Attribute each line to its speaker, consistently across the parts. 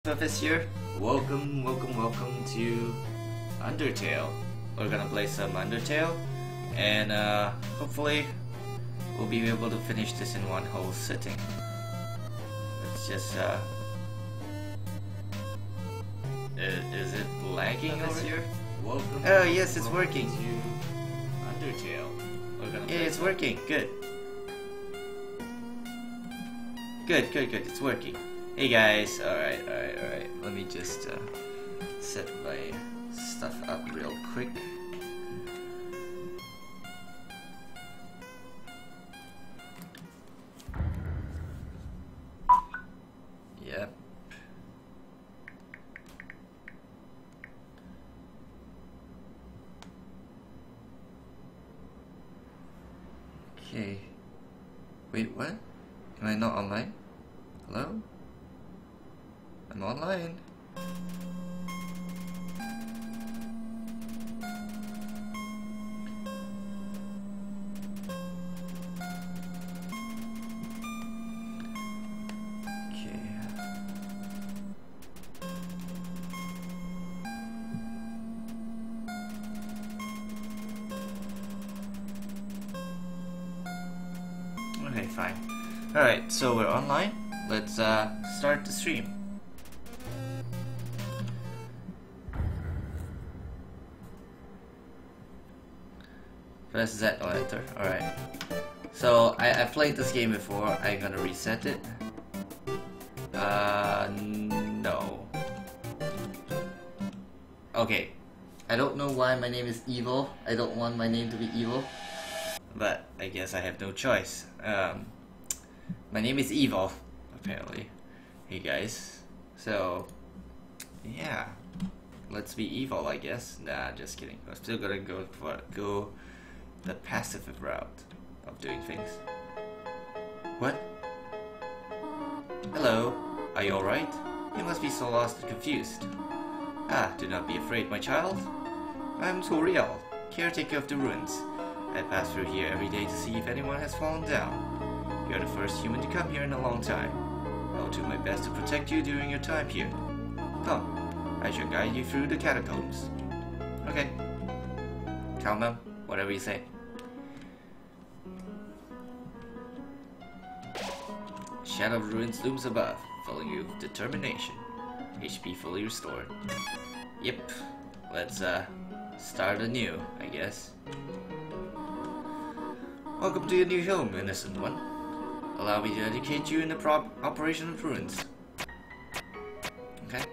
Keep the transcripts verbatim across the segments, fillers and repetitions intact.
Speaker 1: Pacifist here. Welcome, welcome, welcome to Undertale. We're gonna play some Undertale, and uh, hopefully we'll be able to finish this in one whole sitting. Let's just uh, is, is it lagging over here? Welcome. Oh yes, it's working. To Undertale. We're gonna yeah, it's working. Good. Good, good, good. It's working. Hey guys, alright, alright, alright. Let me just uh, set my stuff up real quick. Yep. Okay. Wait, what? Am I not online? Hello? I'm online. Okay. Okay, fine. Alright, so we're online. Let's uh, start the stream. Press Z or enter. Alright. So, I, I played this game before. I'm gonna reset it. Uh, no. Okay. I don't know why my name is evil. I don't want my name to be evil. But I guess I have no choice. Um, my name is evil, apparently. Hey guys. So, yeah. Let's be evil, I guess. Nah, just kidding. I'm still gonna go for go. the pacifist route of doing things. What? Hello, are you alright? You must be so lost and confused. Ah, do not be afraid, my child. I'm Toriel, caretaker of the ruins. I pass through here every day to see if anyone has fallen down. You're the first human to come here in a long time. I will do my best to protect you during your time here. Come, I shall guide you through the catacombs. Okay. Calm down. Whatever you say. Shadow of ruins looms above, filling you with determination. H P fully restored. Yep. Let's uh start anew, I guess. Welcome to your new home, innocent one. Allow me to educate you in the prop operation of ruins. Okay.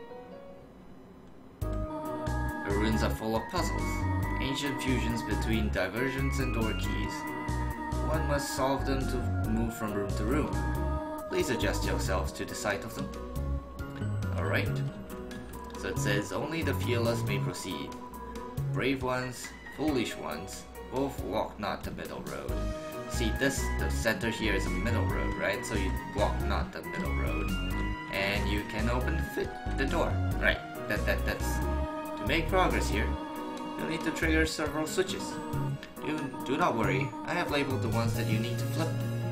Speaker 1: The ruins are full of puzzles. Ancient fusions between diversions and door keys. One must solve them to move from room to room. Please adjust yourselves to the sight of them. Alright. So it says only the fearless may proceed. Brave ones, foolish ones, both walk not the middle road. See, this, the center here is a middle road, right? So you walk not the middle road. And you can open fit the door. Right. That, that, that's... To make progress here, you'll need to trigger several switches. Do, do not worry, I have labeled the ones that you need to flip.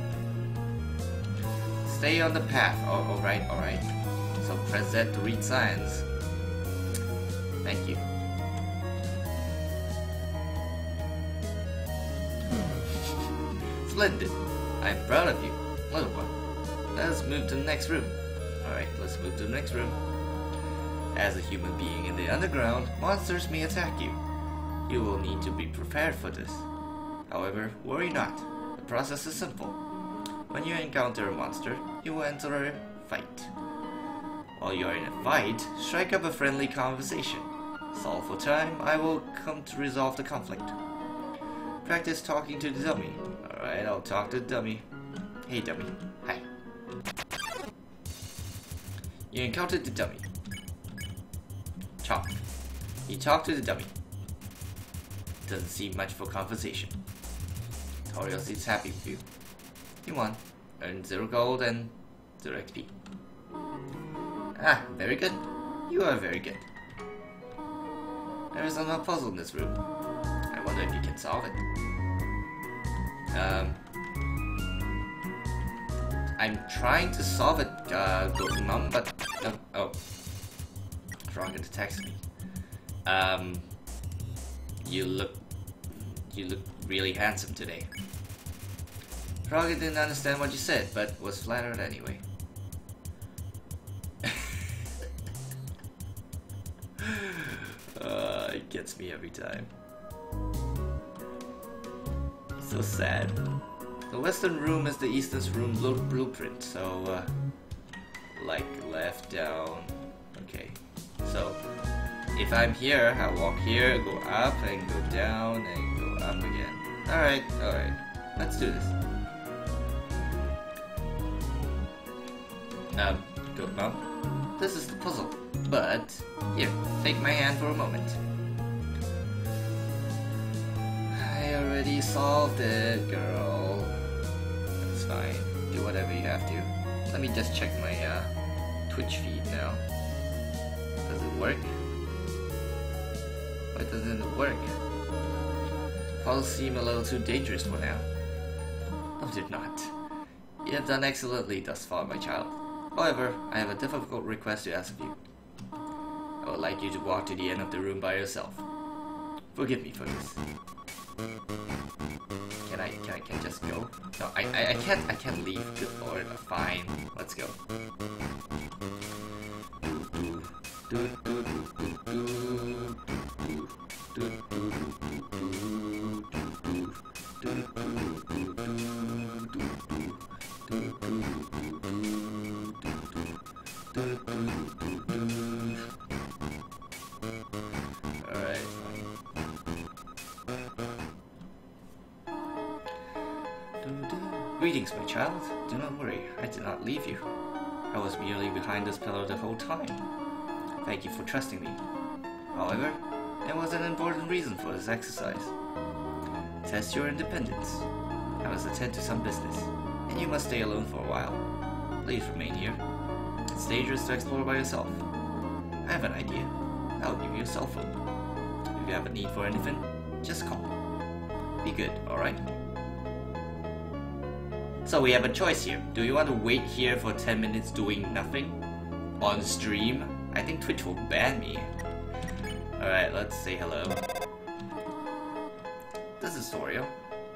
Speaker 1: Stay on the path. Oh, alright, alright. So press Z to read signs. Thank you. Splendid. I'm proud of you, little one. Let us move to the next room. Alright, let's move to the next room. As a human being in the underground, monsters may attack you. You will need to be prepared for this. However, worry not. The process is simple. When you encounter a monster, you will enter a fight. While you are in a fight, strike up a friendly conversation. Solve for time, I will come to resolve the conflict. Practice talking to the dummy. Alright, I'll talk to the dummy. Hey dummy. Hi. You encountered the dummy. Talk. You talk to the dummy. Doesn't seem much for conversation. Toriel seems happy with you. You won. Earn zero gold and zero X P. Ah, very good. You are very good. There is another puzzle in this room. I wonder if you can solve it. Um, I'm trying to solve it, uh, Mom, but... Uh, oh. Frog attacks me. Um, you look, you look really handsome today. Frog didn't understand what you said, but was flattered anyway. uh, it gets me every time. So sad. The western room is the eastern's room blueprint, so uh, like left, down. Okay, so if I'm here, I walk here, go up, and go down, and go up again. Alright, alright, let's do this. Um, good mom. This is the puzzle, but here, take my hand for a moment. I already solved it, girl. It's fine. Do whatever you have to. Let me just check my uh, Twitch feed now. Does it work? Why doesn't it work? Puzzles seem a little too dangerous for now. No, they're not. You have done excellently thus far, my child. However, I have a difficult request to ask of you. I would like you to walk to the end of the room by yourself. Forgive me for this. Can I, can I, can I just go? No, I, I, I can't, I can't leave. Good lord, fine. Let's go. Alright, fine. Greetings, my child. Do not worry, I did not leave you. I was merely behind this pillar the whole time. Thank you for trusting me. However, there was an important reason for this exercise. Test your independence. I must attend to some business, and you must stay alone for a while. Please remain here. It's dangerous to explore by yourself. I have an idea. I'll give you a cell phone. If you have a need for anything, just call. Be good, alright? So we have a choice here. Do you want to wait here for ten minutes doing nothing? On stream? I think Twitch will ban me. Alright, let's say hello. This is Torio.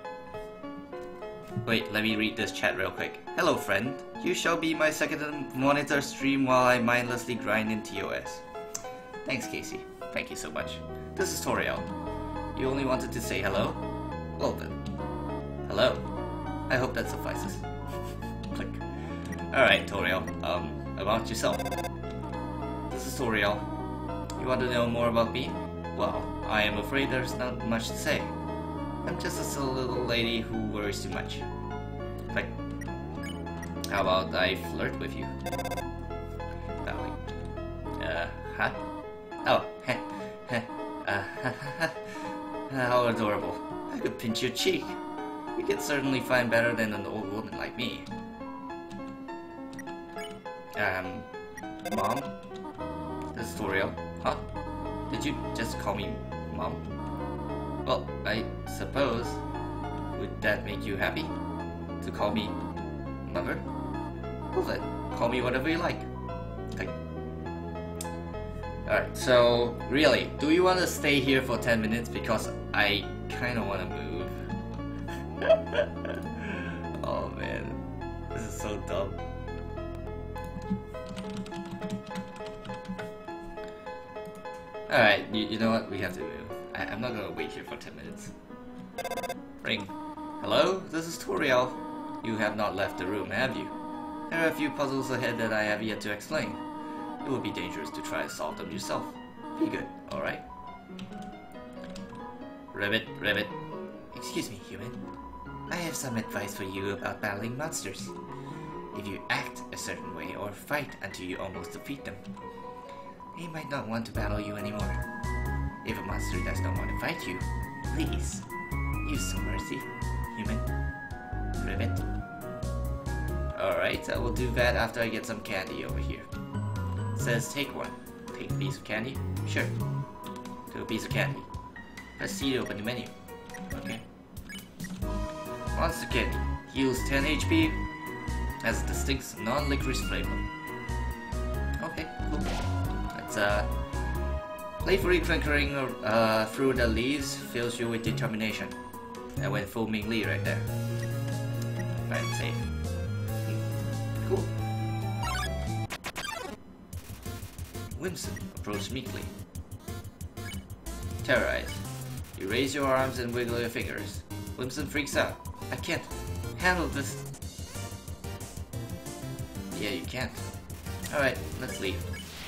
Speaker 1: Wait, let me read this chat real quick. Hello friend, you shall be my second monitor stream while I mindlessly grind in T O S. Thanks Casey, thank you so much. This is Toriel. You only wanted to say hello? Well then. Hello. I hope that suffices. Click. Alright Toriel, um, about yourself. This is Toriel. You want to know more about me? Well, I am afraid there's not much to say. I'm just a silly little lady who worries too much. Like, how about I flirt with you? Darling. Uh, huh? Oh, heh, heh, uh, ha, ha, ha. How adorable. I could pinch your cheek. You can certainly find better than an old woman like me. Um, Mom? This is Toriel. Huh? Did you just call me Mom? Well, I suppose. Would that make you happy? To call me Mother? Well then, call me whatever you like. Okay. Alright, so really, do you want to stay here for ten minutes? Because I kinda wanna move. Oh man, this is so dumb. Alright, you, you know what? We have to move. I, I'm not gonna wait here for ten minutes. Ring. Hello? This is Toriel. You have not left the room, have you? There are a few puzzles ahead that I have yet to explain. It would be dangerous to try to solve them yourself. Be good, alright? Ribbit, ribbit. Excuse me, human. I have some advice for you about battling monsters. If you act a certain way or fight until you almost defeat them, they might not want to battle you anymore. If a monster does not want to fight you, please use some mercy, human. Ribbit. Alright, I will do that after I get some candy over here. It says take one. Take a piece of candy? Sure. Take a piece of candy. Press C to open the menu. Okay. Monster candy. Heals ten H P. Has a distinct non-licorice flavor. Okay, cool. Let's uh Playfully clinkering uh, through the leaves fills you with determination. I went full Ming Li right there. Right, safe. Hmm. Cool. Whimsun approached meekly. Terrorized. You raise your arms and wiggle your fingers. Whimsun freaks out. I can't handle this. Yeah, you can't. Alright, let's leave.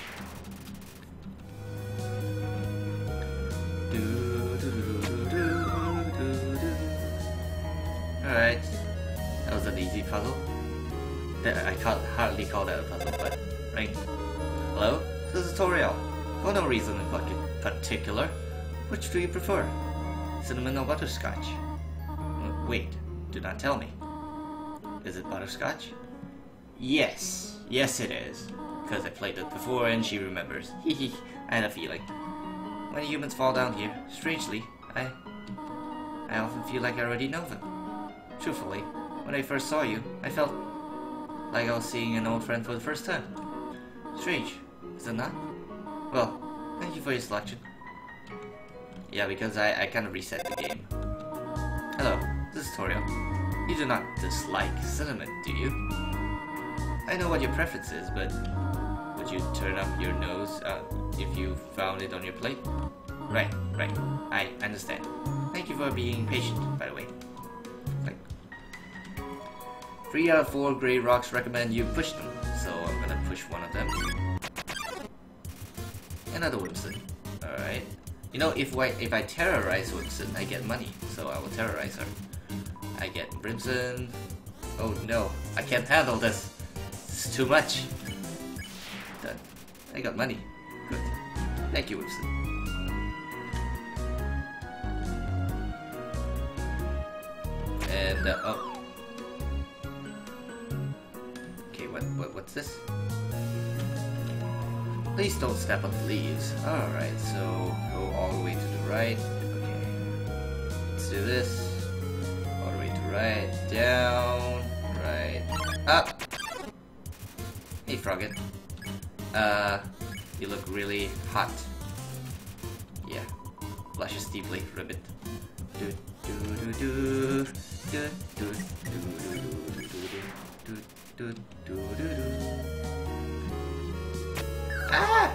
Speaker 1: Alright. That was an easy puzzle. I can't hardly call that a puzzle, but right. Hello? Tutorial. For no reason in particular. Which do you prefer? Cinnamon or butterscotch? Wait, do not tell me. Is it butterscotch? Yes, yes it is. Because I played it before and she remembers. Hehe, I had a feeling. When humans fall down here, strangely, I... I often feel like I already know them. Truthfully, when I first saw you, I felt like I was seeing an old friend for the first time. Strange, is it not? Well, thank you for your selection. Yeah, because I, I kind of reset the game. Hello, this is Tutorial. You do not dislike cinnamon, do you? I know what your preference is, but would you turn up your nose uh, if you found it on your plate? Right, right. I understand. Thank you for being patient, by the way. Like, three out of four gray rocks recommend you push them, so I'm gonna push one of them. Another Whimsun. Alright. You know, if I, if I terrorize Whimsun, I get money, so I will terrorize her. I get Whimsun. Oh no, I can't handle this. This is too much. Done. I got money. Good. Thank you, Whimsun. And, uh, oh. Okay, what, what, what's this? Please don't step on the leaves. Alright, so go all the way to the right. Okay. Let's do this. All the way to right. Down. Right. Up. Hey, Frogget. Uh, you look really hot. Yeah. Blushes deeply, ribbit. Do do do do do do do do do do do do. Ah!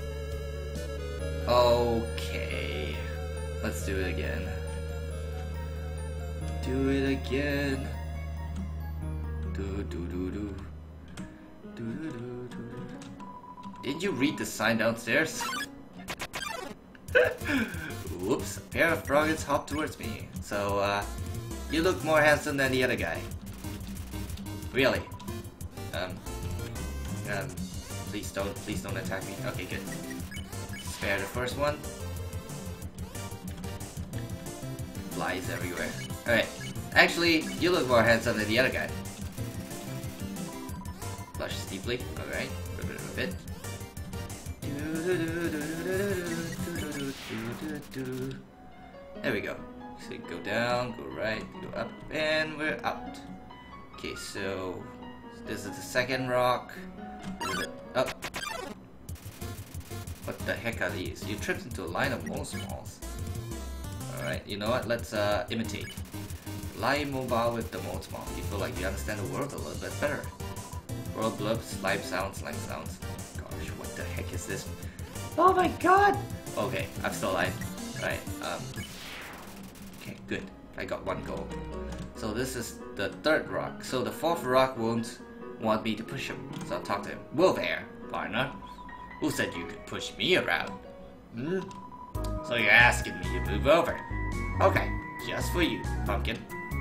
Speaker 1: Okay. Let's do it again. Do it again. Do do do do. Do do do do. Did you read the sign downstairs? Whoops, a pair of froggets hopped towards me. So, uh, you look more handsome than the other guy. Really? Um, um, please don't, please don't attack me. Okay, good. Spare the first one. Flies everywhere. Alright. Actually, you look more handsome than the other guy. Blushes deeply. Alright. Ribbit, ribbit. There we go. So go down, go right, go up, and we're out. Okay, so this is the second rock. This is it. Up. What the heck are these? You tripped into a line of most malls. Alright, you know what? Let's uh, imitate. Lie immobile with the mold small. You feel like you understand the world a little bit better. World blub, slime sounds, slime sounds. Gosh, what the heck is this? Oh my god! Okay, I'm still alive. Right, um... okay, good. I got one goal. So this is the third rock. So the fourth rock won't want me to push him. So I'll talk to him. Whoa there, partner. Who said you could push me around? Hmm? So you're asking me to move over. Okay, just for you, pumpkin.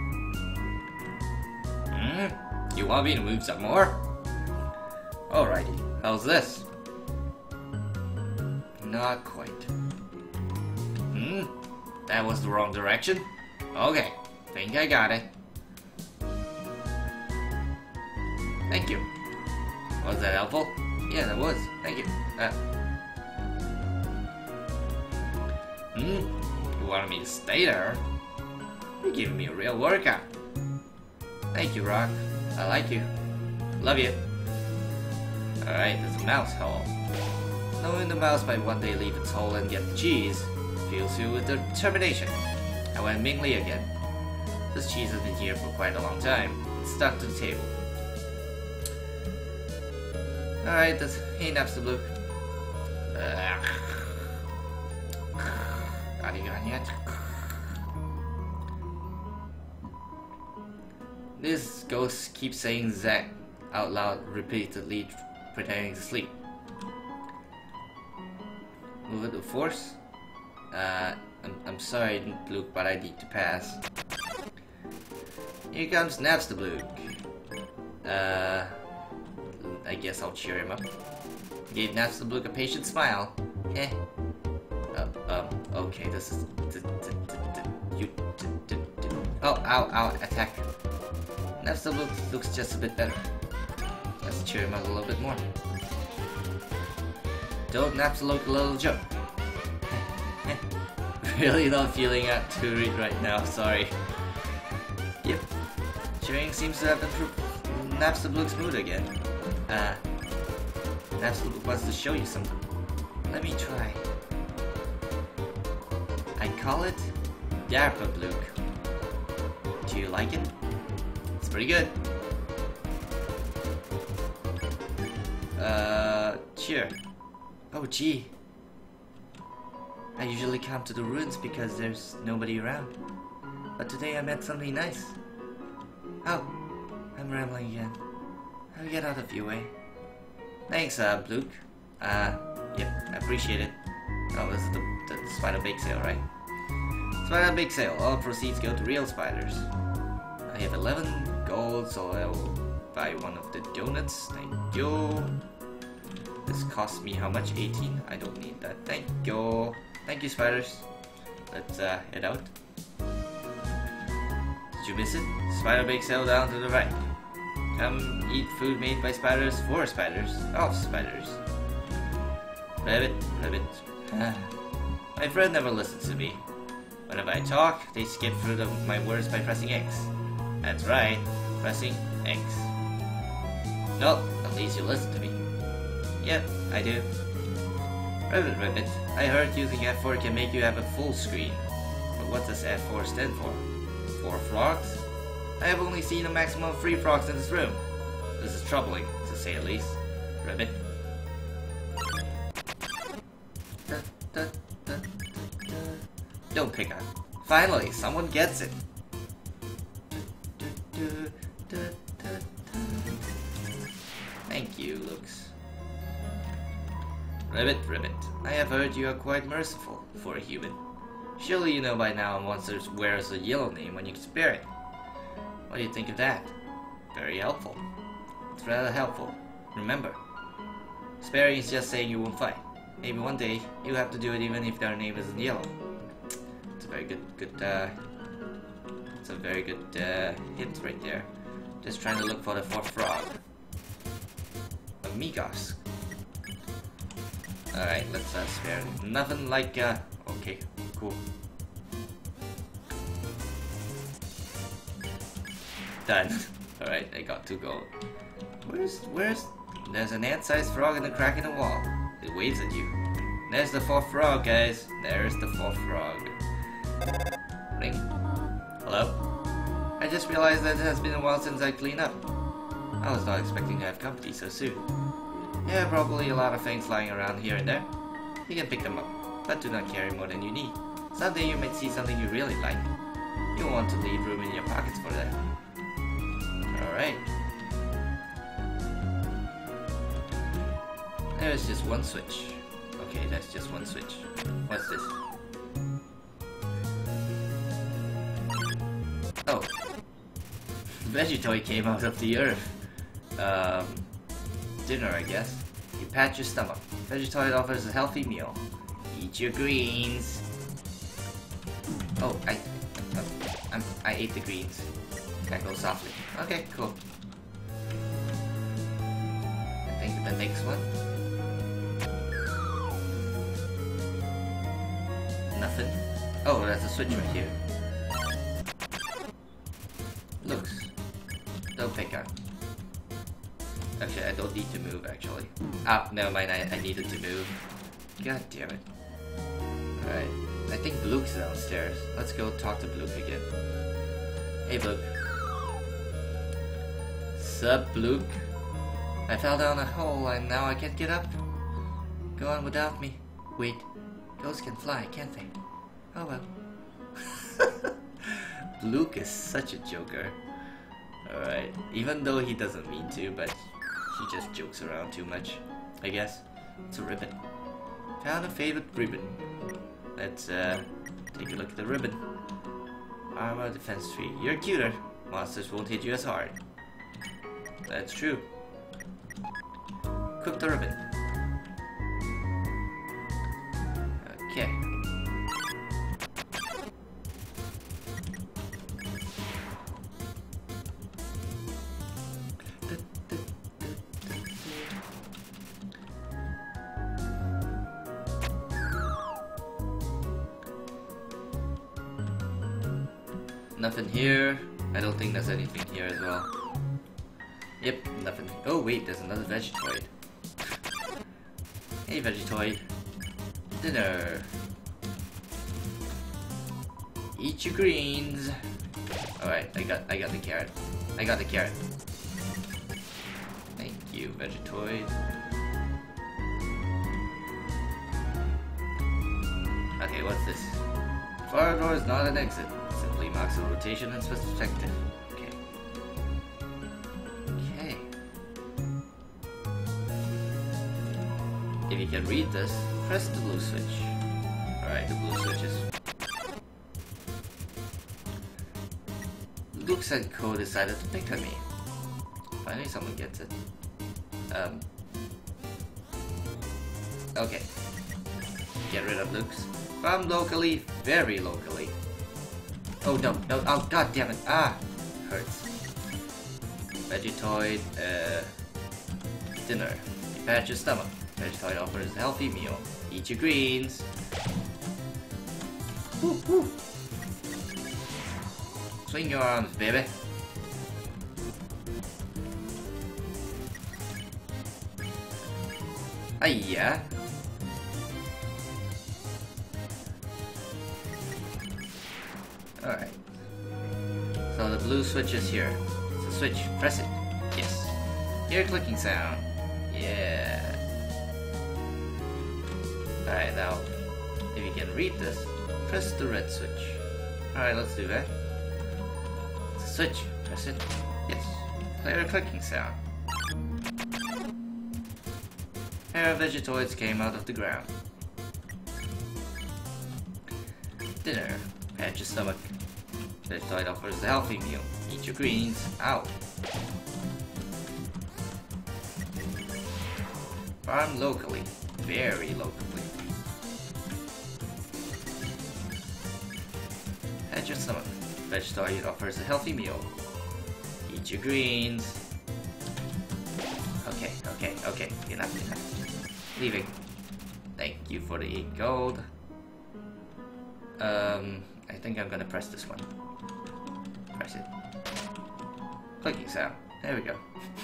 Speaker 1: Hmm? You want me to move some more? Alrighty, how's this? Not quite. Hmm? That was the wrong direction? Okay, think I got it. Thank you. Was that helpful? Yeah, that was. Thank you. Uh. Hmm? You wanted me to stay there? You're giving me a real workout. Thank you, Rock. I like you. Love you. Alright, there's a mouse hole. Knowing the mouse might one day leave its hole and get the cheese fills you with determination. I went Mingli again. This cheese has been here for quite a long time. It's stuck to the table. Alright, that's hey Napstablook. Got you gone yet? This ghost keeps saying Zack out loud repeatedly, pretending to sleep. Move it with force? Uh, I'm, I'm sorry, Luke, but I need to pass. Here comes Napstablook. Uh, I guess I'll cheer him up. Gave Napstablook a patient smile. Eh. Uh, um, okay, this is... You... Oh, ow, ow, attack. Napstablook looks just a bit better. Let's cheer him up a little bit more. Don't Napstablook a little joke. Really not feeling up to it right now, sorry. Yep. Cheering seems to have improved Napstablook's mood again. Uh, Napstablook wants to show you something. Let me try. I call it Darpablook. Do you like it? It's pretty good. Uh, cheer. Oh gee. I usually come to the ruins because there's nobody around. But today I met somebody nice. Oh, I'm rambling again. I'll get out of your way. Thanks, uh, Blook. Uh, yep, I appreciate it. Oh, this is the, the spider bake sale, right? Spider bake sale. All proceeds go to real spiders. I have eleven gold, so I will buy one of the donuts. Thank you. This cost me how much? eighteen? I don't need that. Thank you. Thank you, spiders. Let's uh, head out. Did you miss it? Spider bake sale down to the right. Come eat food made by spiders for spiders. Of spiders. Rabbit, rabbit. My friend never listens to me. Whenever I talk, they skip through the, my words by pressing X. That's right, pressing X. No, at least you listen to me. Yep, I do. Ribbit, ribbit. I heard using F four can make you have a full screen. But what does F four stand for? Four frogs? I have only seen a maximum of three frogs in this room. This is troubling, to say the least. Ribbit. Da, da, da, da. Don't pick on. Finally, someone gets it. Da, da, da, da. Thank you, Lux. Ribbit, Ribbit, I have heard you are quite merciful for a human. Surely you know by now a monster wears a yellow name when you spare it. What do you think of that? Very helpful. It's rather helpful. Remember, sparing is just saying you won't fight. Maybe one day you have to do it even if their name isn't yellow. It's a very good, good, uh, it's a very good uh, hint right there. Just trying to look for the fourth frog. Amigos. Alright, let's uh, spare. Nothing like, uh, okay, cool. Done. Alright, I got two gold. Where's, where's, there's an ant-sized frog in a crack in the wall. It waves at you. There's the fourth frog, guys. There's the fourth frog. Ring. Hello? I just realized that it has been a while since I cleaned up. I was not expecting to have company so soon. Yeah, probably a lot of things lying around here and there. You can pick them up, but do not carry more than you need. Someday you might see something you really like. You'll want to leave room in your pockets for that. Alright. There's just one switch. Okay, that's just one switch. What's this? Oh. Vegetoid came out of the earth. Um... Dinner, I guess. You pat your stomach. Vegetoid offers a healthy meal. Eat your greens. Oh, I, I, I, I ate the greens. That goes softly. Okay, cool. I think the next one. Nothing. Oh, that's a switch right here. Looks. Don't pick on. Actually, I don't need to move, actually. Ah, never mind, I, I needed to move. God damn it. Alright, I think Blook's downstairs. Let's go talk to Blook again. Hey Blook. Sup, Blook? I fell down a hole and now I can't get up. Go on without me. Wait, ghosts can fly, can't they? Oh well. Blook is such a joker. Alright, even though he doesn't mean to, but he just jokes around too much, I guess. It's a ribbon. Found a favorite ribbon. Let's uh, take a look at the ribbon. Armor, defense three. You're cuter. Monsters won't hit you as hard. That's true. Equip the ribbon. Okay. Nothing here. I don't think there's anything here as well. Yep, nothing. Oh wait, there's another Vegetoid. Hey Vegetoid. Dinner. Eat your greens. Alright, I got I got the carrot. I got the carrot. Thank you, Vegetoid. Okay, what's this? Fire door is not an exit. Simply marks a rotation and perspective. Okay. Okay. If you can read this, press the blue switch. Alright, the blue switch is... Looks and Co decided to pick on me. Finally someone gets it. Um... Okay. Get rid of Luke's. Farm locally, very locally. Oh no, no, oh god damn it, ah! Hurts. Vegetoid, uh... dinner. You pat your stomach. Vegetoid offers a healthy meal. Eat your greens. Woo, woo. Swing your arms, baby. Hiya. Alright. So the blue switch is here. It's a switch. Press it. Yes. Hear a clicking sound. Yeah. Alright, now, if you can read this, press the red switch. Alright, let's do that. It's a switch. Press it. Yes. Hear a clicking sound. A pair of Vegetoids came out of the ground. Dinner. Pat your stomach. Vegetoid offers a healthy meal. Eat your greens. Ow. Farm locally. Very locally. Pat your stomach. Vegetoid offers a healthy meal. Eat your greens. Okay, okay, okay. Enough, enough. Leaving. Thank you for the eight gold. Um... I think I'm gonna press this one. Press it. Clicking sound. There we go.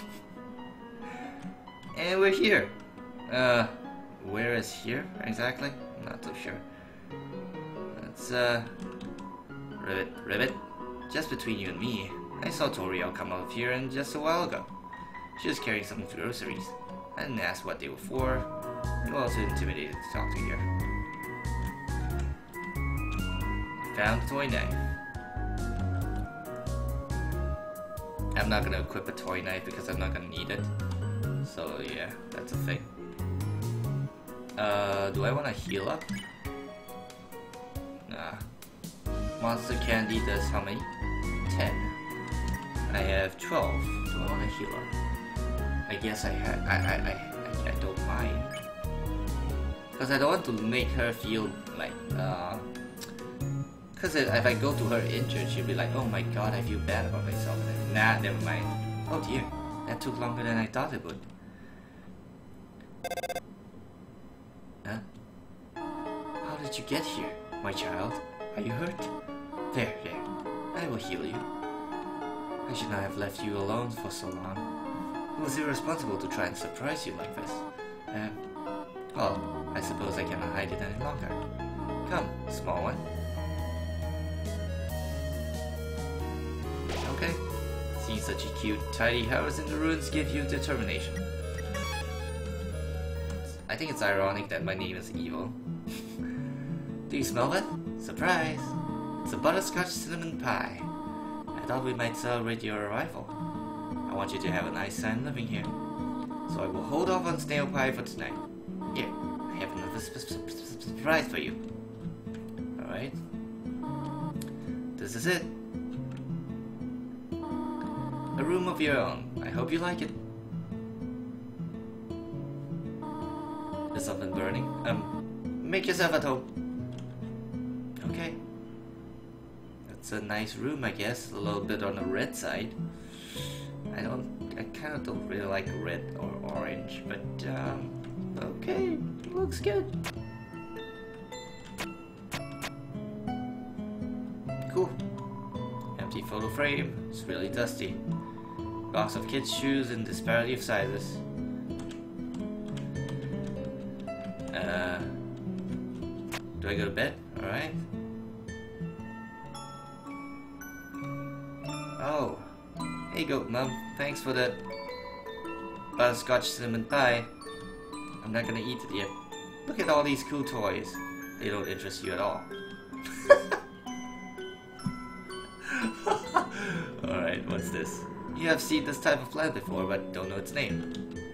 Speaker 1: And we're here. Uh, where is here exactly? I'm not too sure. Let's uh, ribbit, ribbit. Just between you and me, I saw Toriel come out of here and just a while ago. She was carrying some groceries. I didn't ask what they were for. You were also intimidated to talk to her. Found a toy knife. I'm not gonna equip a toy knife because I'm not gonna need it. So yeah, that's a thing. Uh, do I wanna heal up? Nah. Monster candy does how many? ten. I have twelve. Do I wanna heal up? I guess I ha I I I I, I don't mind. Cause I don't want to make her feel like uh Because if I go to her injured, she'll be like, oh my god, I feel bad about myself. Nah, never mind. Oh dear, that took longer than I thought it would. Huh? How did you get here, my child? Are you hurt? There, there. I will heal you. I should not have left you alone for so long. It was irresponsible to try and surprise you like this. Uh, Well, I suppose I cannot hide it any longer. Come, small one. Okay. Seeing such a cute, tidy house in the ruins give you determination. I think it's ironic that my name is Evil. Do you smell that? Surprise! It's a butterscotch cinnamon pie. I thought we might celebrate your arrival. I want you to have a nice time living here. So I will hold off on snail pie for tonight. Here, I have another sp sp sp surprise for you. Alright. This is it. A room of your own. I hope you like it. Is something burning? Um, make yourself at home. Okay. It's a nice room, I guess. A little bit on the red side. I don't, I kind of don't really like red or orange, but um, okay, looks good. Cool. Empty photo frame. It's really dusty. Box of kids' shoes in disparity of sizes. Uh, do I go to bed? All right. Oh, hey goat mom, thanks for the butterscotch cinnamon pie. I'm not gonna eat it yet. Look at all these cool toys. They don't interest you at all. Alright, what's this? You have seen this type of plant before, but don't know its name.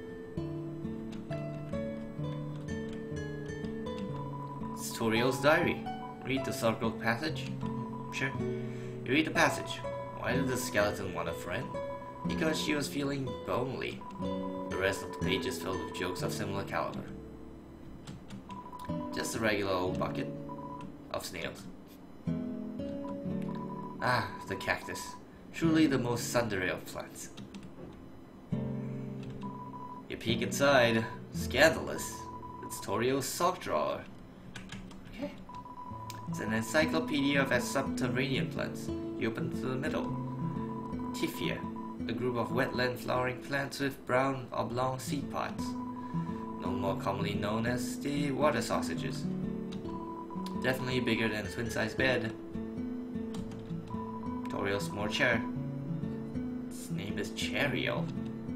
Speaker 1: It's Toriel's diary. Read the circled passage? Sure. You read the passage. Why did the skeleton want a friend? Because she was feeling lonely. The rest of the page is filled with jokes of similar caliber. Just a regular old bucket of snails. Ah, the cactus. Truly the most sundry of plants. You peek inside. Scandalous. It's Torio's sock drawer. Okay. It's an encyclopedia of subterranean plants. You open to the middle. Typhia, a group of wetland flowering plants with brown oblong seed pods, known more commonly known as the water sausages. Definitely bigger than a twin-sized bed. Toriel's more chair. Its name is Cheerio.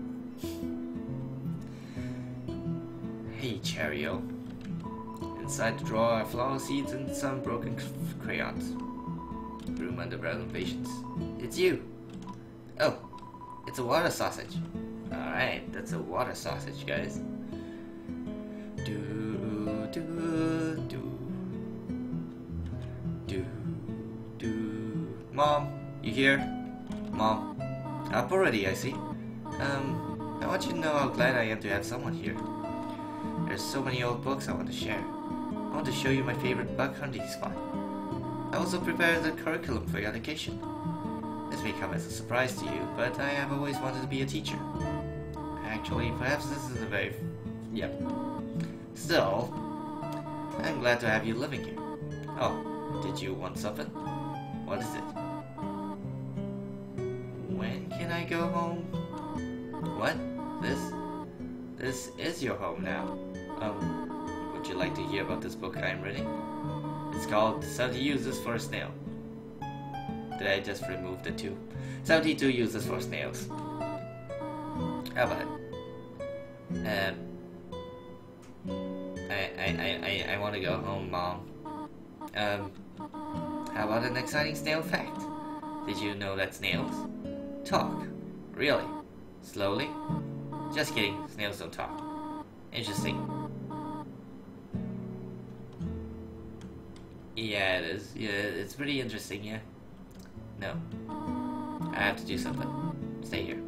Speaker 1: Hey Cheerio. Inside the drawer are flower seeds and some broken crayons. Room under renovations. It's you! Oh, it's a water sausage. Alright, that's a water sausage, guys. Do, do, do. Do, do. Mom, you here? Mom, up already, I see. Um, I want you to know how glad I am to have someone here. There's so many old books I want to share. I want to show you my favorite bug hunting spot. I also prepared the curriculum for your education. This may come as a surprise to you, but I have always wanted to be a teacher. Actually, perhaps this is a very... Yep. Still, I'm glad to have you living here. Oh, did you want something? What is it? When can I go home? What? This? This is your home now. Um, would you like to hear about this book I'm reading? It's called seventy Uses for a Snail. Did I just remove the two? seventy-two Uses for Snails. How about it? Um, I, I, I, I, I want to go home, Mom. Um, how about an exciting snail fact? Did you know that snails talk? Really? Slowly? Just kidding, snails don't talk. Interesting. Yeah, it is. Yeah, it's pretty interesting, yeah. No. I have to do something. Stay here.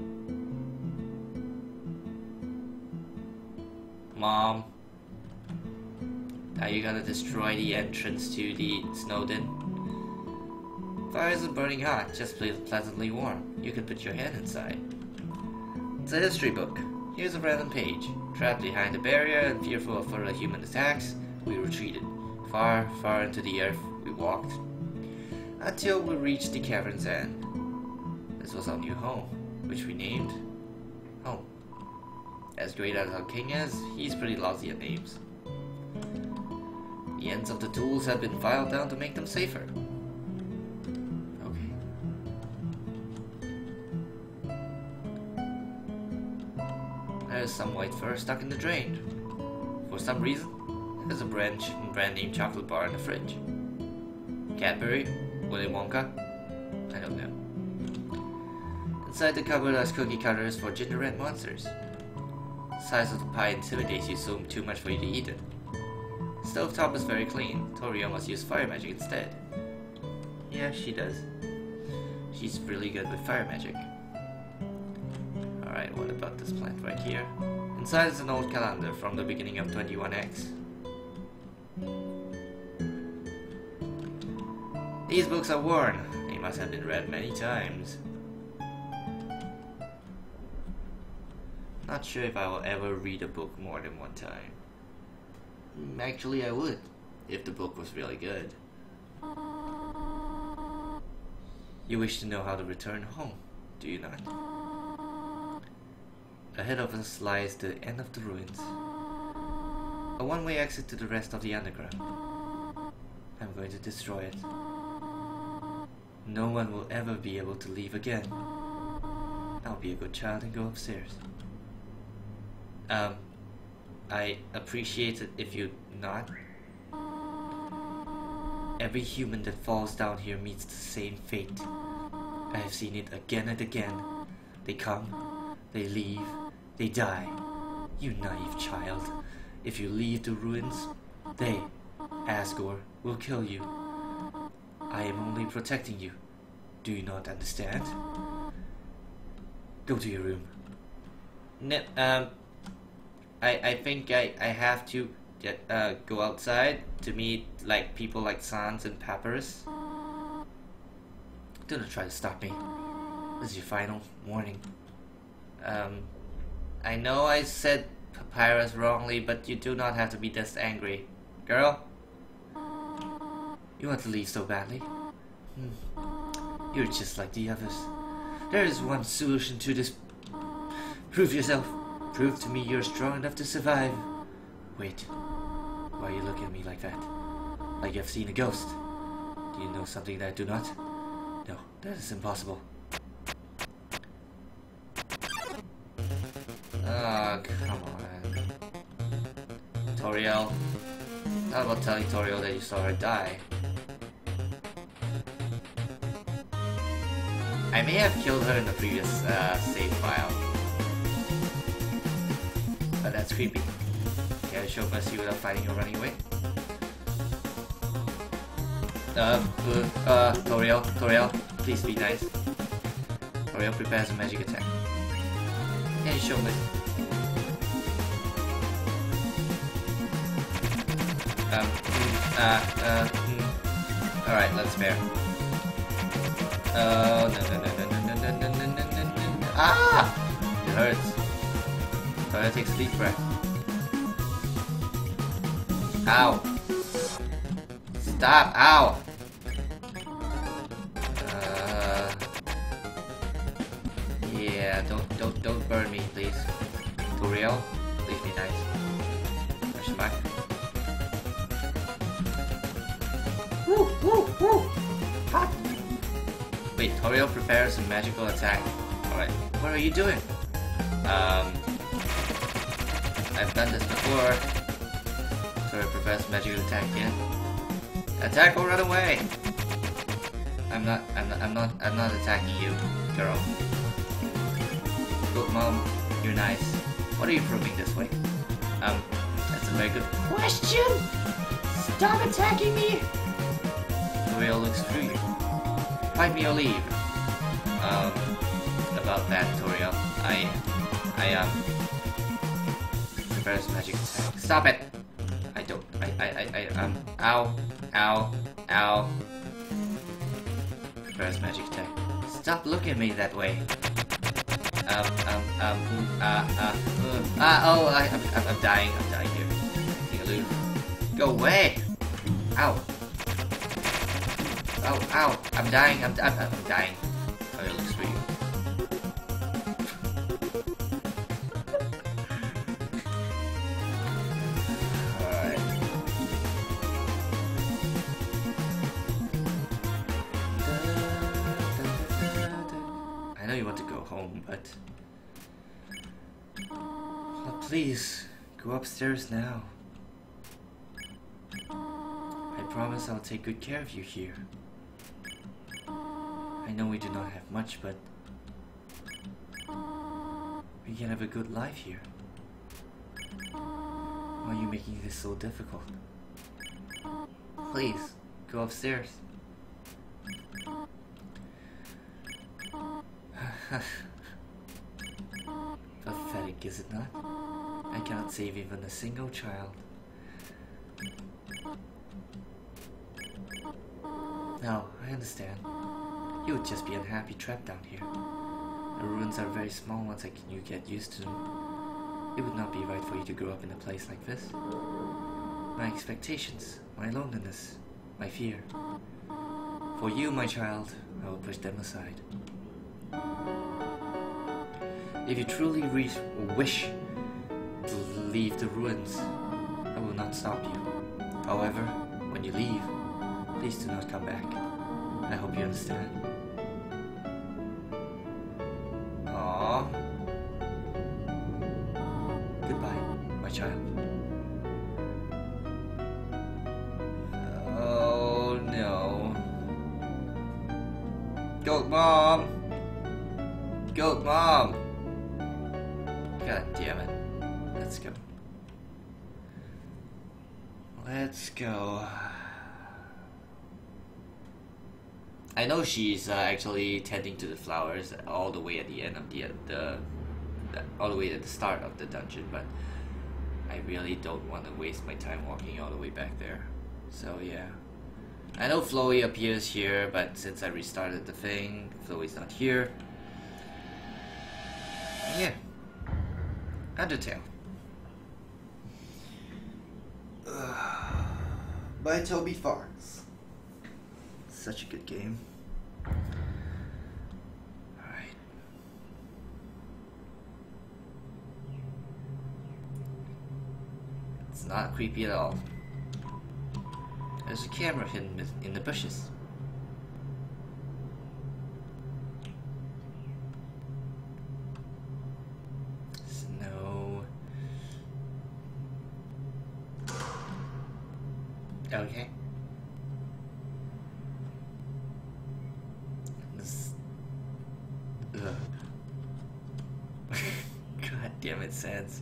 Speaker 1: Mom. Are you gonna destroy the entrance to the Snowden? Fire isn't burning hot, just ple pleasantly warm. You can put your hand inside. It's a history book. Here's a random page. Trapped behind a barrier and fearful of further human attacks, we retreated. Far, far into the earth we walked, until we reached the cavern's end. This was our new home, which we named Home. As great as our king is, he's pretty lousy at names. The ends of the tools have been filed down to make them safer. Okay. There's some white fur stuck in the drain. For some reason, there's a brand, brand name chocolate bar in the fridge. Cadbury? Willy Wonka? I don't know. Inside the cupboard are cookie cutters for gingerbread monsters. The size of the pie intimidates you so too much for you to eat it. The stovetop is very clean. Toriel must use fire magic instead. Yeah, she does. She's really good with fire magic. Alright, what about this plant right here? Inside is an old calendar from the beginning of twenty-one X. These books are worn. They must have been read many times. Not sure if I will ever read a book more than one time. Actually, I would, if the book was really good. You wish to know how to return home, do you not? Ahead of us lies the end of the ruins. A one-way exit to the rest of the underground. I'm going to destroy it. No one will ever be able to leave again. I'll be a good child and go upstairs. Um, I appreciate it if you not. Every human that falls down here meets the same fate. I have seen it again and again. They come, they leave, they die. You naive child. If you leave the ruins, they, Asgore, will kill you. I am only protecting you. Do you not understand? Go to your room. No, um, I I think I I have to get uh go outside to meet like people like Sans and Papyrus. Do not try to stop me. This is your final warning. Um, I know I said Papyrus wrongly, but you do not have to be this angry, girl. You want to leave so badly? Hmm. You're just like the others. There is one solution to this. Prove yourself. Prove to me you're strong enough to survive. Wait. Why are you looking at me like that? Like you've seen a ghost. Do you know something that I do not? No, that is impossible. Oh, come on. Toriel. How about telling Toriel that you saw her die? I may have killed her in the previous uh, save file. But that's creepy. Can I show mercy without fighting or running away? Uh, uh, uh, Toriel, Toriel, please be nice. Toriel prepares a magic attack. Can you show me? Um, mm, uh, uh, mm. Alright, let's spare. Oh, no, no, no, no, no, no, no, no, no, no, no. Ah! It hurts. Toriel takes a deep breath. Ow! Stop! Ow! Uh, yeah, don't, don't, don't burn me, please. Toriel, please be nice. Question mark. Woo, woo, woo! Hot! Wait, Toriel prepares a magical attack. Alright, what are you doing? Um, I've done this before. Toriel prepares a magical attack again. Attack or run away! I'm not, I'm not, I'm not, I'm not attacking you, girl. Good mom, you're nice. What are you proving this way? Um, that's a very good question! Stop attacking me! Toriel looks through you. Fight me or leave. Um, about that, Toriel. I, I, um, reverse magic attack. Stop it! I don't, I, I, I, I, um, ow, ow, ow. Reverse magic attack. Stop looking at me that way. Um, um, um, uh, uh, uh, uh oh, I, I'm, I'm, I'm dying, I'm dying here. I think I lose. Go away! Ow. Oh, ow! I'm dying. I'm, I'm, I'm dying. Oh, it looks for you. want to go home, but... Oh, please, go upstairs now. I promise I'll take good care of you here. I know we do not have much, but... we can have a good life here. Why are you making this so difficult? Please, go upstairs. Pathetic, is it not? I cannot save even a single child. No, I understand. You would just be unhappy trapped down here. The ruins are very small once you get used to them. It would not be right for you to grow up in a place like this. My expectations, my loneliness, my fear. For you, my child, I will push them aside. If you truly wish to leave the ruins, I will not stop you. However, when you leave, please do not come back. I hope you understand. Aww. Goodbye, my child. Oh no. Goat Mom! Goat Mom! God damn it. Let's go. Let's go. I know she's uh, actually tending to the flowers all the way at the end of the, the, the all the way at the start of the dungeon, but I really don't want to waste my time walking all the way back there. So yeah, I know Chloe appears here, but since I restarted the thing, Chloe's not here. Yeah, Undertale. Uh, by Toby Fox. Such a good game. Alright. It's not creepy at all. There's a camera hidden in the bushes. Snow. Okay. God damn it, Sans.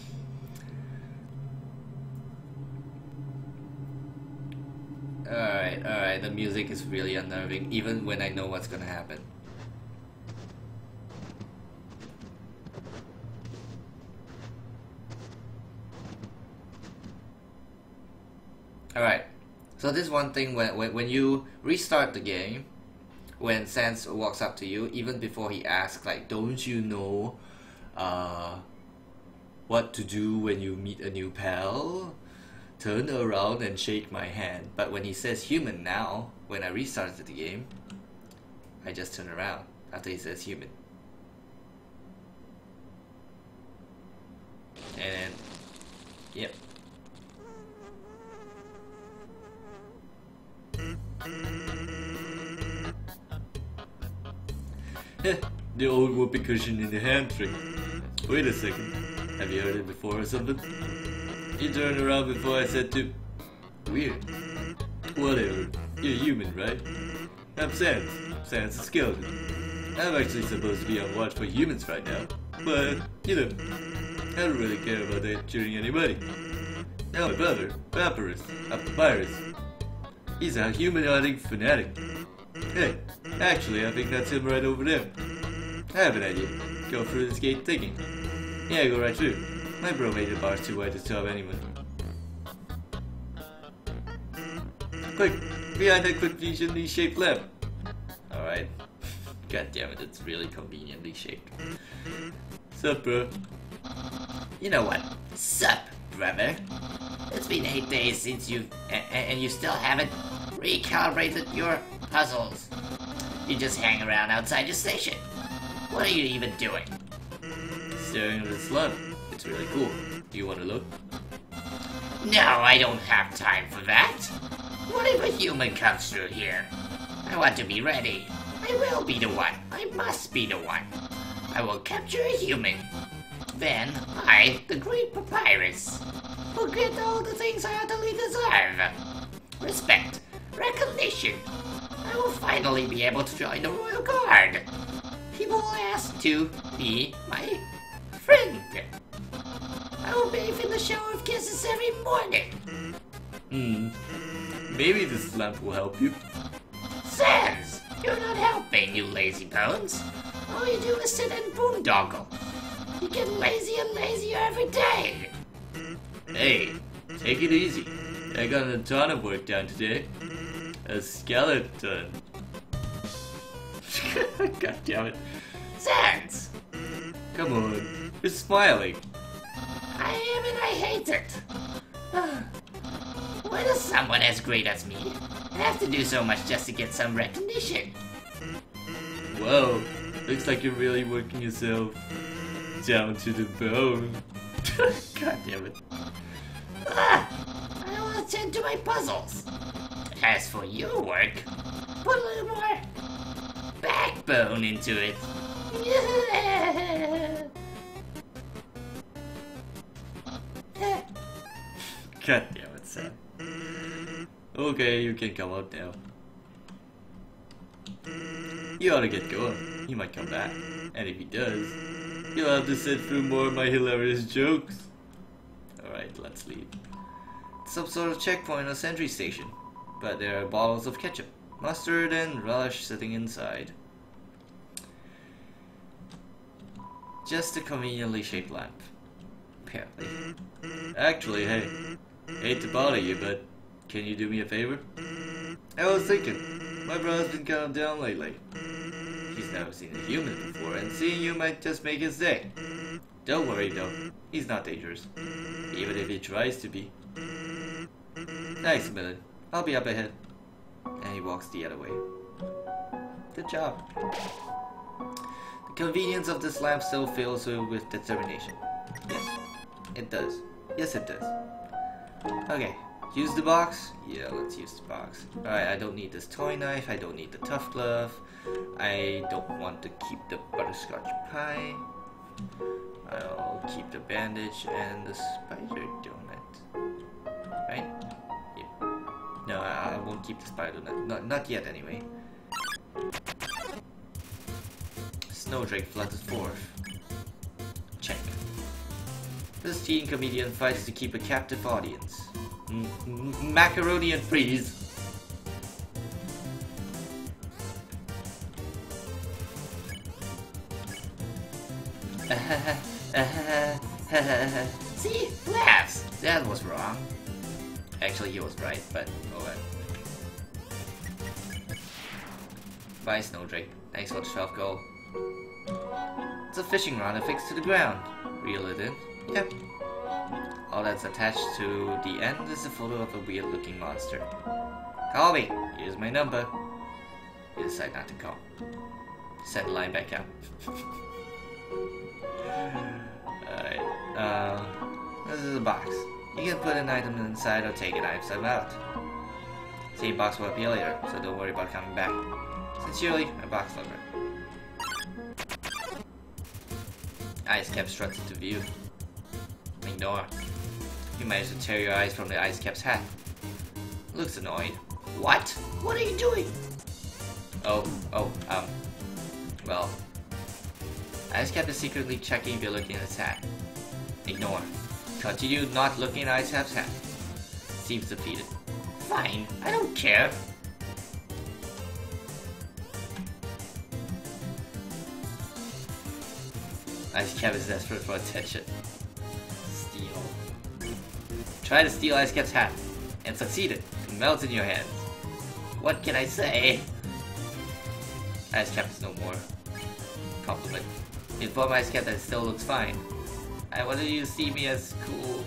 Speaker 1: Alright, alright, the music is really unnerving, even when I know what's gonna happen. Alright, so this one thing, when, when, when you restart the game, when Sans walks up to you, even before he asks, like, don't you know uh, what to do when you meet a new pal? Turn around and shake my hand. But when he says human now, when I restarted the game, I just turn around after he says human. And, yep. The old whoopee cushion in the hamstring. Wait a second. Have you heard it before or something? You turned around before I said to... Weird. Whatever. You're human, right? I'm Sans. Sans the skeleton. I'm actually supposed to be on watch for humans right now. But, you know, I don't really care about injuring anybody. Now my brother, Papyrus, a papyrus. He's a human hunting fanatic. Hey, actually, I think that's him right over there. I have an idea. Go through this gate thinking. Yeah, go right through. My bro made the bars too wide to stop anyone. Quick, behind that conveniently shaped lamp. Alright. God damn it, it's really conveniently shaped. Sup, bro?
Speaker 2: You know what? Sup, brother? It's been eight days since you and, and you still haven't recalibrated your puzzles. You just hang around outside your station. What are you even doing?
Speaker 1: Staring at this lamp. It's really cool. Do you want to look?
Speaker 2: No, I don't have time for that. What if a human comes through here? I want to be ready. I I will be the one. I must be the one. I will capture a human. Then, I, the great Papyrus, will get all the things I utterly deserve. Respect, recognition. I will finally be able to join the Royal Guard. People will ask to be my friend. I will bathe in the shower of kisses every morning.
Speaker 1: Hmm. Maybe this lamp will help you.
Speaker 2: Sans, you're not helping, you lazy bones. All you do is sit and boondoggle. You get lazier and lazier every day.
Speaker 1: Hey, take it easy. I got a ton of work done today. A skeleton. God damn it.
Speaker 2: Sans,
Speaker 1: Come on, you're smiling.
Speaker 2: I am and I hate it. Why does someone as great as me have to do so much just to get some recognition?
Speaker 1: Well, looks like you're really working yourself down to the bone. God damn it.
Speaker 2: Ah, I will attend to my puzzles. As for your work, put a little more backbone into it.
Speaker 1: God damn it, Sam. Okay, you can come out now. You ought to get going. He might come back. And if he does, you'll have to sit through more of my hilarious jokes. Alright, let's leave. Some sort of checkpoint or sentry station. But there are bottles of ketchup, mustard, and relish sitting inside. Just a conveniently shaped lamp. Apparently. Actually, hey, hate to bother you, but can you do me a favor? I was thinking, my brother's been kind of down lately. He's never seen a human before, and seeing you might just make his day. Don't worry though, he's not dangerous. Even if he tries to be. Thanks a minute, I'll be up ahead. And he walks the other way. Good job. The convenience of this lamp still fills her with determination. Yes, it does. Yes, it does. Okay, use the box? Yeah, let's use the box. Alright, I don't need this toy knife, I don't need the tough glove. I don't want to keep the butterscotch pie. I'll keep the bandage and the spider donut. Right? Yep. No, I, I won't keep the spider donut. Not, not yet, anyway. Snowdrake flutters forth. Check. This teen comedian fights to keep a captive audience. M m macaroni and freeze.
Speaker 2: See? Laughs.
Speaker 1: That was wrong. Actually, he was right, but oh well. Bye, Snowdrake. Thanks for the twelve gold. It's a fishing rod affixed to the ground. Reel it in. Yep. All that's attached to the end is a photo of a weird-looking monster. Call me. Here's my number. You decide not to call. Send the line back out. Alright. Uh, this is a box. You can put an item inside or take an item out. Same box will appear later, so don't worry about coming back. Sincerely, a box lover. Ice cap struts into view. Ignore. You managed to tear your eyes from the ice cap's hat. Looks annoyed.
Speaker 2: What? What are you doing?
Speaker 1: Oh, oh, um, well. Ice cap is secretly checking if you're looking at his hat. Ignore. Continue not looking at Ice Cap's hat. Seems defeated.
Speaker 2: Fine, I don't care.
Speaker 1: Ice Cap is desperate for attention. Steal. Try to steal Ice Cap's hat, and succeeded. It melts in your hands.
Speaker 2: What can I say?
Speaker 1: Ice Cap is no more. Compliment. Inform Ice Cap that it still looks fine. I wanted you to see me as cool.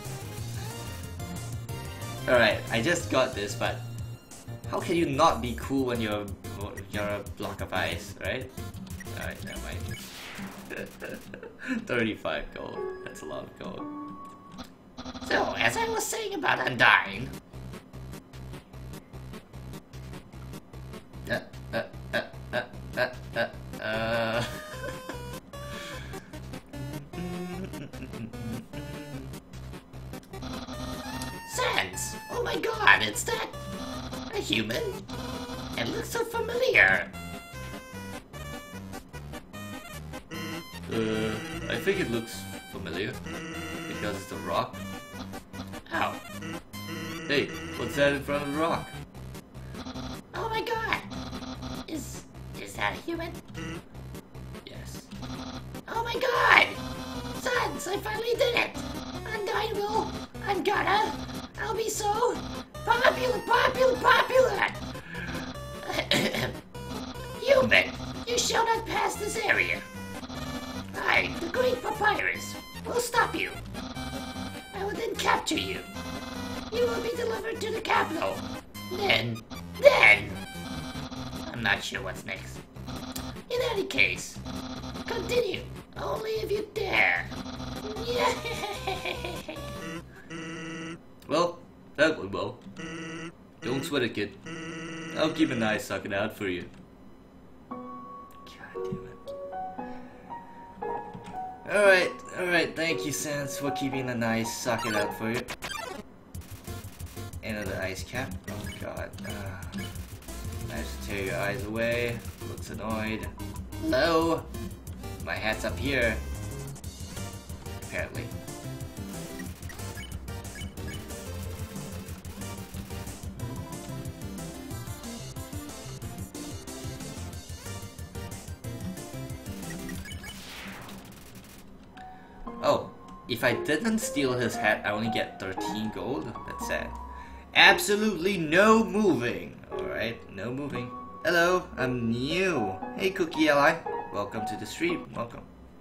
Speaker 1: Alright, I just got this, but how can you not be cool when you're you're a block of ice, right? Alright, never mind. thirty-five gold. That's a lot of gold.
Speaker 2: So, as I was saying about Undyne...
Speaker 1: Uh, uh, uh, uh,
Speaker 2: my god, it's that... a human? It looks so familiar.
Speaker 1: Uh, I think it looks familiar. Because it's a rock.
Speaker 2: Oh.
Speaker 1: Hey, what's that in front of the rock?
Speaker 2: Oh my god. Is... is that a human?
Speaker 1: Yes.
Speaker 2: Oh my god! Sons, I finally did it! Undyable! I'm gonna! I'll be so popular, popular, popular! Human, you shall not pass this area. I, the Great Papyrus, will stop you. I will then capture you. You will be delivered to the capital. Then, then... I'm not sure what's next. In any case, continue. Only if you dare.
Speaker 1: Well, that went well. Don't sweat it, kid. I'll keep an eye sucking out for you. God damn it. Alright, alright, thank you, Sans, for keeping an eye sucking out for you. Another ice cap. Oh god. Uh, managed to tear your eyes away. Looks annoyed. Hello? My hat's up here. Apparently. Oh, if I didn't steal his hat, I only get thirteen gold? That's sad. Absolutely no moving. Alright, no moving. Hello, I'm new. Hey, Cookie Ally. Welcome to the stream. Welcome.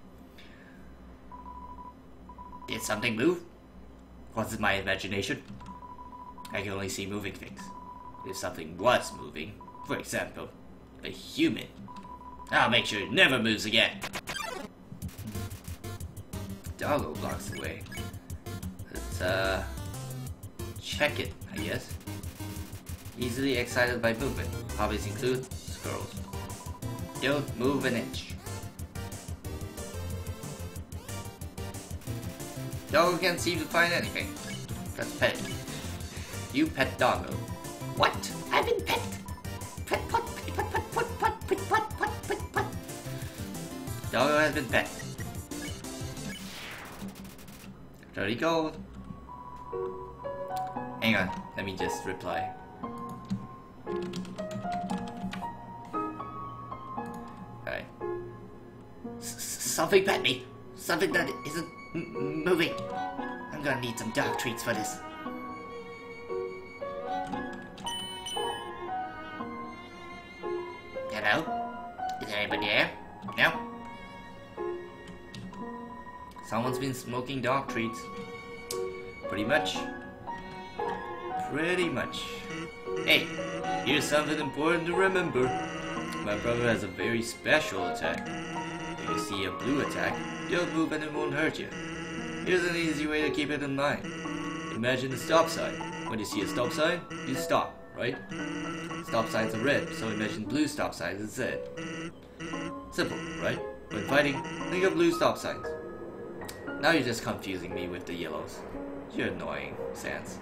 Speaker 2: Did something move?
Speaker 1: Was it my imagination? I can only see moving things. If something was moving, for example, a human, I'll make sure it never moves again. Doggo blocks the way. Let's, uh, check it, I guess. Easily excited by movement. Hobbies include squirrels. Don't move an inch. Doggo can't seem to find anything. Let's pet it. You pet Doggo.
Speaker 2: What? I've been pet. Pet, put, pet, put, put, put, put, put, put, put, put.
Speaker 1: Doggo has been pet. thirty gold. Hang on, let me just reply. Alright.
Speaker 2: Something pet me. Something that isn't m moving. I'm gonna need some dog treats for this. Hello? Is there anybody there? No?
Speaker 1: Someone's been smoking dog treats. Pretty much. Pretty much. Hey, here's something important to remember. My brother has a very special attack. If you see a blue attack, don't move and it won't hurt you. Here's an easy way to keep it in mind. Imagine a stop sign. When you see a stop sign, you stop, right? Stop signs are red, so imagine blue stop signs instead. Simple, right? When fighting, think of blue stop signs. Now you're just confusing me with the yellows. You're annoying, Sans.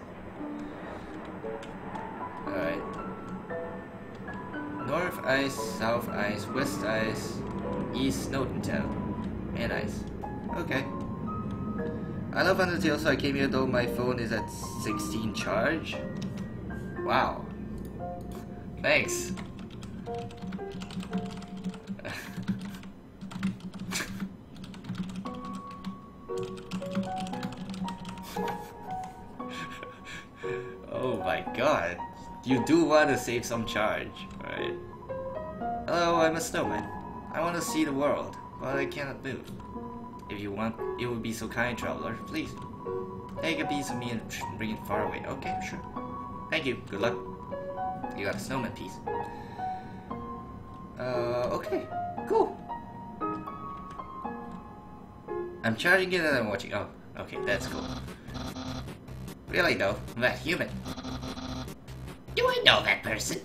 Speaker 1: Alright. North ice, south ice, west ice, east Undertale, and ice. Okay. I love Undertale, so I came here though my phone is at sixteen charge. Wow. Thanks. Oh my god. You do want to save some charge, right? Hello, I'm a snowman. I want to see the world, but I cannot move. If you want, it would be so kind, traveler. Please, take a piece of me and bring it far away. Okay, sure. Thank you. Good luck. You got a snowman piece. Uh, okay. Cool. I'm charging it and I'm watching. Oh, okay, that's cool. Really though, that human.
Speaker 2: Do I know that person?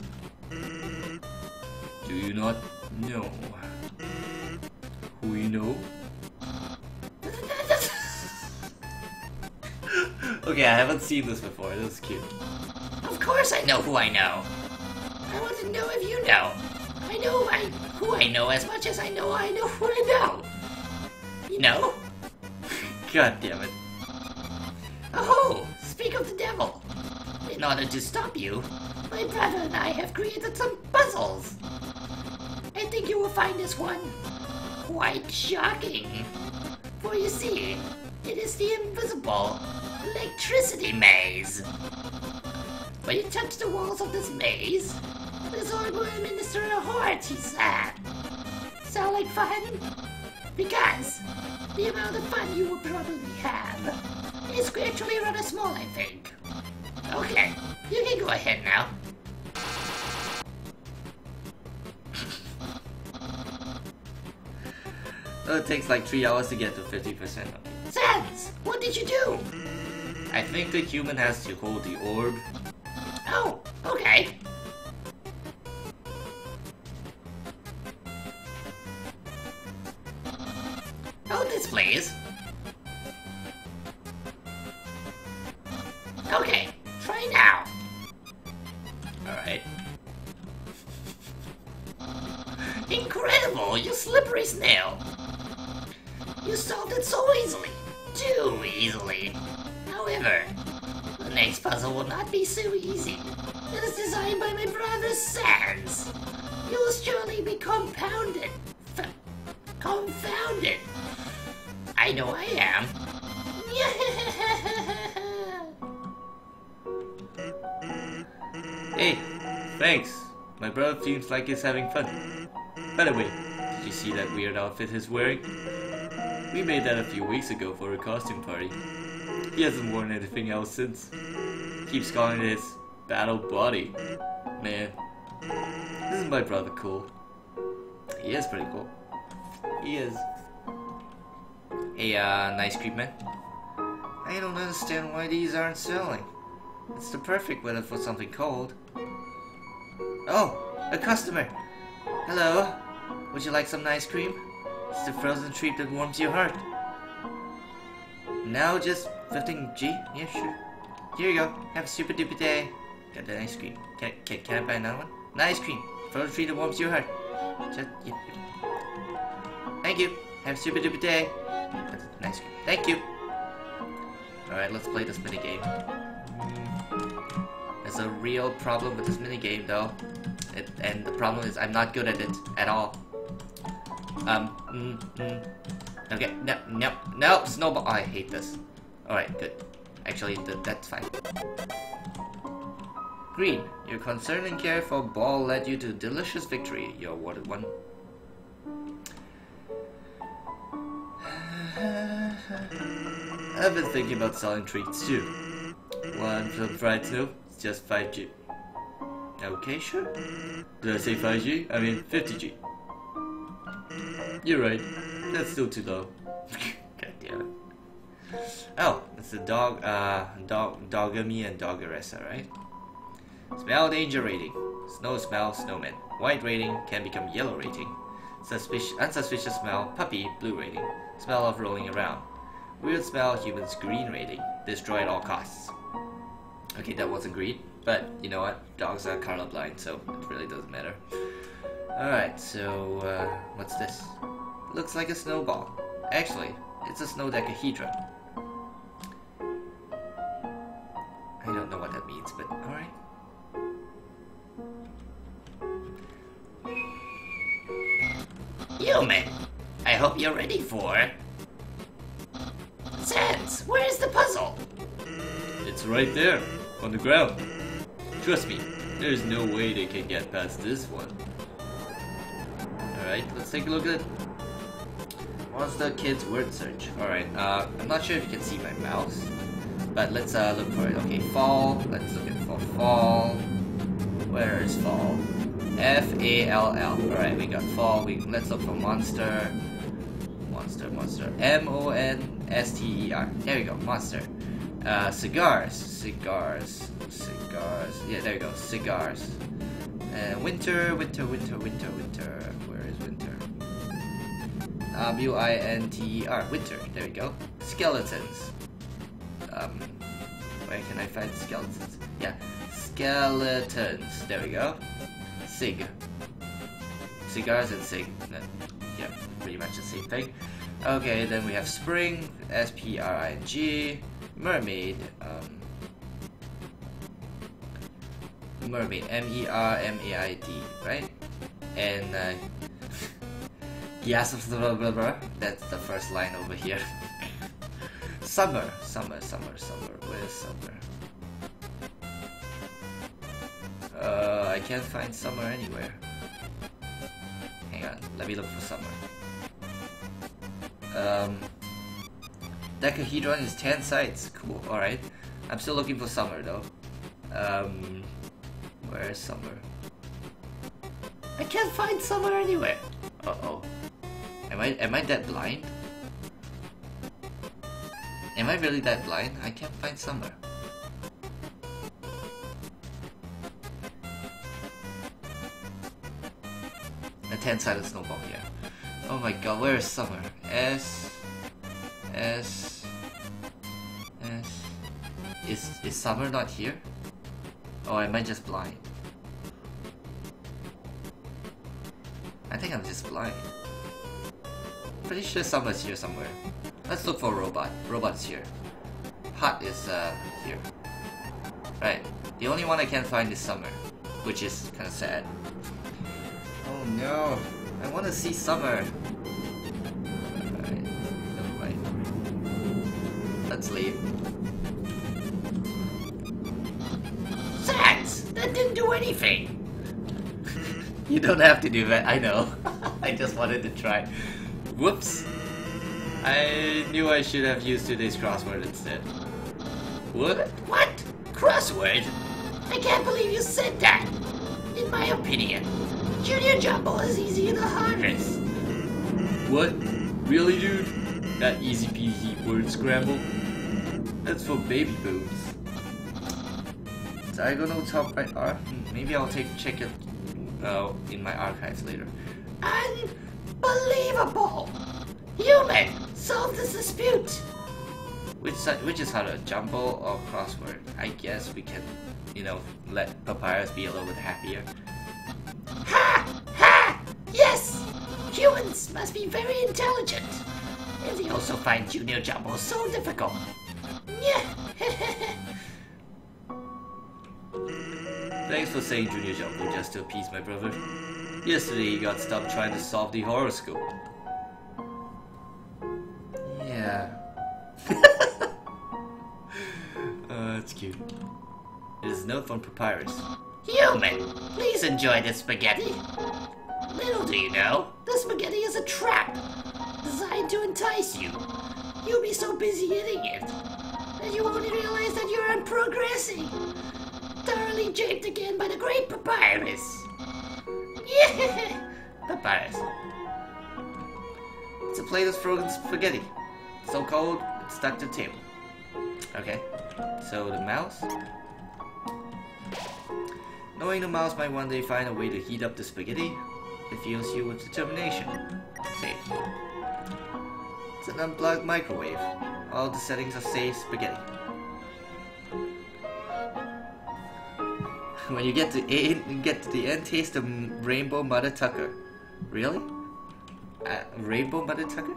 Speaker 1: Do you not know who you know? Okay, I haven't seen this before. This is cute.
Speaker 2: Of course I know who I know. I want to know if you know. I know I, who I know as much as I know I know who I know. You know?
Speaker 1: God damn it.
Speaker 2: Oh, speak of the devil. In order to stop you, my brother and I have created some puzzles. I think you will find this one quite shocking. For you see, it is the invisible electricity maze. When you touch the walls of this maze, the sword will administer a heart, he said. Sound like fun? Because the amount of fun you will probably have is actually rather small, I think. Okay, you can go ahead now.
Speaker 1: Oh, it takes like three hours to get to fifty percent.
Speaker 2: Sans, what did you do?
Speaker 1: I think the human has to hold the orb.
Speaker 2: Oh, okay. Oh, this please. Okay, try now.
Speaker 1: Alright.
Speaker 2: Incredible, you slippery snail. You solved it so easily. Too easily. However, the next puzzle will not be so easy. It is designed by my brother Sans. You will surely be compounded. F confounded. I know I am.
Speaker 1: Hey, thanks. My brother seems like he's having fun. By the way, did you see that weird outfit he's wearing? We made that a few weeks ago for a costume party. He hasn't worn anything else since. Keeps calling it his battle body. Man, isn't my brother cool? He is pretty cool. He is. Hey, uh, nice creep man. I don't understand why these aren't selling. It's the perfect weather for something cold. Oh, a customer. Hello. Would you like some ice cream? It's the frozen treat that warms your heart. Now just fifteen G? Yeah, sure. Here you go. Have a super duper day. Got the ice cream. Can, can, can I buy another one? An ice cream. Frozen treat that warms your heart. Just, yeah. Thank you. Have a super duper day. That's an ice cream. Thank you. Alright, let's play this minigame. There's a real problem with this minigame though. It, and the problem is I'm not good at it at all. Um, mm, mm. Okay, no, no, no, snowball. Oh, I hate this. Alright, good. Actually, th that's fine. Green, your concern and care for ball led you to delicious victory. You're awarded one. I've been thinking about selling treats too. One from fried snow, it's just five G. Okay, sure. Did I say five G? I mean fifty G. You're right. That's still too low. God damn it. Oh, it's the dog, uh, dog, Dogami and Doggeressa, right? Smell danger rating. Snow smell, snowman. White rating can become yellow rating. Suspicious, unsuspicious smell, puppy, blue rating. Smell of rolling around. Weird smell, humans, green rating. Destroy at all costs. Okay, that wasn't green, but you know what? Dogs are colorblind, so it really doesn't matter. Alright, so, uh, what's this? Looks like a snowball. Actually, it's a snow decahedron. I don't know what that means, but alright.
Speaker 2: Human, I hope you're ready for... Sans, where is the puzzle?
Speaker 1: It's right there, on the ground. Trust me, there's no way they can get past this one. Alright, let's take a look at it. What's the kid's word search? Alright, uh, I'm not sure if you can see my mouse, but let's uh, look for it. Okay, fall. Let's look at for fall. Where is fall? F A L L. Alright, we got fall. We, let's look for monster. Monster, monster. M O N S T E R. There we go, monster. Uh, cigars. Cigars. Cigars. Yeah, there we go, cigars. Uh, winter, winter, winter, winter, winter. Where is winter? W I N T E R. Winter. There we go. Skeletons. Um, Where can I find skeletons? Yeah, skeletons. There we go. Sig. Cigars and sig. No, yeah, pretty much the same thing. Okay, then we have spring, S P R I N G, mermaid, um, mermaid, M E R M A I D, right? And uh, yes, blah, blah, blah. That's the first line over here. Summer, summer, summer, summer. Where's summer? Uh, I can't find summer anywhere. Hang on, let me look for summer. Um, Decahedron is ten sites. Cool. All right. I'm still looking for summer though. Um, where is summer? I can't find summer anywhere. Uh oh. Am I am I that blind? Am I really that blind? I can't find summer. A ten-sided snowball here. Oh my god, where is summer? S... S... S... Is, is summer not here? Or am I just blind? I think I'm just blind. Pretty sure summer's here somewhere. Let's look for robot. Robot's here. Hot is uh, here. Right. The only one I can't find is summer, which is kind of sad. Oh no! I want to see summer. Alright, never mind. Let's leave.
Speaker 2: Sans! That didn't do anything!
Speaker 1: You don't have to do that, I know. I just wanted to try. Whoops! I knew I should have used today's crossword instead. What?
Speaker 2: What? Crossword? I can't believe you said that! In my opinion, Junior Jumbo is easier the hardest.
Speaker 1: What? Really, dude? That easy peasy word scramble? That's for baby boobs. Diagonal top right R? Hmm, maybe I'll take check it uh, in my archives later.
Speaker 2: Unbelievable! Human, solve this dispute!
Speaker 1: Which side, which is harder, jumbo or crossword? I guess we can, you know, let Papyrus be a little bit happier.
Speaker 2: Ha! Ha! Yes! Humans must be very intelligent. And they also find Junior Jumbo so difficult. Yeah.
Speaker 1: Thanks for saying Junior Jumbo just to appease my brother. Yesterday he got stopped trying to solve the horoscope. Yeah. uh, that's cute. It is a note from Papyrus.
Speaker 2: Human, please enjoy this spaghetti. Little do you know, the spaghetti is a trap designed to entice you. You'll be so busy eating it that you won't realize that you're unprogressing. Thoroughly japed again by the great Papyrus. Yeah.
Speaker 1: Papyrus. It's a plate of frozen spaghetti. So cold, it's stuck to the table. Okay, so the mouse. Knowing the mouse might one day find a way to heat up the spaghetti, it fills you with determination. Save. It's an unplugged microwave. All the settings are safe spaghetti. When you get to a get to the end, taste the rainbow Mother Tucker. Really? Uh, rainbow Mother Tucker?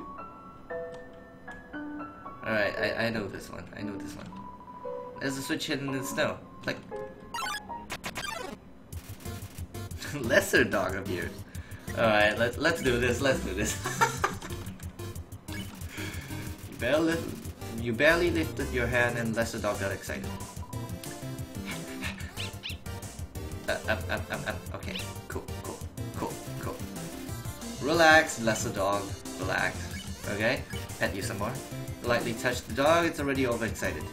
Speaker 1: Alright, I, I know this one. I know this one. There's a switch hidden in the snow. Like... Lesser dog appears. Alright, let's let's do this, let's do this. you, barely, you barely lifted your hand and Lesser dog got excited. Up, up, up, up, up. Okay, cool, cool, cool, cool. Relax, Lesser dog, relax. Okay, pet you some more. Lightly touch the dog, it's already overexcited.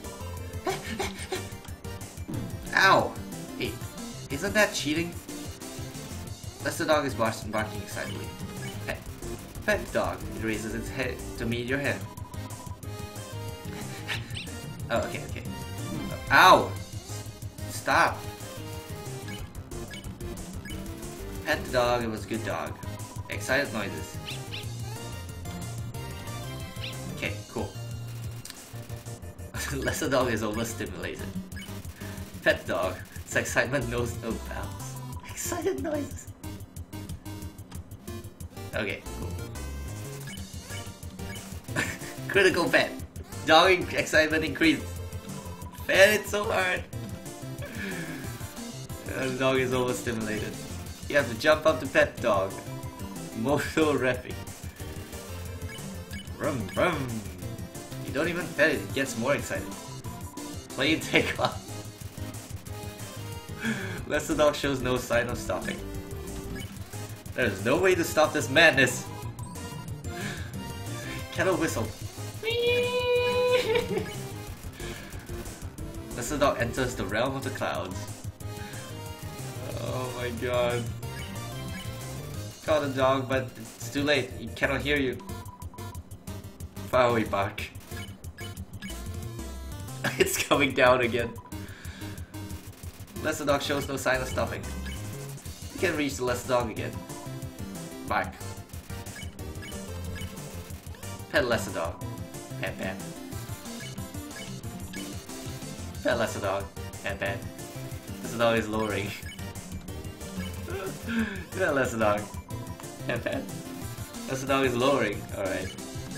Speaker 1: Ow! Hey, isn't that cheating? Lesser dog is barking, barking excitedly. Pet. Pet the dog. It raises its head to meet your hand. Oh, okay, okay. Ow! Stop! Pet the dog, it was a good dog. Excited noises. Lesser dog is overstimulated. Pet dog. Its excitement knows no bounds. Excited noises. Okay, cool. Critical pet. Dog excitement increased. Pet it so hard. The dog is overstimulated. You have to jump up to pet dog. Moto reffing. Rum rum. You don't even pet it, it gets more excited. Play take off. Lesser dog shows no sign of stopping. There's no way to stop this madness. Kettle whistle. Lesser dog enters the realm of the clouds. Oh my god. Call the dog, but it's too late. He cannot hear you. Far away, bark. It's coming down again. Lesser dog shows no sign of stopping. You can reach the lesser dog again. Bark. Pet lesser dog. Pet pet. Pet lesser dog. Pet pet. Lesser dog is lowering. Pet lesser dog. Pet pet. Lesser dog is lowering. Alright.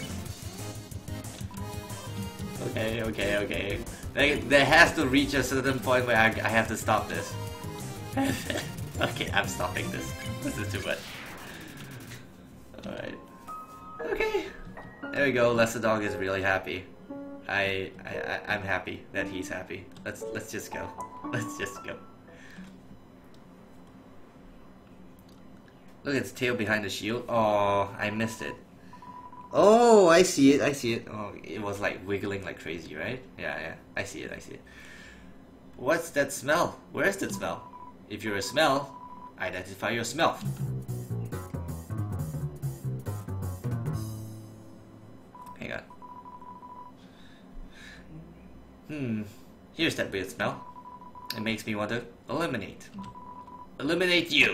Speaker 1: Okay, okay, okay. There, there has to reach a certain point where I, I have to stop this. Okay, I'm stopping this. This is too much. Alright. Okay. There we go. Lesser dog is really happy. I, I, I I'm happy that he's happy. Let's let's just go. Let's just go. Look at its tail behind the shield. Oh, I missed it. Oh, I see it, I see it. Oh, it was like wiggling like crazy, right? Yeah, yeah. I see it, I see it. What's that smell? Where is that smell? If you're a smell, identify your smell. Hang on. Hmm. Here's that weird smell. It makes me want to eliminate. Eliminate you!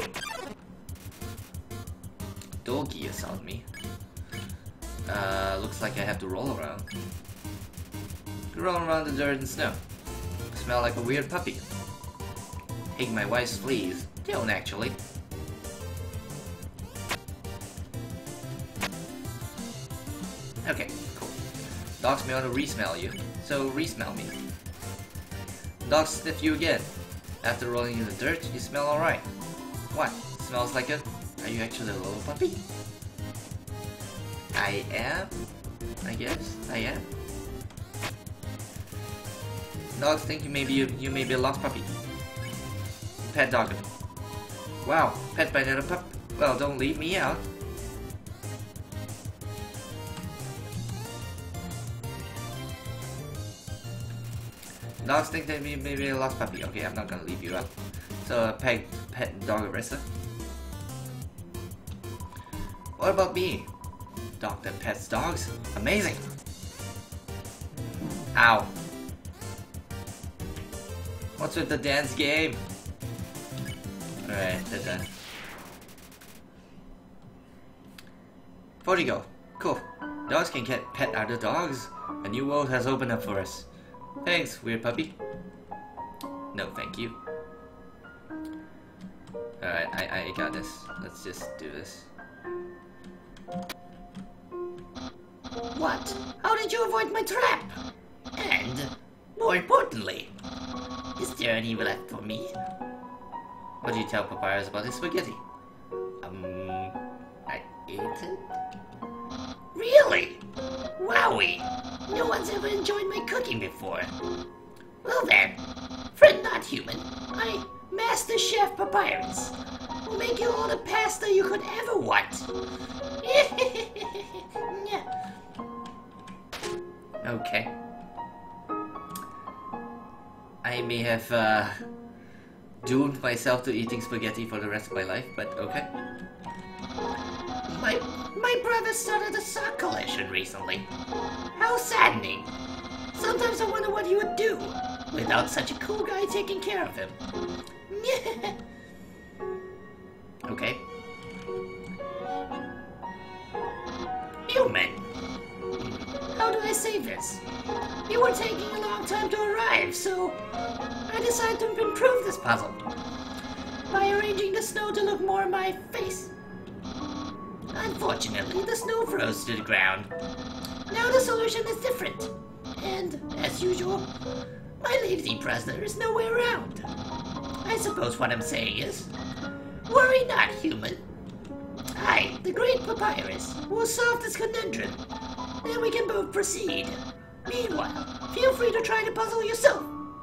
Speaker 1: Doggy assault me. Uh, looks like I have to roll around. Roll around the dirt and snow. Smell like a weird puppy. Hate my wife's fleas. Don't actually. Okay, cool. Dogs may want to re-smell you, so re-smell me. Dogs sniff you again. After rolling in the dirt, you smell alright. What? Smells like a... Are you actually a little puppy? I am? I guess I am. Dogs think you may be a, you may be a lost puppy. Pet dog. Wow, pet by another pup. Well, don't leave me out. Dogs think they may, may be a lost puppy. Okay, I'm not gonna leave you out. So, uh, pet pet dog arrestor. What about me? Dog that pets dogs? Amazing! Ow. What's with the dance game? Alright, they're done. Portico. Cool. Dogs can get pet other dogs. A new world has opened up for us. Thanks, weird puppy. No, thank you. Alright, I, I got this. Let's just do this.
Speaker 2: What? How did you avoid my trap? And, more importantly, is there any left for me?
Speaker 1: What do you tell Papyrus about his spaghetti?
Speaker 2: Um, I ate it? Really? Wowie! No one's ever enjoyed my cooking before. Well then, friend not human, I, Master Chef Papyrus, will make you all the pasta you could ever want.
Speaker 1: Okay. I may have uh, doomed myself to eating spaghetti for the rest of my life, but okay.
Speaker 2: My my brother started a sock collection recently. How saddening. Sometimes I wonder what he would do without such a cool guy taking care of him.
Speaker 1: Okay.
Speaker 2: Human. How do I say this? You were taking a long time to arrive, so I decided to improve this puzzle by arranging the snow to look more my face. Unfortunately, the snow froze to the ground. Now the solution is different, and as usual, my lazy brother is nowhere around. I suppose what I'm saying is, worry not, human. I, the great Papyrus, will solve this conundrum. Then we can both proceed. Meanwhile, feel free to try the puzzle yourself.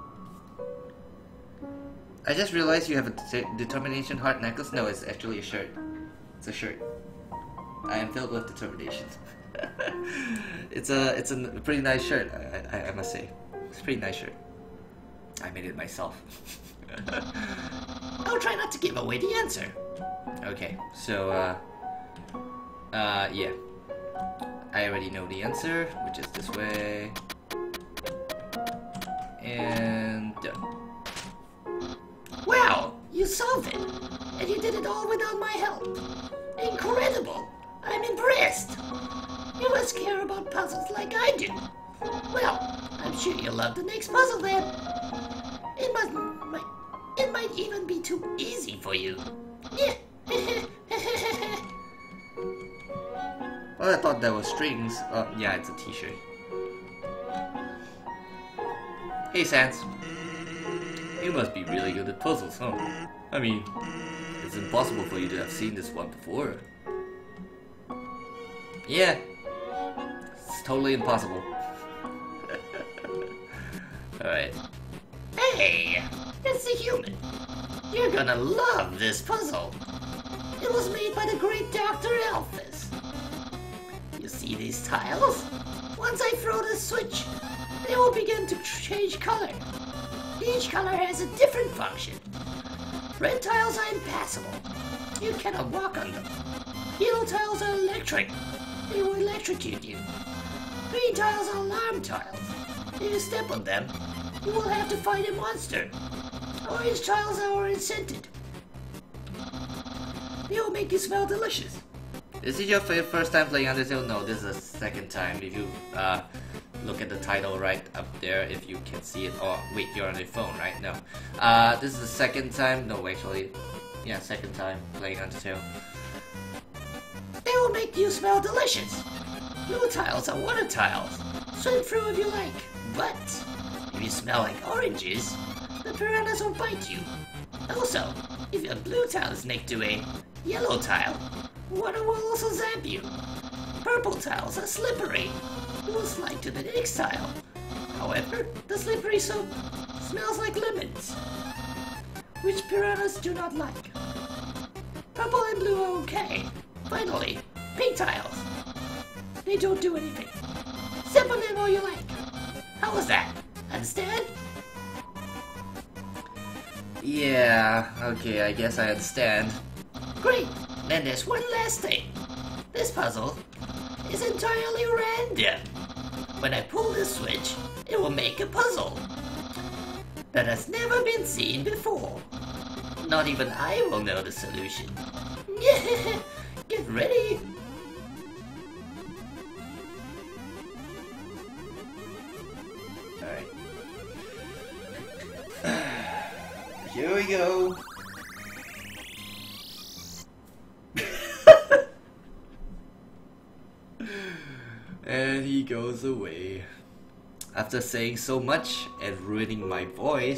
Speaker 1: I just realized you have a de determination heart necklace. No, it's actually a shirt. It's a shirt. I am filled with determination. it's a it's a pretty nice shirt. I, I I must say, it's a pretty nice shirt. I made it myself.
Speaker 2: I'll try not to give away the answer.
Speaker 1: Okay, so uh, uh, yeah. I already know the answer, which is this way. And done.
Speaker 2: Wow, you solved it! And you did it all without my help. Incredible! I'm impressed! You must care about puzzles like I do. Well, I'm sure you'll love the next puzzle then. It must, might, it might even be too easy for you. Yeah.
Speaker 1: Well, I thought that was strings. Oh, yeah, it's a t-shirt. Hey, Sans. You must be really good at puzzles, huh? I mean, it's impossible for you to have seen this one before. Yeah. It's totally impossible. Alright.
Speaker 2: Hey! It's the human. You're gonna love this puzzle. It was made by the great Doctor Elphys. You see these tiles? Once I throw the switch, they will begin to change color. Each color has a different function. Red tiles are impassable. You cannot walk on them. Yellow tiles are electric. They will electrocute you. Green tiles are alarm tiles. If you step on them, you will have to fight a monster. Orange tiles are scented. They will make you smell delicious.
Speaker 1: Is it your first time playing Undertale? No, this is the second time. If you uh, look at the title right up there, if you can see it. Oh, wait, you're on your phone, right? No. Uh, this is the second time. No, actually, yeah, second time playing Undertale.
Speaker 2: They will make you smell delicious. Blue tiles are water tiles. Swim through if you like. But if you smell like oranges, the piranhas will bite you. Also, if a blue tile is next to a yellow tile, water will also zap you. Purple tiles are slippery. You will slide to the next tile. However, the slippery soap smells like lemons, which piranhas do not like. Purple and blue are okay. Finally, pink tiles. They don't do anything. Step on them all you like. How was that? Understand?
Speaker 1: Yeah, okay, I guess I understand.
Speaker 2: Great. Then there's one last thing. This puzzle is entirely random. When I pull this switch, it will make a puzzle that has never been seen before. Not even I will know the solution. Get ready.
Speaker 1: Alright. Here we go. And he goes away. After saying so much and ruining my voice.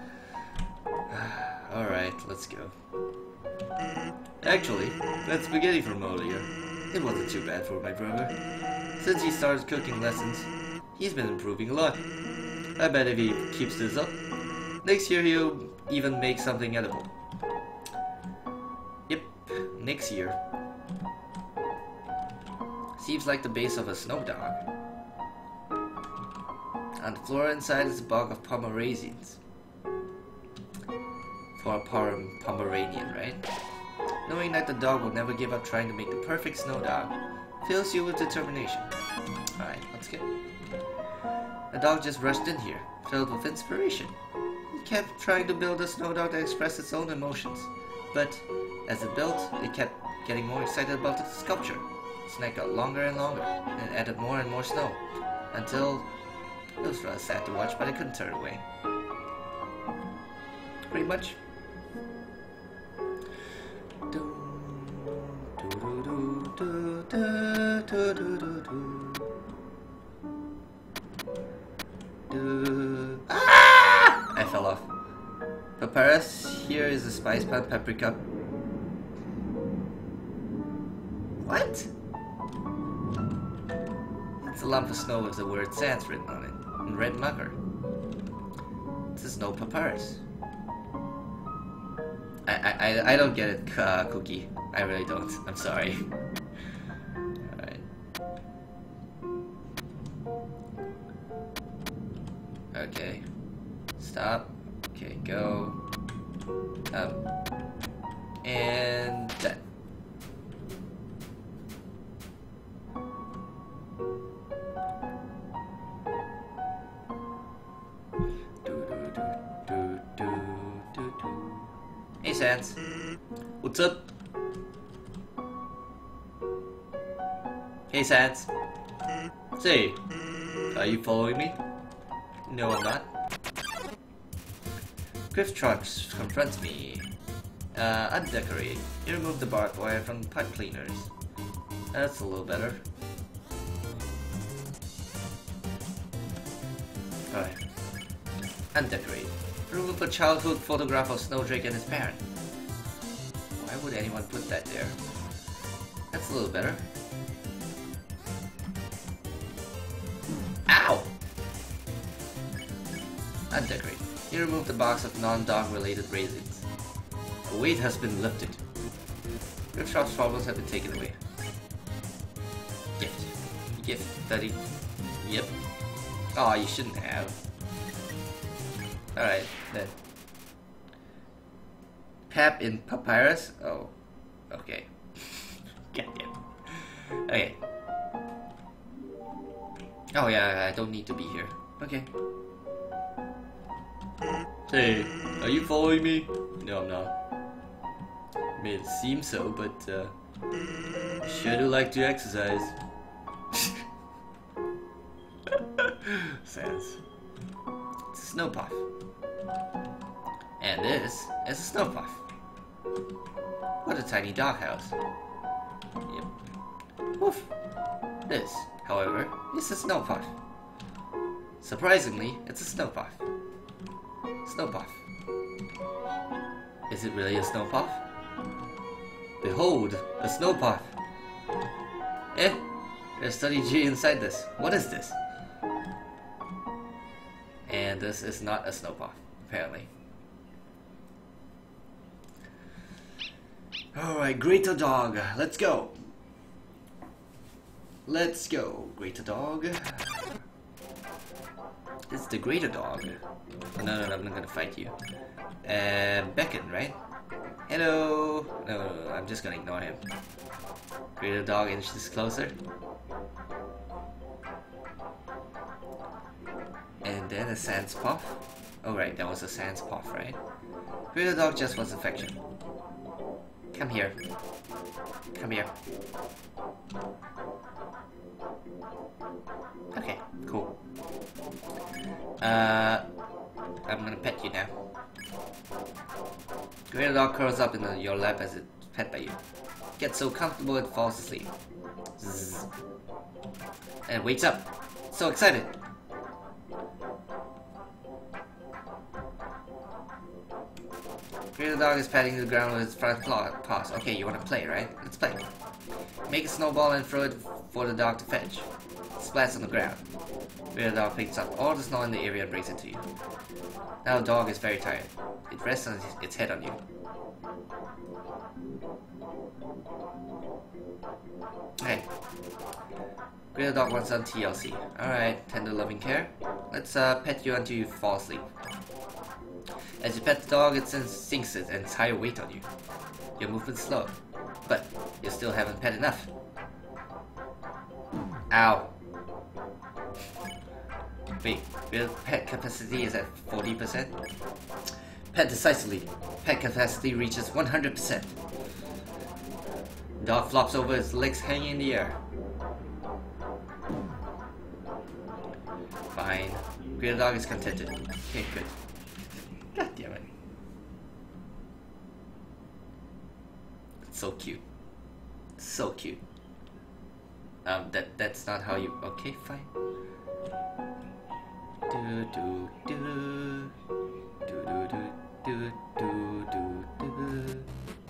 Speaker 1: Alright, let's go. Actually, that spaghetti from earlier, it wasn't too bad for my brother. Since he started cooking lessons, he's been improving a lot. I bet if he keeps this up, next year he'll even make something edible. Yep, next year. Seems like the base of a snow dog. On the floor inside is a bog of Pomeranians. For a Pom Pomeranian, right? Knowing that the dog will never give up trying to make the perfect snow dog fills you with determination. Alright, let's go. The dog just rushed in here, filled with inspiration. He kept trying to build a snow dog that expressed its own emotions. But as it built, it kept getting more excited about the sculpture. The snack got longer and longer, and added more and more snow, until It was rather sad to watch, but I couldn't turn away. Pretty much. Ah! I fell off. Papyrus, here is a spice plant, paprika. What? It's a lump of snow with the word sans written on it, in red marker. This is no papyrus. I, I, I don't get it, uh, Cookie. I really don't. I'm sorry. Alright. Okay. Stop. Okay, go. Um. And that. Hey, Sans. What's up? Hey, Sans. Say, are you following me? No, I'm not. Griff Trucks confronts me. Uh, undecorate. You remove the barbed wire from pipe cleaners. That's a little better. Alright. Undecorate. Remove a childhood photograph of Snowdrake and his parent. Why would anyone put that there? That's a little better. Ow! Undecorate. You remove the box of non-dog related raisins. A weight has been lifted. Riftshop's problems have been taken away. Gift. Gift, buddy. Yep. Aw, oh, you shouldn't have. Alright, then. Pap in papyrus? Oh. Okay. Goddamn. Okay. Oh yeah, I don't need to be here. Okay. Hey, are you following me? No, I'm not. May it seem so, but uh, I sure do like to exercise. Sans. It's a snow puff. And this is a snow puff. What a tiny doghouse. Yep. Woof. This, however, is a snow puff. Surprisingly, it's a snow puff. Snow puff. Is it really a snow puff? Behold, a snow puff. Eh? There's study G inside this. What is this? And this is not a snow puff, apparently. Alright, Greater Dog, let's go. Let's go, Greater Dog. It's the Greater Dog. No, no, no, I'm not gonna fight you. Uh, Beckon, right? Hello. No, no, no, I'm just gonna ignore him. Greater Dog inches closer. And then a Sans Puff. Oh right, that was a Sans Puff, right? Greater Dog just wants affection. Come here. Come here. Okay, cool. Uh, I'm gonna pet you now. Greater Dog curls up in the, your lap as it's pet by you. Gets so comfortable it falls asleep. Zzz. And wakes up. So excited. Greater Dog is patting the ground with its front claw paws. Okay, you wanna play, right? Let's play. Make a snowball and throw it for the dog to fetch. It splats on the ground. Greater Dog picks up all the snow in the area and brings it to you. Now the dog is very tired. It rests on its head on you. Hey. Greater Dog wants some T L C. Alright, tender loving care. Let's uh, pet you until you fall asleep. As you pet the dog, it sinks its entire weight on you. Your movement's slow, but you still haven't pet enough. Ow. Wait, your pet capacity is at forty percent? Pet decisively. Pet capacity reaches one hundred percent. Dog flops over, its legs hanging in the air. Fine. Greater dog is contented. Okay, good. God damn it. It's so cute. So cute. Um, that that's not how you. Okay, fine. Do do do do do do do do do.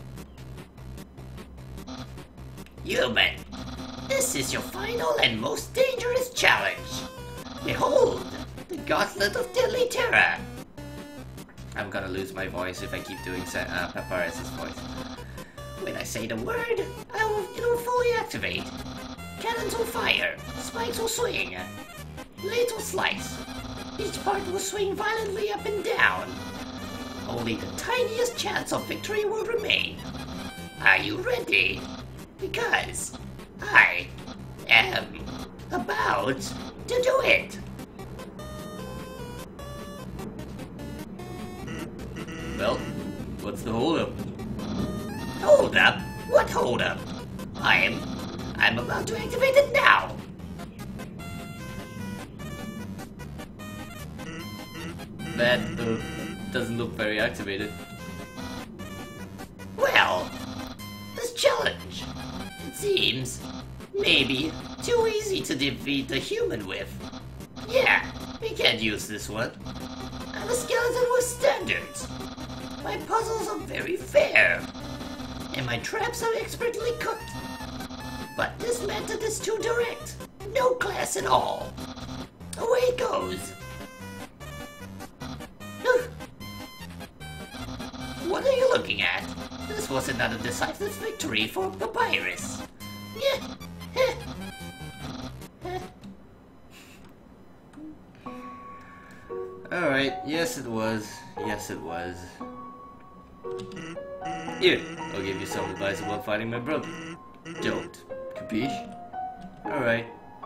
Speaker 2: Human, this is your final and most dangerous challenge. Behold, the Gauntlet of Deadly Terror.
Speaker 1: I'm gonna lose my voice if I keep doing Sa uh, Papyrus's voice.
Speaker 2: When I say the word, I will, it will fully activate. Cannons will fire, spikes will swing, blades will slice. Each part will swing violently up and down. Only the tiniest chance of victory will remain. Are you ready? Because I am about to do it.
Speaker 1: Well, what's the holdup?
Speaker 2: Hold up? What hold up? I'm... I'm about to activate it now.
Speaker 1: That uh, doesn't look very activated.
Speaker 2: Well, this challenge, it seems, maybe too easy to defeat the human with. Yeah, we can't use this one. I'm a skeleton with standards. My puzzles are very fair, and my traps are expertly cooked. But this method is too direct. No class at all. Away it goes. What are you looking at? This was another decisive victory for Papyrus.
Speaker 1: Alright, yes it was. Yes it was. Here, I'll give you some advice about fighting my brother. Don't. Capiche? Alright.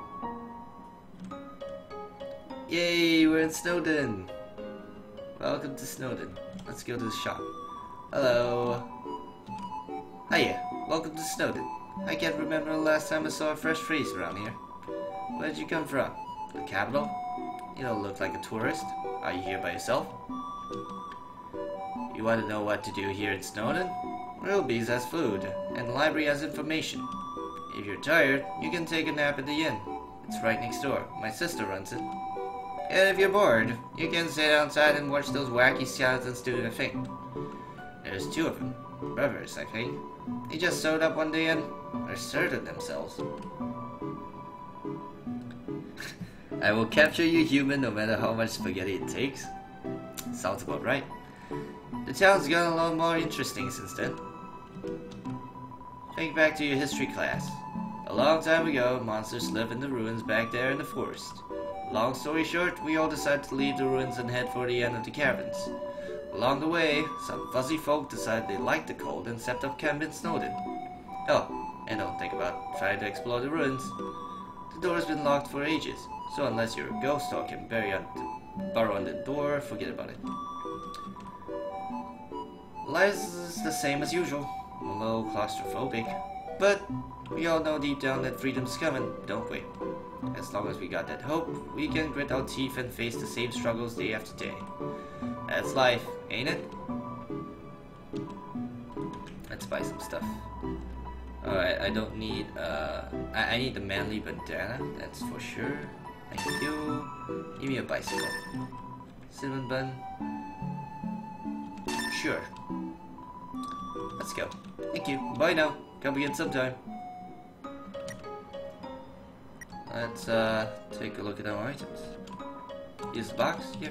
Speaker 1: Yay, we're in Snowden! Welcome to Snowden. Let's go to the shop. Hello. Hiya, welcome to Snowden. I can't remember the last time I saw a fresh face around here. Where did you come from? The capital? You don't look like a tourist. Are you here by yourself? You want to know what to do here in Snowden? Ruby's has food, and the library has information. If you're tired, you can take a nap at the inn. It's right next door. My sister runs it. And if you're bored, you can sit outside and watch those wacky skeletons do their thing. There's two of them. Brothers, I think. They just showed up one day and asserted themselves. I will capture you, human, no matter how much spaghetti it takes. Sounds about right. The town's gotten a lot more interesting since then. Think back to your history class. A long time ago, monsters lived in the ruins back there in the forest. Long story short, we all decided to leave the ruins and head for the end of the caverns. Along the way, some fuzzy folk decided they liked the cold and set up camp in Snowden. Oh, and don't think about trying to explore the ruins. The door's been locked for ages, so unless you're a ghost or can bury on the, burrow on the door, forget about it. Life is the same as usual, a little claustrophobic, but we all know deep down that freedom's coming, don't we? As long as we got that hope, we can grit our teeth and face the same struggles day after day. That's life, ain't it? Let's buy some stuff. Alright, I don't need, uh, I, I need the manly bandana, that's for sure. Thank you. Give me a bicycle. Cinnamon bun. Sure. Let's go. Thank you. Bye now. Come again sometime. Let's uh, take a look at our items. Use the box? Yep.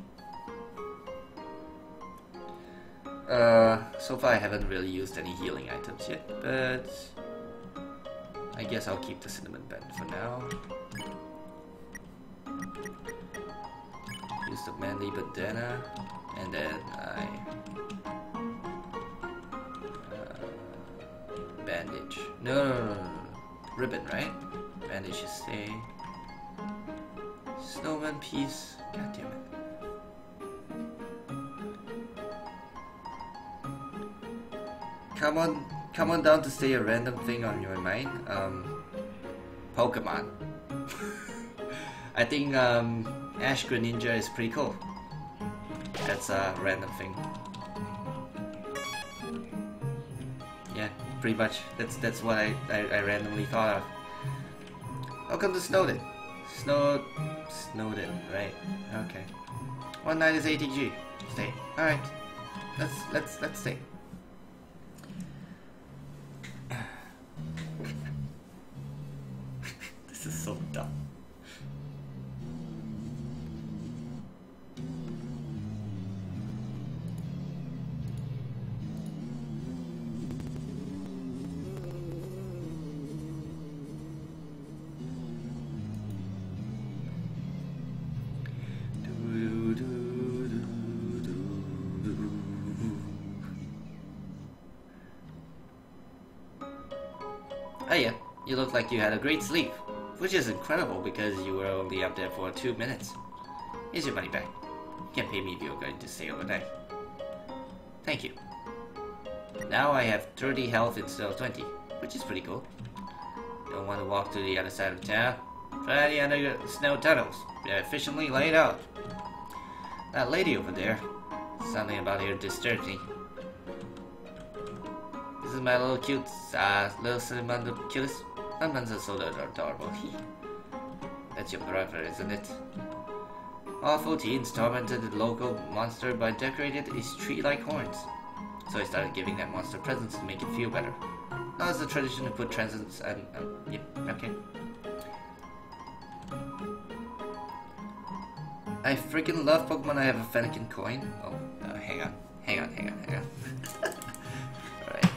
Speaker 1: Uh, so far I haven't really used any healing items yet, but I guess I'll keep the cinnamon bun for now. Use the manly bandana, and then I uh, bandage. No, no, no, no, no, ribbon, right? Bandage should stay. Snowman piece. God damn it. Come on, come on down to say a random thing on your mind. Um, Pokemon. I think um, Ash Greninja is pretty cool. That's a random thing. Yeah, pretty much. That's that's what I, I, I randomly thought of. Welcome to Snowden. Snow Snowden, right? Okay. One night is eighty G. Stay. Alright. Let's let's let's stay. This is so dumb. Oh yeah, you look like you had a great sleep, which is incredible because you were only up there for two minutes. Here's your money back. You can't pay me if you're going to stay overnight. Thank you. Now I have thirty health instead of twenty, which is pretty cool. Don't want to walk to the other side of town? Try the under snow tunnels. They're efficiently laid out. That lady over there, something about her disturbs me. This is my little cute, uh, little cinnamon cutest. Cinnamons are so adorable. That's your brother, isn't it? Awful teens tormented the local monster by decorating his tree-like horns. So I started giving that monster presents to make it feel better. Now it's a tradition to put presents and, uh, yeah, okay. I freaking love Pokemon. I have a Fennekin coin. Oh, uh, hang on, hang on, hang on, hang on. Alright.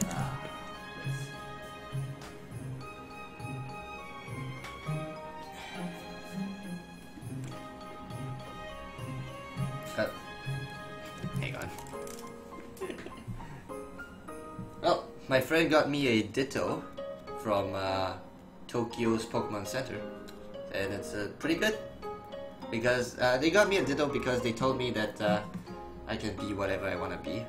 Speaker 1: Uh, hang on. Well, my friend got me a Ditto from uh, Tokyo's Pokemon Center, and it's uh, pretty good. Because uh, they got me a Ditto because they told me that uh, I can be whatever I want to be.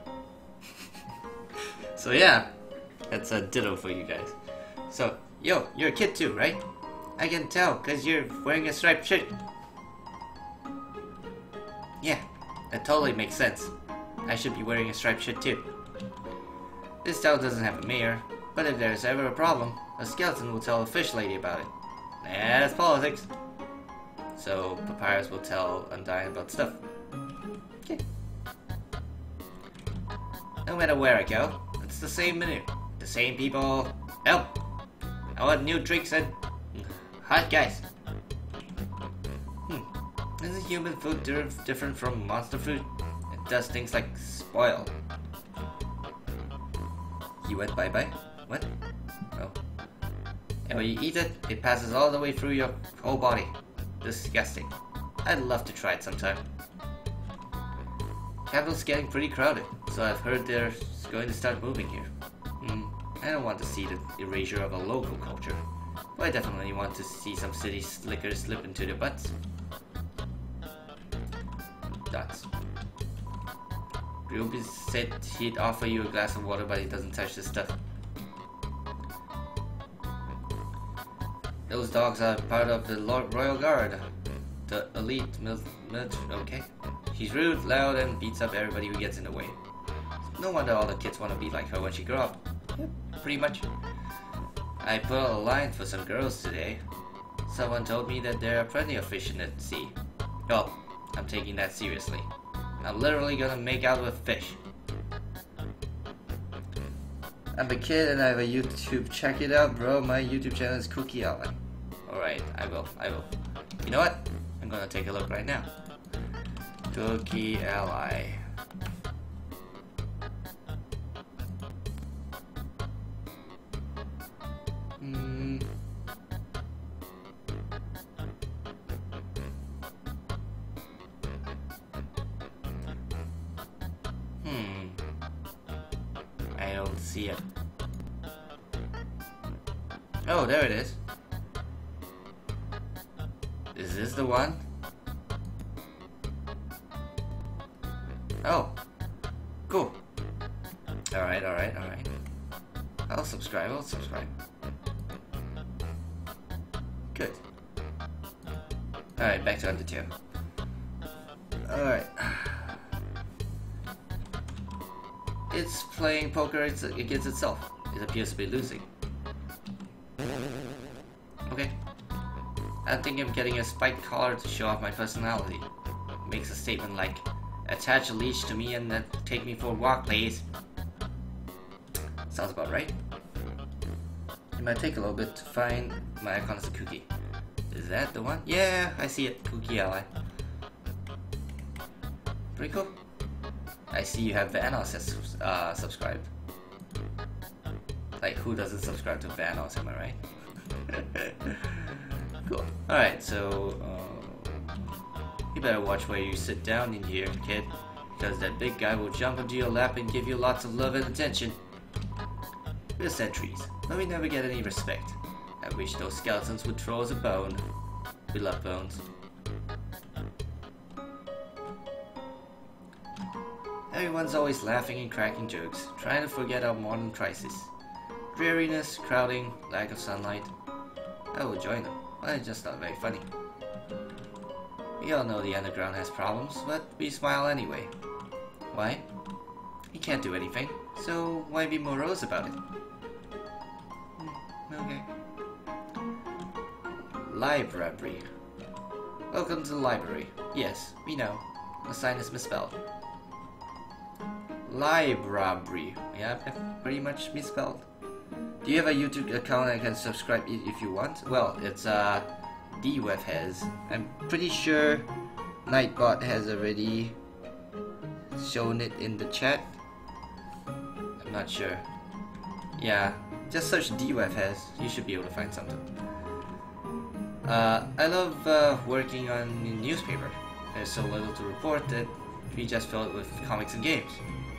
Speaker 1: So yeah, that's a Ditto for you guys. So, yo, you're a kid too, right? I can tell because you're wearing a striped shirt. Yeah, that totally makes sense. I should be wearing a striped shirt too. This town doesn't have a mayor, but if there's ever a problem, a skeleton will tell a fish lady about it. That's politics. So Papyrus will tell Undyne about stuff. Okay. No matter where I go, it's the same menu. The same people. Oh! I want new drinks and hot guys. Hmm. Isn't human food different from monster food? It does things like spoil. He went bye-bye? What? Oh. And when you eat it, it passes all the way through your whole body. Disgusting. I'd love to try it sometime. Capital's getting pretty crowded, so I've heard they're going to start moving here. Hmm, I don't want to see the erasure of a local culture, but I definitely want to see some city slickers slip into their butts. Dots. Ruby said he'd offer you a glass of water, but he doesn't touch the stuff. Those dogs are part of the Lord Royal Guard. The elite military, okay? She's rude, loud, and beats up everybody who gets in the way. No wonder all the kids want to be like her when she grows up. Yep, pretty much. I put out a line for some girls today. Someone told me that there are plenty of fish in the sea. Oh, I'm taking that seriously. I'm literally gonna make out with fish. I'm a kid and I have a YouTube. Check it out, bro. My YouTube channel is Cookie Ally. Alright, I will. I will. You know what? I'm gonna take a look right now. Cookie Ally. Hmm. Hmm. I don't see it. Oh, there it is. Is this the one? Oh. Cool. Alright, alright, alright. I'll subscribe, I'll subscribe. Good. Alright, back to Undertale. Alright. It's playing poker against itself. It appears to be losing. Okay. I'm thinking of getting a spiked collar to show off my personality. Makes a statement like, attach a leash to me and then take me for a walk, please. Sounds about right. It might take a little bit to find my icon as a cookie. Is that the one? Yeah, I see it. Cookie ally. Pretty cool. I see you have Vanos as uh, subscribed. Like, who doesn't subscribe to Vanos, am I right? Cool. Alright, so... Uh, you better watch where you sit down in here, kid. Because that big guy will jump into your lap and give you lots of love and attention. We're sentries, but we never get any respect. I wish those skeletons would throw us a bone. We love bones. Everyone's always laughing and cracking jokes, trying to forget our modern crisis. Dreariness, crowding, lack of sunlight. I will join them, but it's just not very funny. We all know the underground has problems, but we smile anyway. Why? You can't do anything, so why be morose about it? Hmm, okay. Library. Welcome to the library. Yes, we know. The sign is misspelled. Library. Yeah, pretty much misspelled. Do you have a YouTube account I can subscribe if you want? Well, it's uh, D W E F has. I'm pretty sure Nightbot has already shown it in the chat. I'm not sure. Yeah, just search D W E F has. You should be able to find something. Uh, I love uh, working on the newspaper. There's so little to report that we just fill it with comics and games.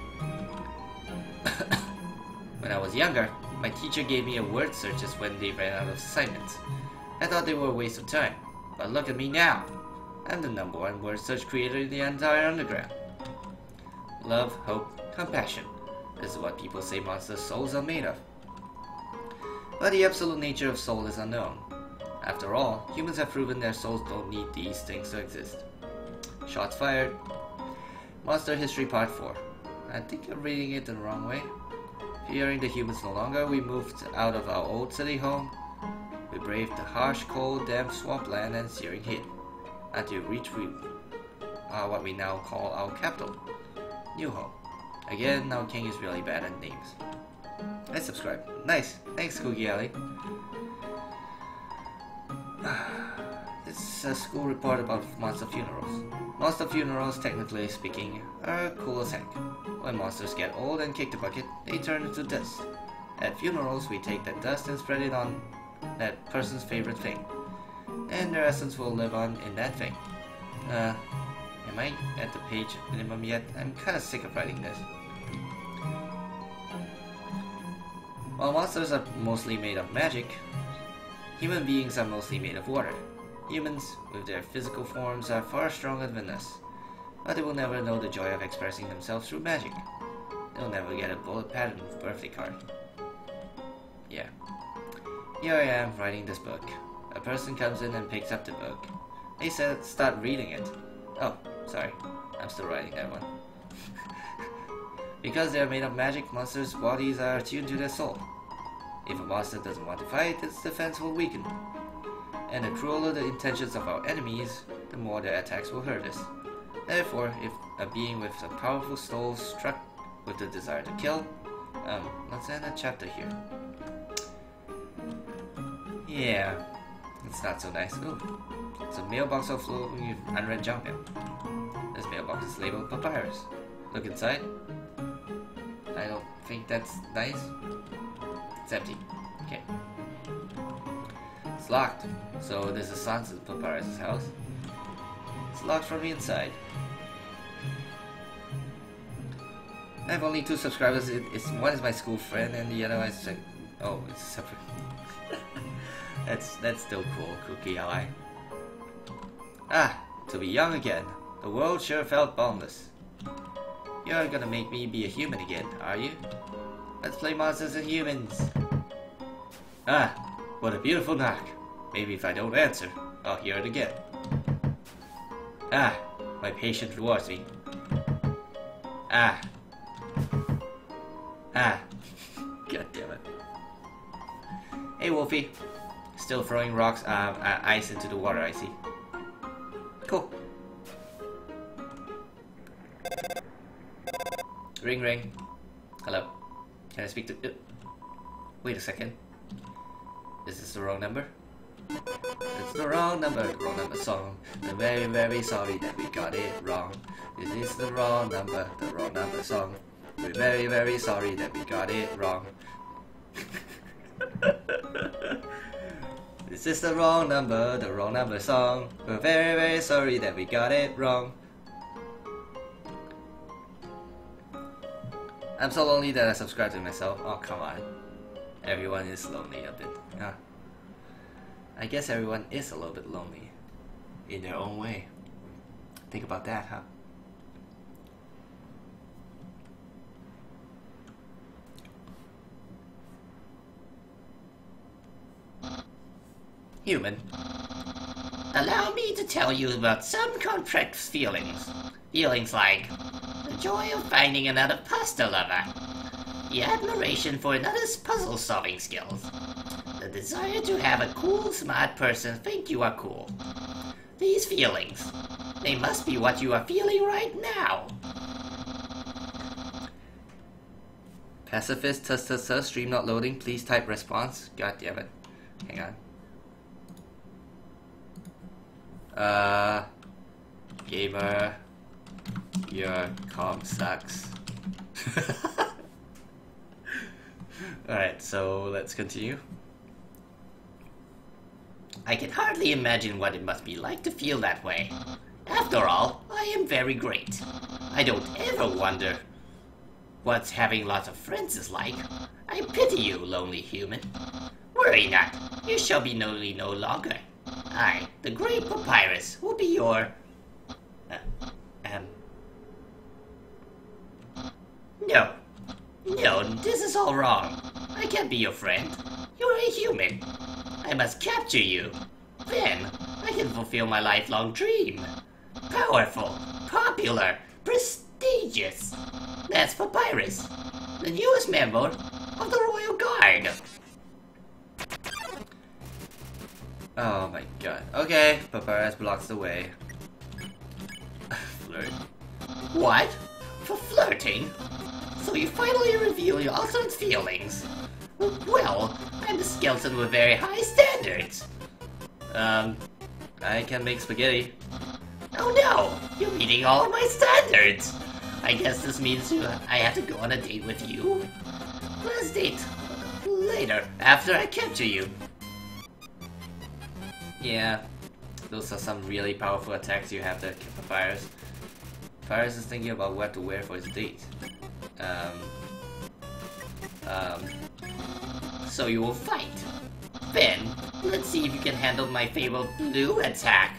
Speaker 1: When I was younger, my teacher gave me a word searches when they ran out of assignments. I thought they were a waste of time, but look at me now. I'm the number one word search creator in the entire underground. Love, hope, compassion. This is what people say monster souls are made of. But the absolute nature of soul is unknown. After all, humans have proven their souls don't need these things to exist. Shots fired. Monster History Part four. I think I'm reading it the wrong way. Fearing the humans no longer, we moved out of our old city home. We braved the harsh, cold, damp swampland and searing heat until we reached we, uh, what we now call our capital, New Home. Again, our king is really bad at names. I subscribe. Nice. Thanks, Cookie Alley. This is a school report about monster funerals. Monster funerals, technically speaking, are cool as heck. When monsters get old and kick the bucket, they turn into dust. At funerals, we take that dust and spread it on that person's favorite thing. And their essence will live on in that thing. Uh, am I at the page minimum yet? I'm kinda sick of writing this. While monsters are mostly made of magic, human beings are mostly made of water. Humans, with their physical forms, are far stronger than us, but they will never know the joy of expressing themselves through magic. They'll never get a bullet pattern birthday card. Yeah. Here I am, writing this book. A person comes in and picks up the book. They said, start reading it. Oh, sorry. I'm still writing that one. Because they are made of magic, monsters' bodies are attuned to their soul. If a monster doesn't want to fight, its defense will weaken. And the crueler the intentions of our enemies, the more their attacks will hurt us. Therefore, if a being with a powerful soul struck with the desire to kill, um, let's end a chapter here. Yeah, it's not so nice. Ooh, it's a mailbox overflowing with unread junk mail. This mailbox is labeled Papyrus. Look inside. I don't think that's nice. It's empty. Okay. It's locked. So this is Sansa's Papyrus' house. It's locked from the inside. I have only two subscribers. It, it's one is my school friend, and the other one is like, oh, it's separate. that's that's still cool, Cookie Ally. Ah, to be young again. The world sure felt boundless. You're gonna make me be a human again, are you? Let's play monsters and humans. Ah, what a beautiful knock. Maybe if I don't answer, I'll hear it again. Ah, my patience rewards me. Ah. Ah. God damn it. Hey, Wolfie. Still throwing rocks, uh, uh, ice into the water, I see. Cool. Ring, ring. Hello. Can I speak to... Uh, wait a second. Is this the wrong number? It's the wrong number, wrong number song. I'm very, very sorry that we got it wrong. This is the wrong number, the wrong number song. We're very, very sorry that we got it wrong. This is the wrong number, the wrong number song. We're very, very sorry that we got it wrong. I'm so lonely that I subscribe to myself. Oh, come on. Everyone is lonely a bit. Huh? I guess everyone is a little bit lonely. In their own way. Think about that, huh? Human.
Speaker 2: Allow me to tell you about some complex feelings. Feelings like the joy of finding another pasta lover, the admiration for another's puzzle-solving skills, the desire to have a cool, smart person think you are cool. These feelings, they must be what you are feeling right now.
Speaker 1: Pacifist, test, test, test, stream not loading, please type response. God damn it. Hang on. Uh, gamer, your comp sucks. Alright, so let's continue.
Speaker 2: I can hardly imagine what it must be like to feel that way. After all, I am very great. I don't ever wonder what having lots of friends is like. I pity you, lonely human. Worry not, you shall be lonely no longer. I, the great Papyrus, will be your... Uh, um... No. No, this is all wrong. I can't be your friend. You're a human. I must capture you. Then, I can fulfill my lifelong dream. Powerful, popular, prestigious. That's Papyrus, the newest member of the Royal Guard.
Speaker 1: Oh my god. Okay, Papyrus blocks the way. Flirt.
Speaker 2: What? For flirting? So you finally reveal your alternate feelings. Well, I'm a skeleton with very high standards.
Speaker 1: Um, I can make spaghetti.
Speaker 2: Oh no! You're meeting all of my standards! I guess this means you, I have to go on a date with you? Let's date later, after I capture you.
Speaker 1: Yeah, those are some really powerful attacks you have to Papyrus. Papyrus is thinking about what to wear for his date. Um, um,
Speaker 2: So you will fight. Then, let's see if you can handle my fabled blue attack.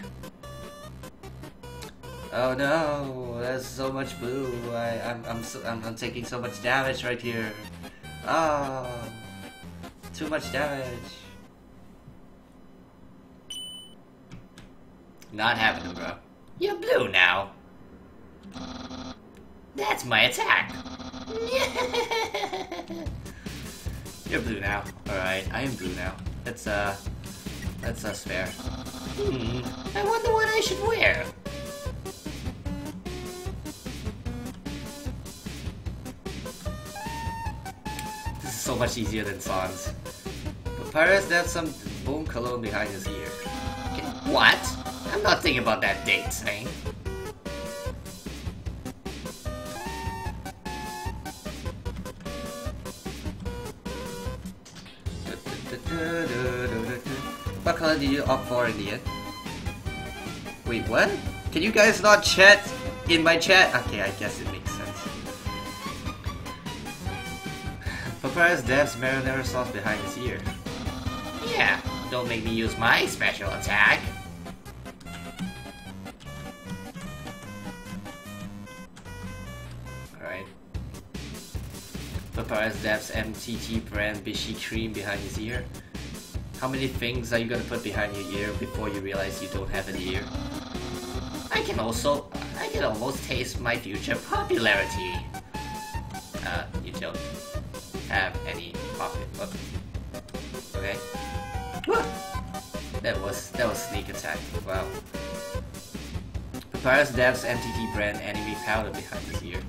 Speaker 1: oh no, there's so much blue. I, I'm, I'm, so, I'm, I'm taking so much damage right here. Oh, too much damage. Not happening, bro.
Speaker 2: You're blue now. That's my attack.
Speaker 1: You're blue now. Alright, I am blue now. That's, uh, that's us fair.
Speaker 2: Hmm, I wonder what I should wear.
Speaker 1: This is so much easier than Sans. Papyrus, there's some bone cologne behind his ear.
Speaker 2: What? I'm not thinking about that date thing.
Speaker 1: What color did you opt for in the end? Wait, what? Can you guys not chat in my chat? Okay, I guess it makes sense. Papyrus dabs marinara sauce behind his ear.
Speaker 2: Yeah, don't make me use my special attack.
Speaker 1: Alright. Papyrus dabs M T T brand Bishy cream behind his ear. How many things are you gonna put behind your ear before you realize you don't have an ear?
Speaker 2: I can also, I can almost taste my future popularity.
Speaker 1: Uh, you don't have any pocket. Oh. Okay. What? That was that was sneak attack. Wow. Papyrus dabs M T T brand enemy powder behind his ear.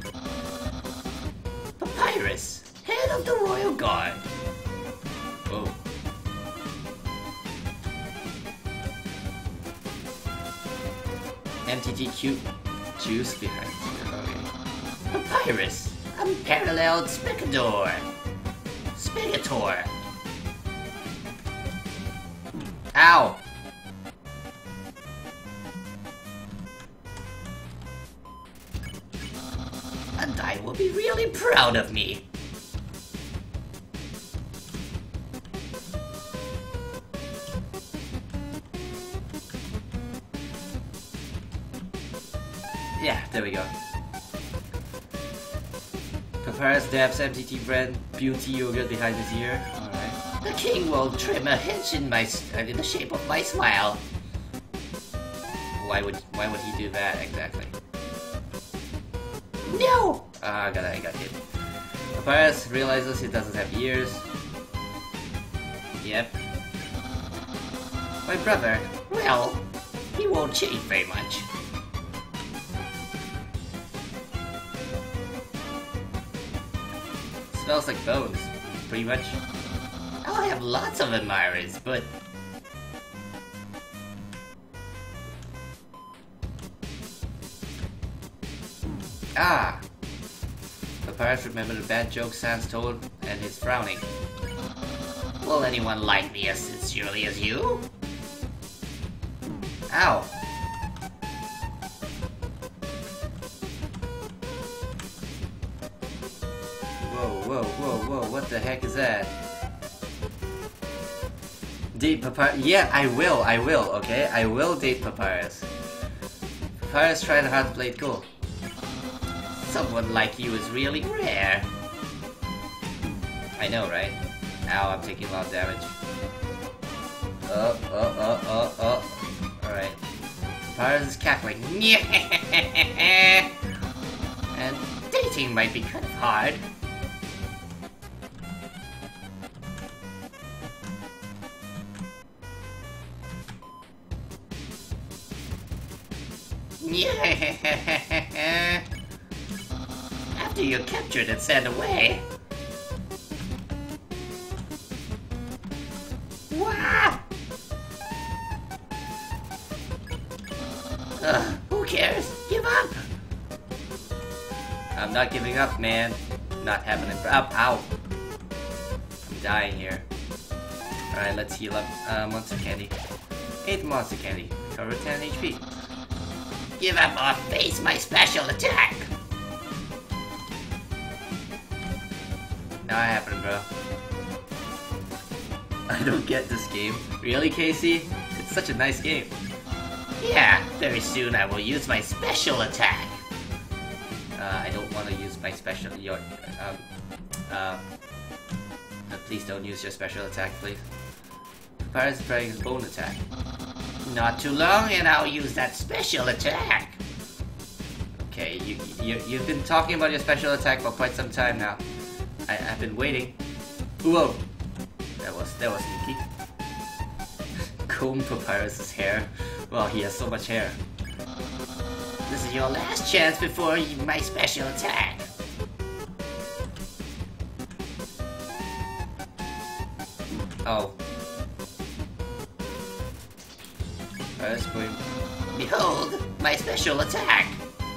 Speaker 2: Papyrus, head of the Royal Guard.
Speaker 1: Oh. M T T cute juice behind his ear. Okay.
Speaker 2: Papyrus, unparalleled Specador. Spegator.
Speaker 1: Ow!
Speaker 2: And I will be really proud of me.
Speaker 1: Yeah, there we go. Papyrus dabs M T T brand beauty yogurt behind his ear. Alright.
Speaker 2: The king will trim a hinge in my uh, in the shape of my smile.
Speaker 1: Why would why would he do that exactly?
Speaker 2: No!
Speaker 1: Ah, I got I got hit. Papyrus realizes he doesn't have ears. Yep. My brother.
Speaker 2: Well, he won't change very much.
Speaker 1: Smells like bones, pretty much.
Speaker 2: I'll have lots of admirers, but
Speaker 1: Ah! Papyrus remembered a bad joke Sans told and is frowning.
Speaker 2: will anyone like me as sincerely as you?
Speaker 1: Ow! Whoa, whoa, whoa, whoa, what the heck is that? Date Papyrus. Yeah, I will, I will, okay? I will date Papyrus. Papyrus tried hard to play it cool.
Speaker 2: Someone like you is really rare.
Speaker 1: I know, right? Ow, I'm taking a lot of damage. Oh, oh, oh, oh, oh. Alright. Papyrus is cackling.
Speaker 2: And dating might be kind of hard. After you're captured and sent away. Wow! Ugh, who cares? Give up!
Speaker 1: I'm not giving up, man. I'm not having it up. Ow! I'm dying here. Alright, let's heal up. Uh, monster candy. eight monster candy. Cover ten H P.
Speaker 2: Give up or face my special attack!
Speaker 1: Now I happen, bro. I don't get this game. Really, Casey? It's such a nice game.
Speaker 2: Yeah, very soon I will use my special attack.
Speaker 1: Uh, I don't want to use my special. Your um, uh, uh, please don't use your special attack, please. Papyrus is trying his bone attack.
Speaker 2: Not too long, and I'll use that special attack.
Speaker 1: Okay, you you you've been talking about your special attack for quite some time now. I I've been waiting. Whoa, that was that was sneaky. Comb Papyrus's hair. Well, he has so much hair.
Speaker 2: This is your last chance before you, my special attack.
Speaker 1: Oh. Papyrus going.
Speaker 2: Behold, my special attack.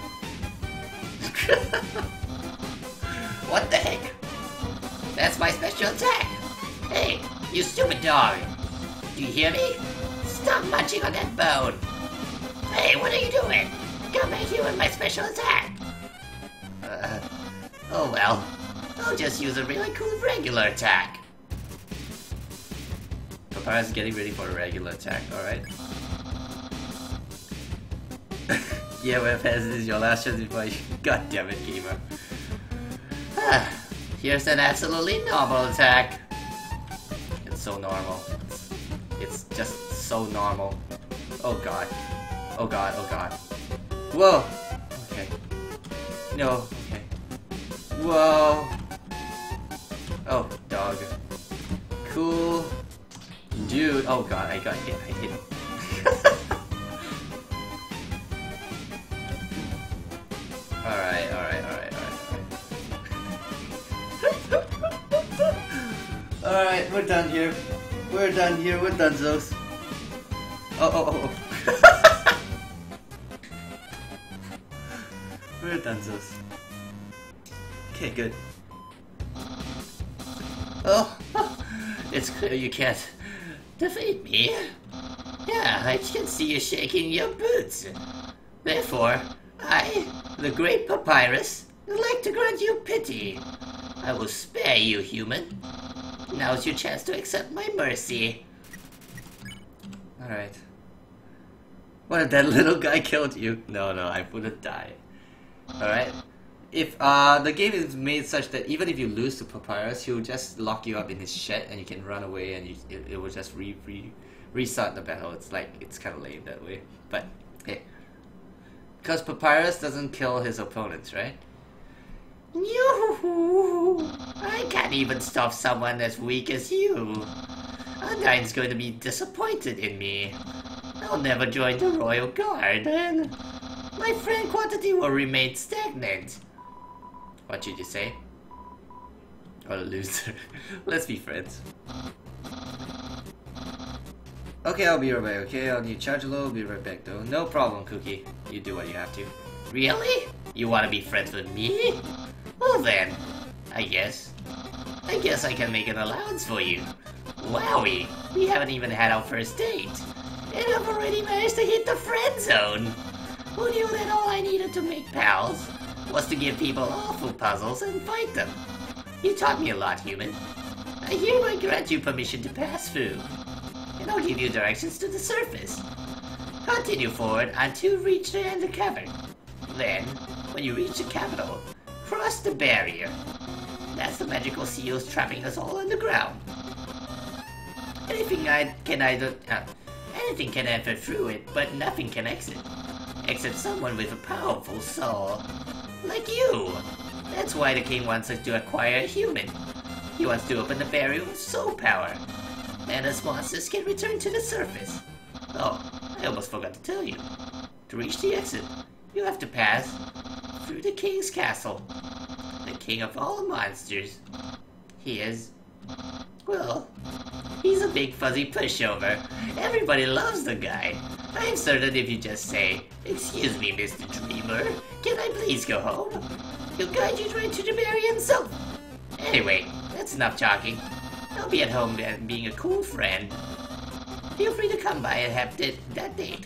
Speaker 2: What the heck? That's my special attack. Hey, you stupid dog. Do you hear me? Stop munching on that bone. Hey, what are you doing? Come back here with my special attack. Uh, oh well. I'll just use a really cool regular attack.
Speaker 1: Papyrus is getting ready for a regular attack, alright? Yeah, well, this is your last chance before you... God damn it, gamer.
Speaker 2: Here's an absolutely normal attack.
Speaker 1: It's so normal. It's, it's just so normal. Oh god. Oh god, oh god. Whoa. Okay. No. Okay. Whoa. Oh, dog. Cool. Dude. Oh god, I got hit. I hit. Alright, alright, alright, alright. Alright, we're done here. We're done here. We're done, Zos. Oh, oh, oh, oh. We're done, Zos. Okay, good.
Speaker 2: Oh, it's clear you can't defeat me. Yeah, I can see you shaking your boots. Therefore, I, the great Papyrus, would like to grant you pity. I will spare you, human. Now's your chance to accept my mercy.
Speaker 1: Alright. What if that little guy killed you? No, no, I wouldn't die. Alright. If uh, the game is made such that even if you lose to Papyrus, he'll just lock you up in his shed and you can run away and you, it, it will just re, re, restart the battle. It's like, it's kind of lame that way. But, hey. Because Papyrus doesn't kill his opponents, right?
Speaker 2: Yoo-hoo! I can't even stop someone as weak as you. Undyne's going to be disappointed in me. I'll never join the Royal Guard, and my friend quantity will remain stagnant.
Speaker 1: What did you say? What a loser. Let's be friends. Okay, I'll be right back, okay? I'll need charge low, I'll be right back though. No problem, Cookie. You do what you have to.
Speaker 2: Really? You want to be friends with me? Well then, I guess. I guess I can make an allowance for you. Wowie, we haven't even had our first date. And I've already managed to hit the friend zone. Who knew that all I needed to make pals was to give people awful puzzles and fight them? You taught me a lot, human. I hereby grant you permission to pass through. And I'll give you directions to the surface. Continue forward until you reach the end of the cavern. Then, when you reach the capital, cross the barrier. That's the magical seals trapping us all underground. Anything I can either, uh, anything can enter through it, but nothing can exit. Except someone with a powerful soul. Like you! That's why the king wants us to acquire a human. He wants to open the barrier with soul power. And us monsters can return to the surface. Oh, I almost forgot to tell you. To reach the exit, you have to pass through the king's castle. The king of all monsters. He is... well, he's a big fuzzy pushover. Everybody loves the guy. I'm certain if you just say, "Excuse me, Mister Dreamer, can I please go home?" he'll guide you right to the barrier himself. Anyway, that's enough talking. I'll be at home and being a cool friend. Feel free to come by and have that date.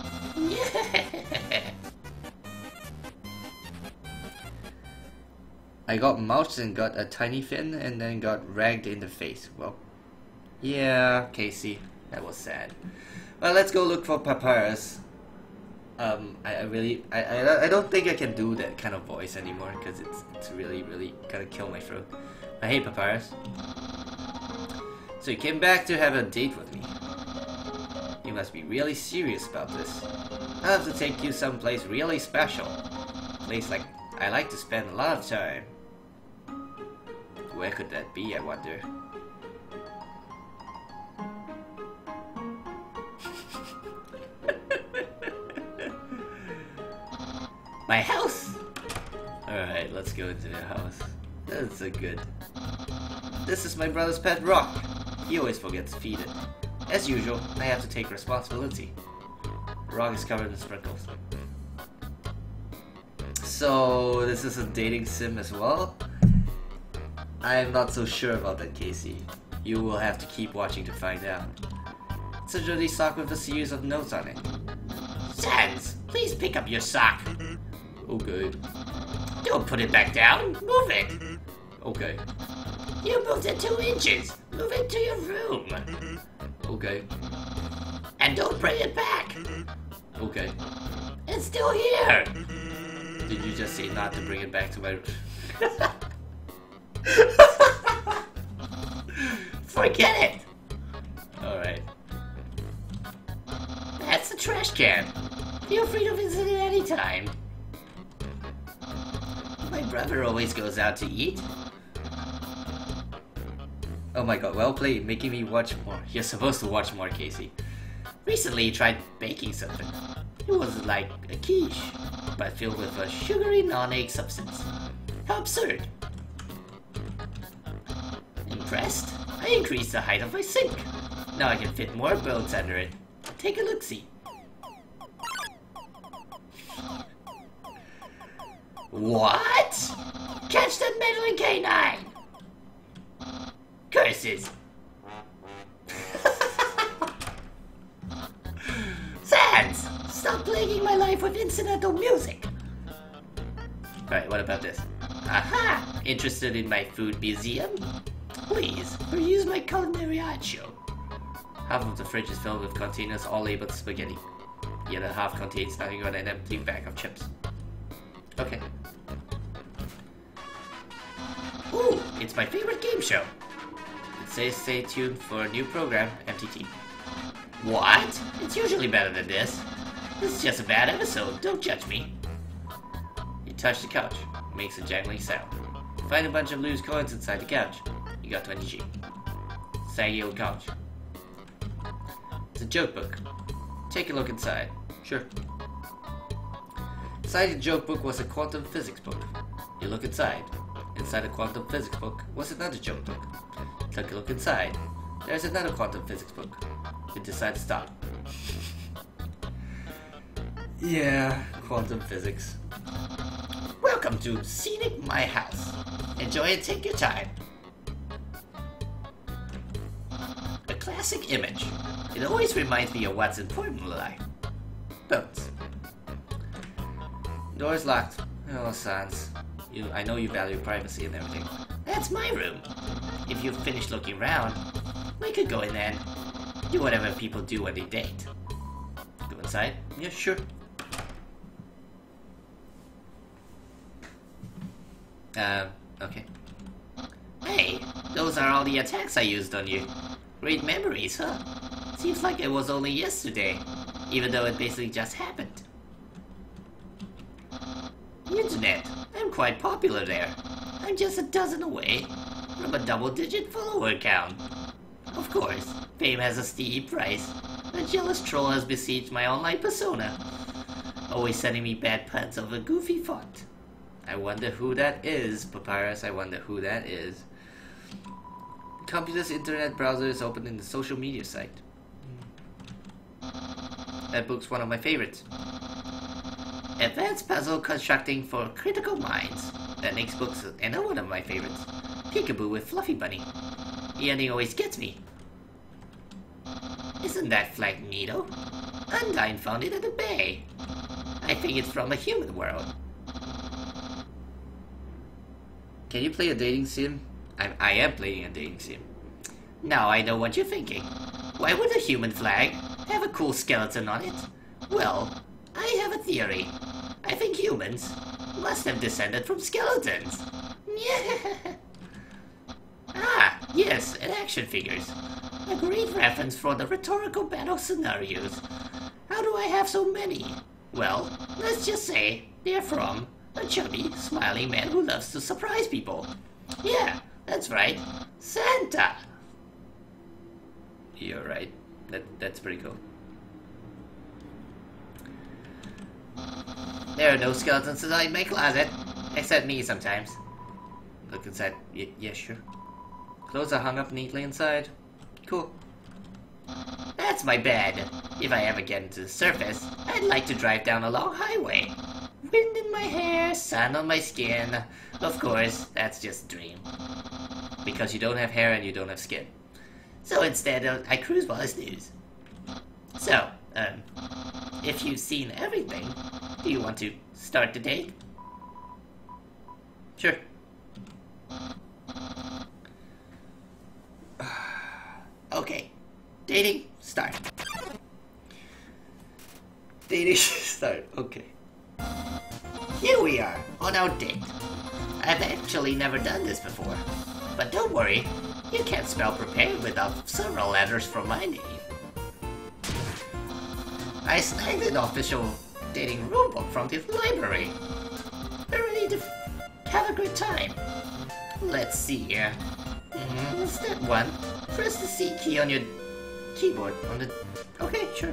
Speaker 1: I got moused and got a tiny fin and then got ragged in the face. Well, yeah, Casey, that was sad. Well, let's go look for Papyrus. Um, I, I really, I, I, I don't think I can do that kind of voice anymore because it's, it's really, really gonna kill my throat. I hate Papyrus. So you came back to have a date with me. You must be really serious about this. I'll have to take you someplace really special. A place like I like to spend a lot of time. Where could that be, I wonder?
Speaker 2: My house!
Speaker 1: Alright, let's go into the house. That's a good... This is my brother's pet rock. He always forgets to feed it. As usual, I have to take responsibility. The rock is covered in sprinkles. So, this is a dating sim as well? I am not so sure about that, Casey. You will have to keep watching to find out. It's a dirty sock with a series of notes on it.
Speaker 2: Sans, please pick up your sock.
Speaker 1: Okay.
Speaker 2: Don't put it back down. Move it.
Speaker 1: Okay.
Speaker 2: You moved it two inches. Move it to your room.
Speaker 1: Okay.
Speaker 2: And don't bring it back.
Speaker 1: Okay.
Speaker 2: It's still here.
Speaker 1: Did you just say not to bring it back to my room?
Speaker 2: Forget it.
Speaker 1: Alright.
Speaker 2: That's the trash can. Feel free to visit it any time. My brother always goes out to eat.
Speaker 1: Oh my god, well played, making me watch more. You're supposed to watch more, Casey.
Speaker 2: Recently he tried baking something. It was like a quiche, but filled with a sugary non-egg substance. How absurd. Impressed? I increased the height of my sink. Now I can fit more boats under it. Take a look-see. What? Catch that meddling canine! Curses! Sans! Stop plaguing my life with incidental music!
Speaker 1: Alright, what about this?
Speaker 2: Aha! Interested in my food museum? Please, peruse my culinary art show.
Speaker 1: Half of the fridge is filled with containers all labeled spaghetti. The other half contains nothing but an empty bag of chips. Okay.
Speaker 2: Ooh, it's my favorite game show.
Speaker 1: It says stay tuned for a new program, M T T.
Speaker 2: What? It's usually better than this. This is just a bad episode, don't judge me.
Speaker 1: You touch the couch. It makes a jangling sound. Find a bunch of loose coins inside the couch. You got twenty G. Saggy old couch. It's a joke book. Take a look inside. Sure. Inside the joke book was a quantum physics book. You look inside. Inside the quantum physics book was another joke book. Take a look inside. There's another quantum physics book. You decide to stop. Yeah, quantum physics.
Speaker 2: Welcome to Scenic My House. Enjoy and take your time. A classic image. It always reminds me of what's important in life. Boats.
Speaker 1: Door's locked. Oh, Sans. You, I know you value privacy and everything.
Speaker 2: That's my room. If you've finished looking around, we could go in there and do whatever people do when they date.
Speaker 1: Go inside? Yeah, sure. Uh, okay.
Speaker 2: Hey, those are all the attacks I used on you. Great memories, huh? Seems like it was only yesterday, even though it basically just happened. Internet, I'm quite popular there. I'm just a dozen away from a double-digit follower count. Of course, fame has a steep price. A jealous troll has besieged my online persona, always sending me bad puns of a goofy font.
Speaker 1: I wonder who that is, Papyrus. I wonder who that is. The computer's internet browser is open in the social media site. That book's one of my favorites.
Speaker 2: Advanced puzzle constructing for critical minds. That next book's another one of my favorites. Peekaboo with Fluffy Bunny. The ending always gets me. Isn't that flag neato? Undyne found it at the bay. I think it's from a human world.
Speaker 1: Can you play a dating sim? I, I am playing a dating sim.
Speaker 2: Now I know what you're thinking. Why would a human flag have a cool skeleton on it? Well, I have a theory. I think humans must have descended from skeletons. Ah, yes, and action figures. A great reference for the rhetorical battle scenarios. How do I have so many? Well, let's just say they're from a chubby, smiling man who loves to surprise people. Yeah, that's right. Santa!
Speaker 1: You're right. That, that's pretty cool.
Speaker 2: There are no skeletons inside my closet. Except me sometimes.
Speaker 1: Look inside. Y yeah, sure. Clothes are hung up neatly inside. Cool.
Speaker 2: That's my bed. If I ever get into the surface, I'd like to drive down a long highway. Wind in my hair, sun on my skin. Of course, that's just a dream.
Speaker 1: Because you don't have hair and you don't have skin.
Speaker 2: So instead, uh, I cruise while I snooze. So, um, if you've seen everything, do you want to start the date?
Speaker 1: Sure.
Speaker 2: Okay. Dating, start.
Speaker 1: Dating, start. Okay.
Speaker 2: Here we are, on our date. I've actually never done this before. But don't worry, you can't spell prepared without several letters from my name. I snagged an official dating rulebook from the library. We're ready to have a good time. Let's see here. Mm, step one, press the C key on your keyboard. On the okay, sure.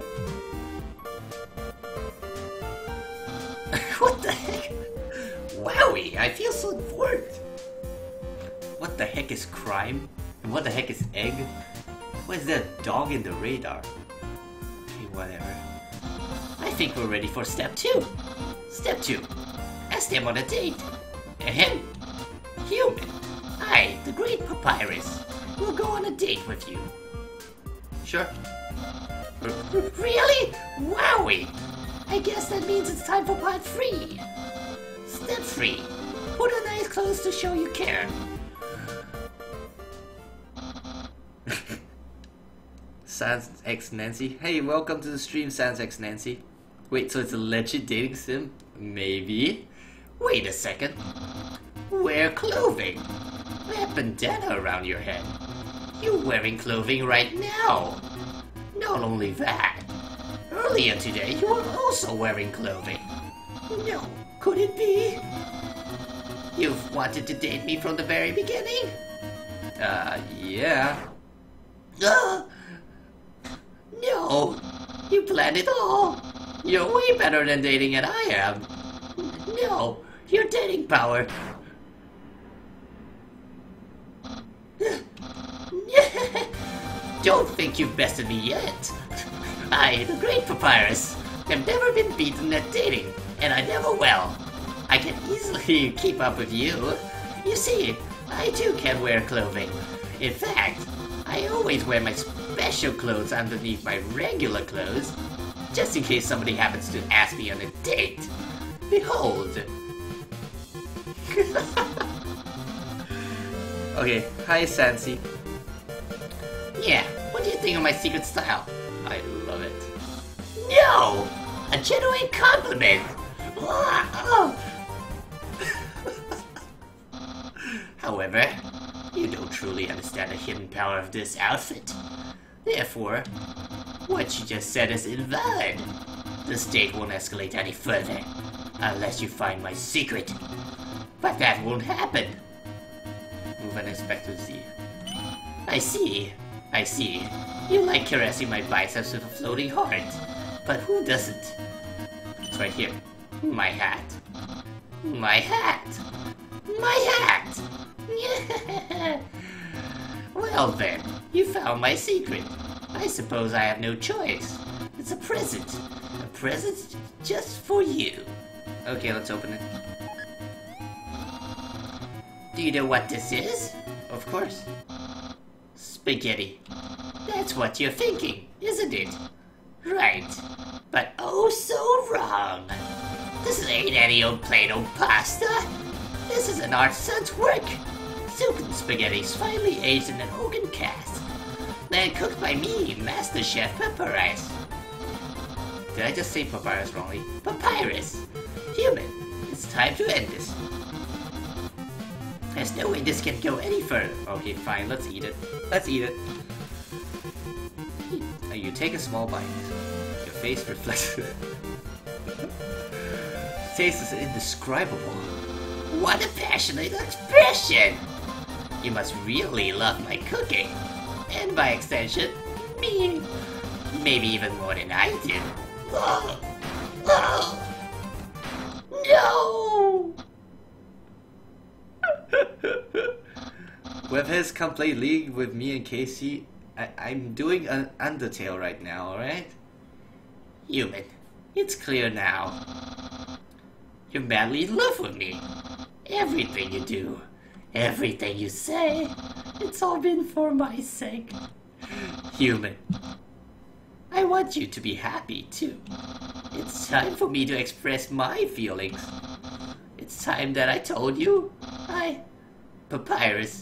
Speaker 2: What the heck? Wowie, I feel so bored.
Speaker 1: What the heck is crime? And what the heck is egg? What is that dog in the radar? Okay, whatever.
Speaker 2: I think we're ready for step two. Step two, ask them on a date. Ahem. Human, I, the great Papyrus, will go on a date with you.
Speaker 1: Sure.
Speaker 2: R really? Wowie! I guess that means it's time for part three. Step three, put on nice clothes to show you care.
Speaker 1: Sans X Nancy. Hey, welcome to the stream, Sans X Nancy. Wait, so it's a legit dating sim? Maybe?
Speaker 2: Wait a second. Wear clothing. Wear bandana around your head. You're wearing clothing right now. Not only that, earlier today you were also wearing clothing. No, could it be? You've wanted to date me from the very beginning?
Speaker 1: Uh, yeah.
Speaker 2: Uh, no, you planned it all. You're way better than dating than I am. No, your dating power. Don't think you've bested me yet. I, the great Papyrus, have never been beaten at dating, and I never will. I can easily keep up with you. You see, I too can wear clothing. In fact, I always wear my special clothes underneath my regular clothes, just in case somebody happens to ask me on a date. Behold.
Speaker 1: Okay, hi Sansi.
Speaker 2: Yeah, what do you think of my secret style?
Speaker 1: I love it.
Speaker 2: No! A genuine compliment! Oh. However, you don't truly understand the hidden power of this outfit. Therefore, what you just said is invalid. The state won't escalate any further, unless you find my secret. But that won't happen.
Speaker 1: Move and Inspector Z.
Speaker 2: I see. I see. You like caressing my biceps with a floating heart. But who doesn't?
Speaker 1: It's right here.
Speaker 2: My hat. My hat. My hat! Well then, you found my secret. I suppose I have no choice. It's a present. A present just for you.
Speaker 1: Okay, let's open it.
Speaker 2: Do you know what this is?
Speaker 1: Of course.
Speaker 2: Spaghetti. That's what you're thinking, isn't it? Right. But oh so wrong. This ain't any old plain old pasta. This is an artisan's work. Silken spaghetti's finely aged in an oaken cask. Then cooked by me, Master Chef Papyrus.
Speaker 1: Did I just say Papyrus wrongly?
Speaker 2: Papyrus. Human, it's time to end this. There's no way this can go any further.
Speaker 1: Okay, fine, let's eat it. Let's eat it. Now you take a small bite. Your face reflects it. Taste is indescribable.
Speaker 2: What a passionate expression! You must really love my cooking. And by extension, me. Maybe even more than I do. Oh, oh. No!
Speaker 1: With his come play League with me and Casey, I I'm doing an Undertale right now, alright?
Speaker 2: Human, it's clear now. You're madly in love with me. Everything you do, everything you say, it's all been for my sake. Human, I want you to be happy too. It's time for me to express my feelings. It's time that I told you. I... Papyrus.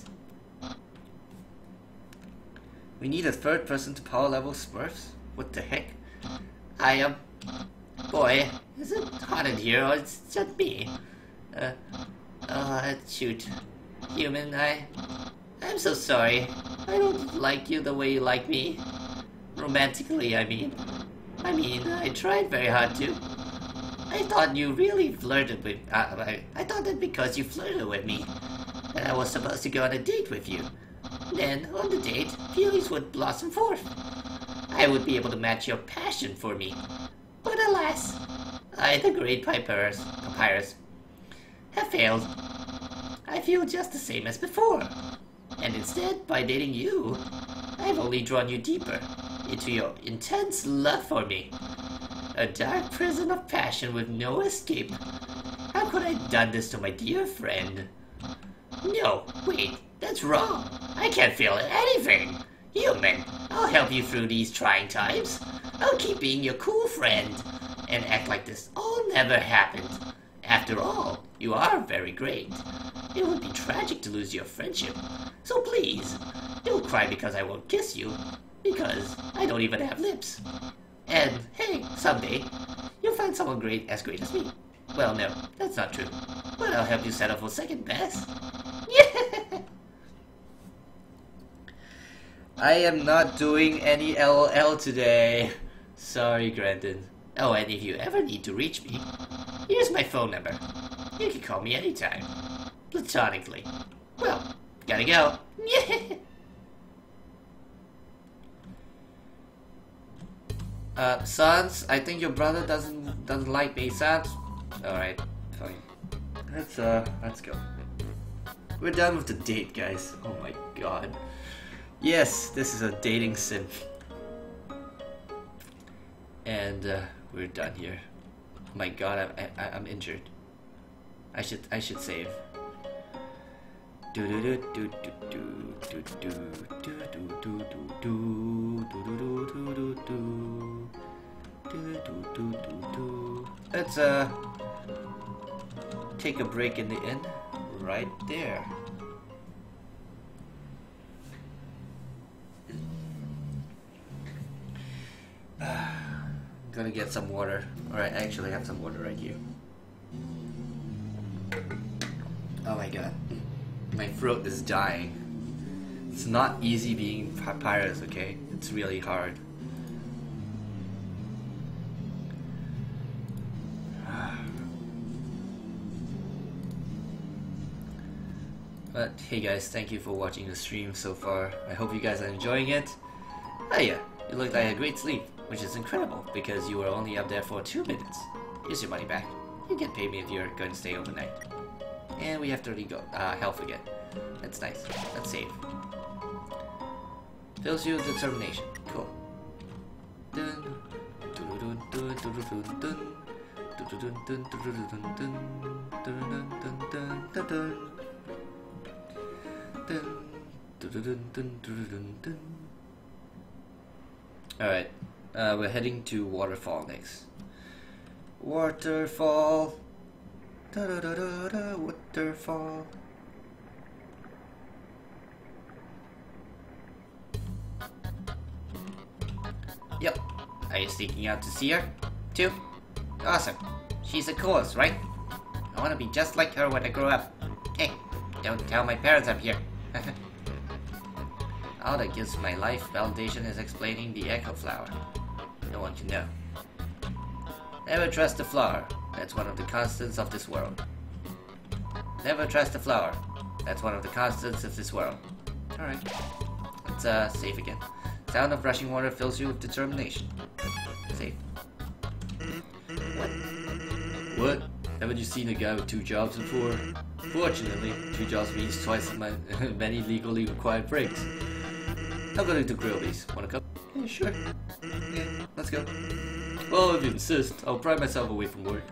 Speaker 1: We need a third person to power level Smurfs? What the heck?
Speaker 2: I am... Um, boy, is it hot in here or it's just me? Uh... Uh, shoot. Human, I... I'm so sorry. I don't like you the way you like me. Romantically, I mean. I mean, I tried very hard to. I thought you really flirted with... Uh, I, I thought that because you flirted with me, that I was supposed to go on a date with you. Then, on the date, feelings would blossom forth. I would be able to match your passion for me. But alas, I, the great Papyrus, Papyrus, have failed. I feel just the same as before. And instead, by dating you, I've only drawn you deeper into your intense love for me. A dark prison of passion with no escape. How could I have done this to my dear friend? No, wait, that's wrong. I can't feel anything. Human, I'll help you through these trying times. I'll keep being your cool friend and act like this all never happened. After all, you are very great. It would be tragic to lose your friendship. So please, don't cry because I won't kiss you, because I don't even have lips. And hey, someday, you'll find someone great as great as me. Well, no, that's not true. But I'll help you settle for second best. Yeah.
Speaker 1: I am not doing any L O L today. Sorry, Granton.
Speaker 2: Oh, and if you ever need to reach me, here's my phone number. You can call me anytime. Platonically. Well, gotta go. Yeah.
Speaker 1: Uh, Sans, I think your brother doesn't doesn't like me, Sans. Alright, fine. Let's uh let's go. We're done with the date, guys. Oh my god. Yes, this is a dating sim. And uh, we're done here. Oh my god, I'm I, I'm injured. I should I should save. Do do do do do do do do do do do do do do do do do. Let's uh take a break in the inn right there. I'm gonna get some water. Alright, I actually have some water right here. Oh my god. My throat is dying. It's not easy being Papyrus, okay? It's really hard. But hey guys, thank you for watching the stream so far. I hope you guys are enjoying it. Oh yeah, you looked like a great sleep, which is incredible because you were only up there for two minutes. Here's your money back. You can pay me if you're going to stay overnight. And we have thirty go uh, health again. That's nice. Let's save. Fills you with determination. Cool. Dun, dun, dun, dun, dun, dun, dun. Alright, uh, we're heading to Waterfall next. Waterfall. Da da da da da, waterfall. Yep. Are you sneaking out to see her? Too? Awesome. She's the coolest, right? I want to be just like her when I grow up. Hey, don't tell my parents I'm here. All that gives my life validation is explaining the echo flower. No one can know. Never trust the flower. That's one of the constants of this world. Never trust the flower. That's one of the constants of this world. Alright. Let's uh, save again. Sound of rushing water fills you with determination. Save. What? What? Haven't you seen a guy with two jobs before? Fortunately, two jobs means twice as many legally required breaks. I'm going to grill these. Wanna come? Yeah, sure. Yeah, let's go. Well, if you insist, I'll pry myself away from work.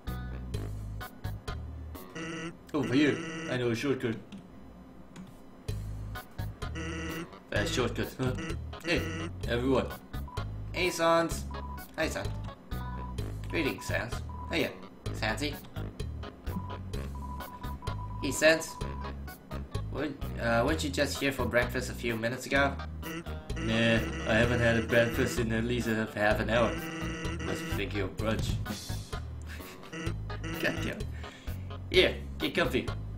Speaker 1: Over here, I know a shortcut. Fast shortcut, huh? Hey, everyone. Hey, Sans. Hi, Sans. Greetings, Sans. Hiya, Sansy. Hey, Sans. Weren't, uh, weren't you just here for breakfast a few minutes ago? Nah, I haven't had a breakfast in at least half an hour. Must be thinking of brunch. God damn it. Here, get comfy.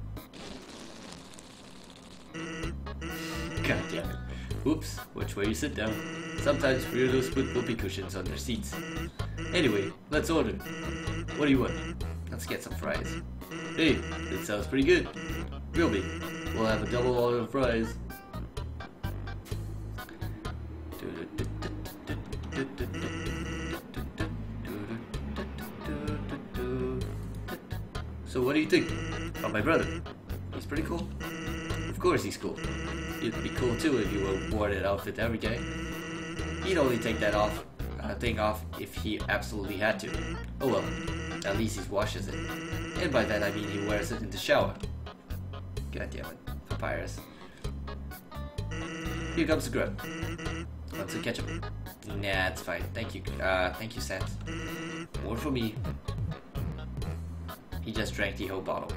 Speaker 1: God damn it. Oops, which way you sit down. Sometimes weirdos put whoopee cushions on their seats. Anyway, let's order. What do you want? Let's get some fries. Hey, that sounds pretty good. We'll be. We'll have a double order of fries. So what do you think of my brother? He's pretty cool. Of course he's cool. It'd be cool too if you wore that outfit every day. He'd only take that off, uh, thing off if he absolutely had to. Oh well, at least he washes it. And by that I mean he wears it in the shower. God damn it, Papyrus. Here comes the grub. Want some ketchup? Nah, it's fine. Thank you. Uh, thank you, Sans. More for me. He just drank the whole bottle.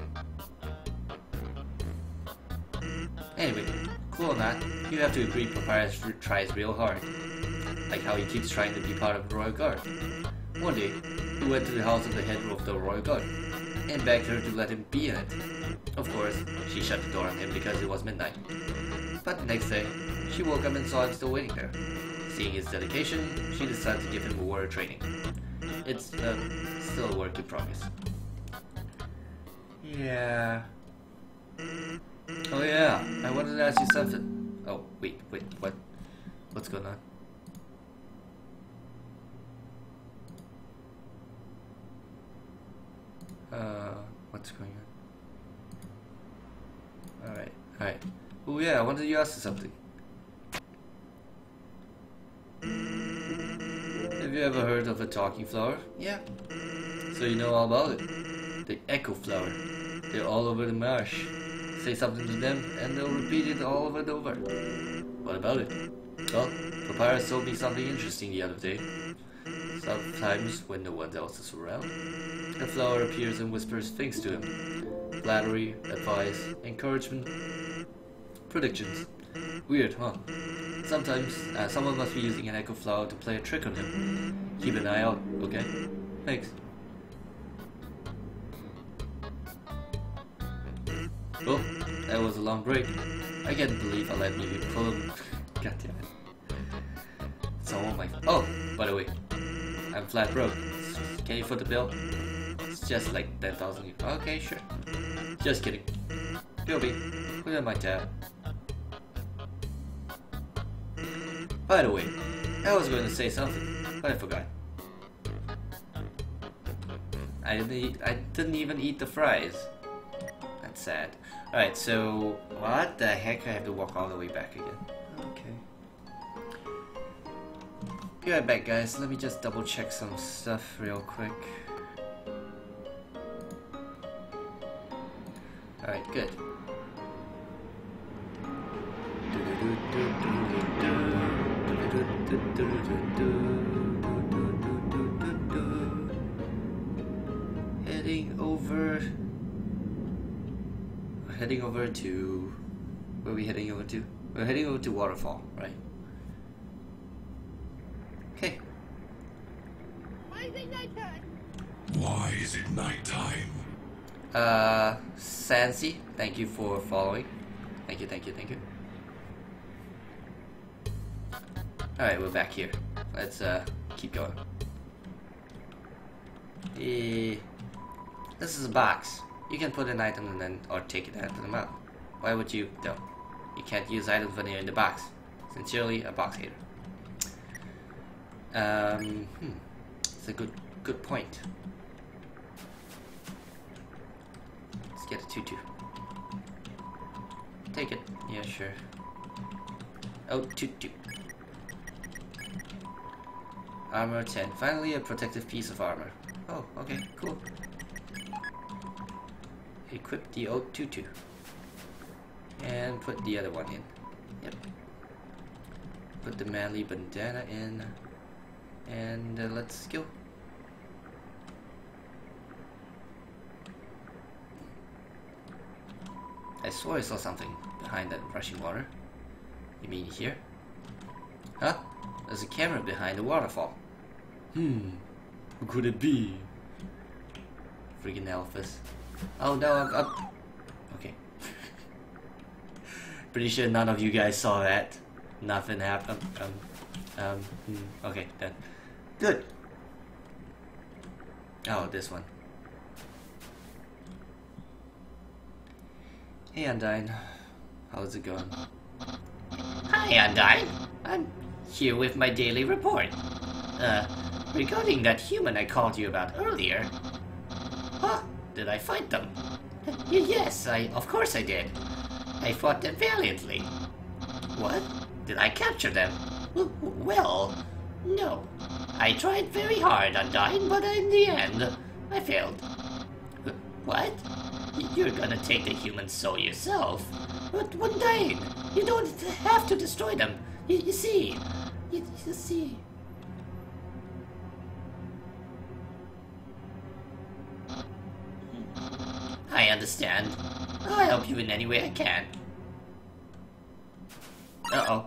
Speaker 1: Anyway, cool or not, you have to agree Papyrus tries real hard. Like how he keeps trying to be part of the Royal Guard. One day, he went to the house of the head of the Royal Guard and begged her to let him be in it. Of course, she shut the door on him because it was midnight. But the next day, she woke up and saw him still waiting there. Seeing his dedication, she decided to give him a warrior training. It's uh, still a work in progress. Yeah. Oh yeah, I wanted to ask you something. Oh, wait, wait, what? What's going on? Uh, what's going on? Alright, alright. Oh yeah, I wanted to ask you something. Have you ever heard of a talking flower? Yeah. So you know all about it. The echo flower. They're all over the marsh. Say something to them and they'll repeat it all over and over. What about it? Well, Papyrus told me something interesting the other day. Sometimes, when no one else is around, a flower appears and whispers things to him. Flattery, advice, encouragement, predictions. Weird, huh? Sometimes, uh, someone must be using an echo flower to play a trick on him. Keep an eye out, okay? Thanks. Well, that was a long break. I can't believe I let you pull him. God damn it. It's all my. Oh, by the way, I'm flat broke. Can you foot the bill? It's just like ten thousand. Okay, sure. Just kidding. Bilby, put in my tab. By the way, I was going to say something, but I forgot. I didn't eat. I didn't even eat the fries. That's sad. Alright, so what the heck? I have to walk all the way back again. Okay. Be right back, guys. Let me just double check some stuff real quick. Alright, good. Heading over. We're heading over to. Where are we heading over to? We're heading over to Waterfall, right? Okay.
Speaker 3: Why is it nighttime?
Speaker 4: Why is it nighttime?
Speaker 1: Uh, Sansi, thank you for following. Thank you, thank you, thank you. Alright, we're back here. Let's uh keep going. Eh, this is a box. You can put an item and then or take it out of the mouth. Why would you though? You can't use items when you're in the box. Sincerely, a box hater. Um, hmm. It's a good good point. Let's get a tutu. Take it. Yeah, sure. Oh, tutu. Armor ten. Finally a protective piece of armor. Oh, okay, cool. Equip the old tutu. And put the other one in. Yep. Put the manly bandana in. And uh, let's go. I swore I saw something behind that rushing water. You mean here? Huh? There's a camera behind the waterfall. Hmm. Who could it be? Freaking Elphus. Oh no, I'm up. Okay. Pretty sure none of you guys saw that. Nothing happened. Um, um, hmm. Okay, then. Good. Oh, this one. Hey, Undyne. How's it going?
Speaker 2: Hi, Undyne. I'm here with my daily report. Uh, regarding that human I called you about earlier. Huh? Did I fight them? Y yes, I, of course I did. I fought them valiantly. What? Did I capture them? W well, no. I tried very hard, Undyne, but in the end, I failed. What? You're gonna take the human soul yourself? But Undyne, you don't have to destroy them. You, you see, you, you see. I understand. I'll help you in any way I can. Uh-oh.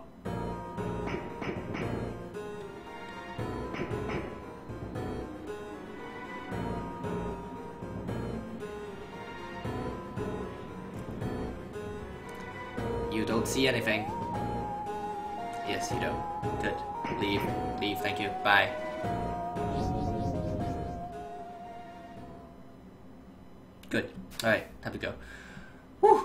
Speaker 1: You don't see anything. Yes, you don't. Good. Leave. Leave, thank you. Bye. Good. Alright, have to go. Whew.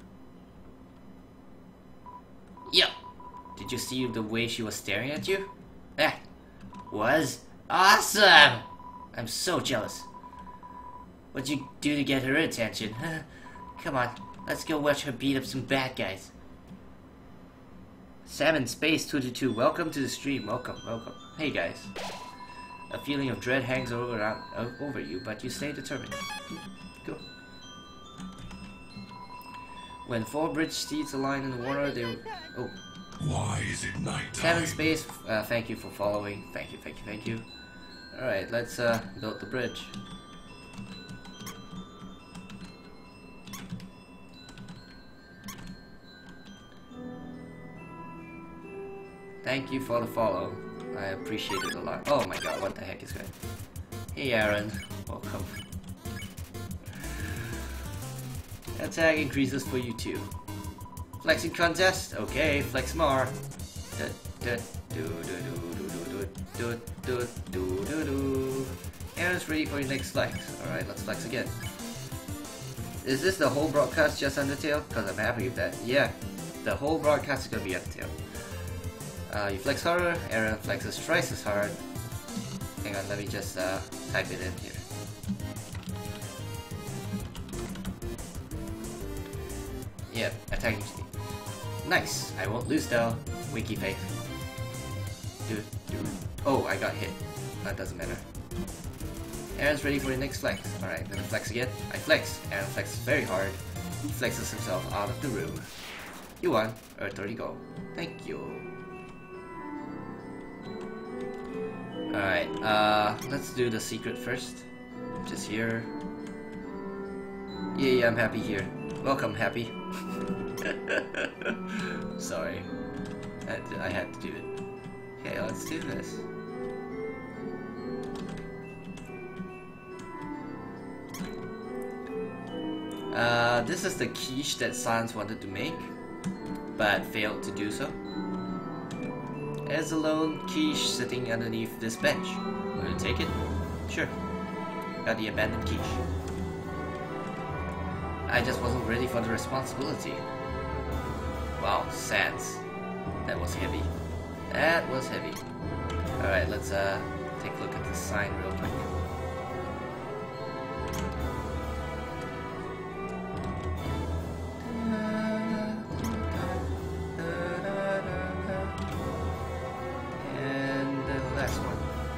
Speaker 2: Yo.
Speaker 1: Did you see the way she was staring at you?
Speaker 2: That was awesome!
Speaker 1: I'm so jealous. What'd you do to get her attention? Come on, let's go watch her beat up some bad guys. Salmon Space two two two, welcome to the stream. Welcome, welcome. Hey guys. A feeling of dread hangs over, uh, over you, but you stay determined. Go. When four bridge seats align in the water, they... Oh.
Speaker 4: Why is it nighttime?
Speaker 1: Salmon Space, uh, thank you for following. Thank you, thank you, thank you. Alright, let's uh, build the bridge. Thank you for the follow. I appreciate it a lot. Oh my god, what the heck is going on? Hey Aaron, welcome. Attack increases for you too. Flexing contest? Okay, flex more. Do do do do do do do do do do. Aaron's ready for your next flex. Alright, let's flex again. Is this the whole broadcast just Undertale? Because I'm happy with that. Yeah, the whole broadcast is gonna be Undertale. Uh, you flex harder, Aaron flexes twice as hard. Hang on, let me just uh, type it in here. Yep, attacking speed. Nice! I won't lose though. Winky faith. Dude, dude. Oh, I got hit. That doesn't matter. Aaron's ready for the next flex. Alright, gonna flex again. I flex. Aaron flexes very hard. He flexes himself out of the room. You won. Earth thirty gold. Thank you. Alright, uh, let's do the secret first. Just here. Yeah, yeah, I'm happy here. Welcome, happy. Sorry. I had, to, I had to do it. Okay, let's do this. Uh, this is the quiche that Sans wanted to make, but failed to do so. There's a lone quiche sitting underneath this bench. Will you take it? Sure. Got the abandoned quiche. I just wasn't ready for the responsibility. Wow, Sans. That was heavy. That was heavy. Alright, let's uh take a look at the sign real quick. And the last one.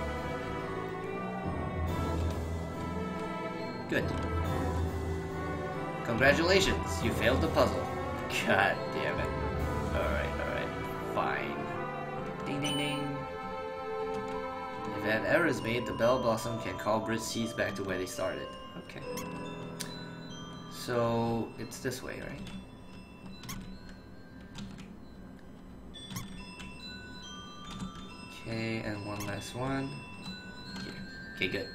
Speaker 1: Good. Congratulations, you failed the puzzle. God damn it. Alright, alright. Fine. Ding ding ding. If an error is made, the Bell Blossom can call bridge seas back to where they started. Okay. So, it's this way, right? Okay, and one last one. Here. Okay, good.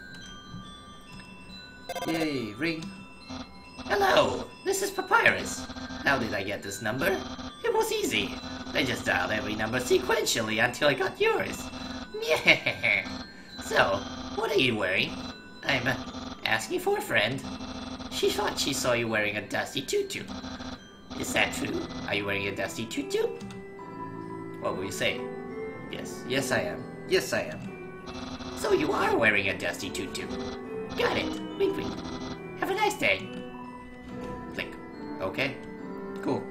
Speaker 1: Yay, ring.
Speaker 2: Hello, this is Papyrus. How did I get this number? It was easy. I just dialed every number sequentially until I got yours. Yeah. So, what are you wearing? I'm uh, asking for a friend. She thought she saw you wearing a dusty tutu. Is that true? Are you wearing a dusty tutu?
Speaker 1: What will you say? Yes, yes I am. Yes I am.
Speaker 2: So you are wearing a dusty tutu. Got it. Wink wink. Have a nice day.
Speaker 1: Click. Okay. Cool.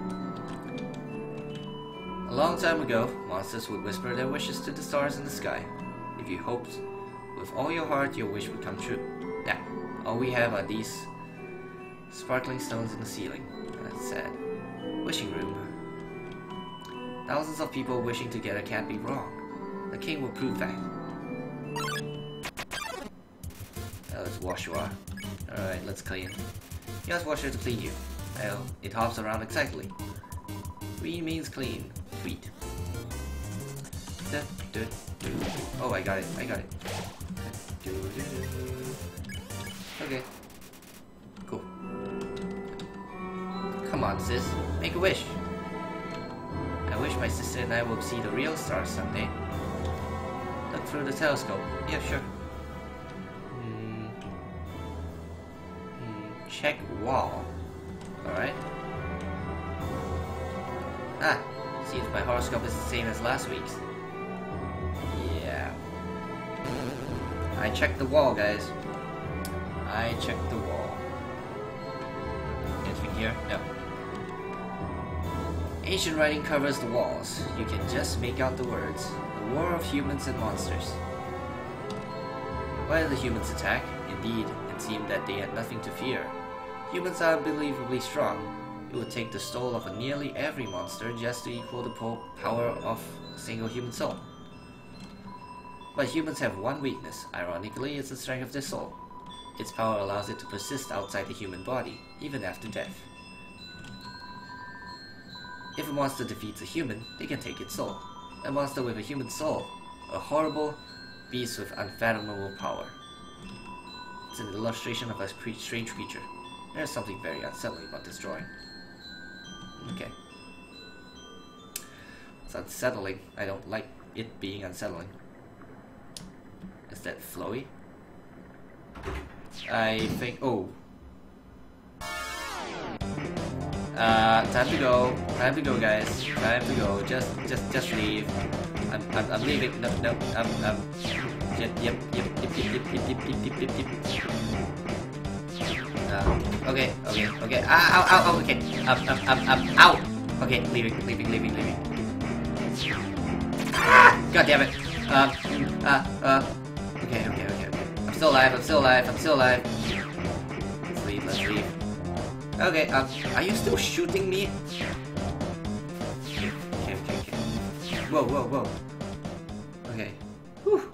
Speaker 1: A long time ago, monsters would whisper their wishes to the stars in the sky. If you hoped with all your heart, your wish would come true. Now, all we have are these sparkling stones in the ceiling. That's sad. Wishing room. Thousands of people wishing together can't be wrong. The king will prove that. Now let's wash you off. Alright, let's clean. Use washer to clean you. Well, it hops around excitedly. Green means clean. Sweet. Da, da, da. Oh, I got it. I got it. Da, da, da. Okay. Cool. Come on, sis. Make a wish. I wish my sister and I will see the real stars someday. Look through the telescope. Yeah, sure. Hmm. Hmm. Check wall. Alright. Ah, seems my horoscope is the same as last week's. Yeah. I checked the wall, guys. I checked the wall. Anything here? No. Ancient writing covers the walls. You can just make out the words. The war of humans and monsters. Why did the humans attack? Indeed, it seemed that they had nothing to fear. Humans are unbelievably strong. It would take the soul of nearly every monster just to equal the po power of a single human soul. But humans have one weakness. Ironically, it's the strength of their soul. Its power allows it to persist outside the human body, even after death. If a monster defeats a human, they can take its soul. A monster with a human soul, a horrible beast with unfathomable power. It's an illustration of a strange creature. There's something very unsettling about this drawing. Okay. It's unsettling. I don't like it being unsettling. Is that flowy? I think... oh. Uh, time to go. Time to go, guys. Time to go. Just, just, just leave. I'm, I'm, I'm leaving. No, no. I'm, I'm. Yep, yep, yep, yep, yep, yep, yep, yep, yep, yep, yep. Uh, okay, okay, okay. Ah, ow, ow, ow, okay. Up, up, up, up, ow. Okay, leaving, leaving, leaving, leaving. Ah! God damn it. Um, uh, uh. Okay, okay, okay, okay. I'm still alive. I'm still alive. I'm still alive. Let's leave. Let's leave. Okay, um, are you still shooting me? Okay, okay, okay, okay. Whoa, whoa, whoa. Okay. Whew.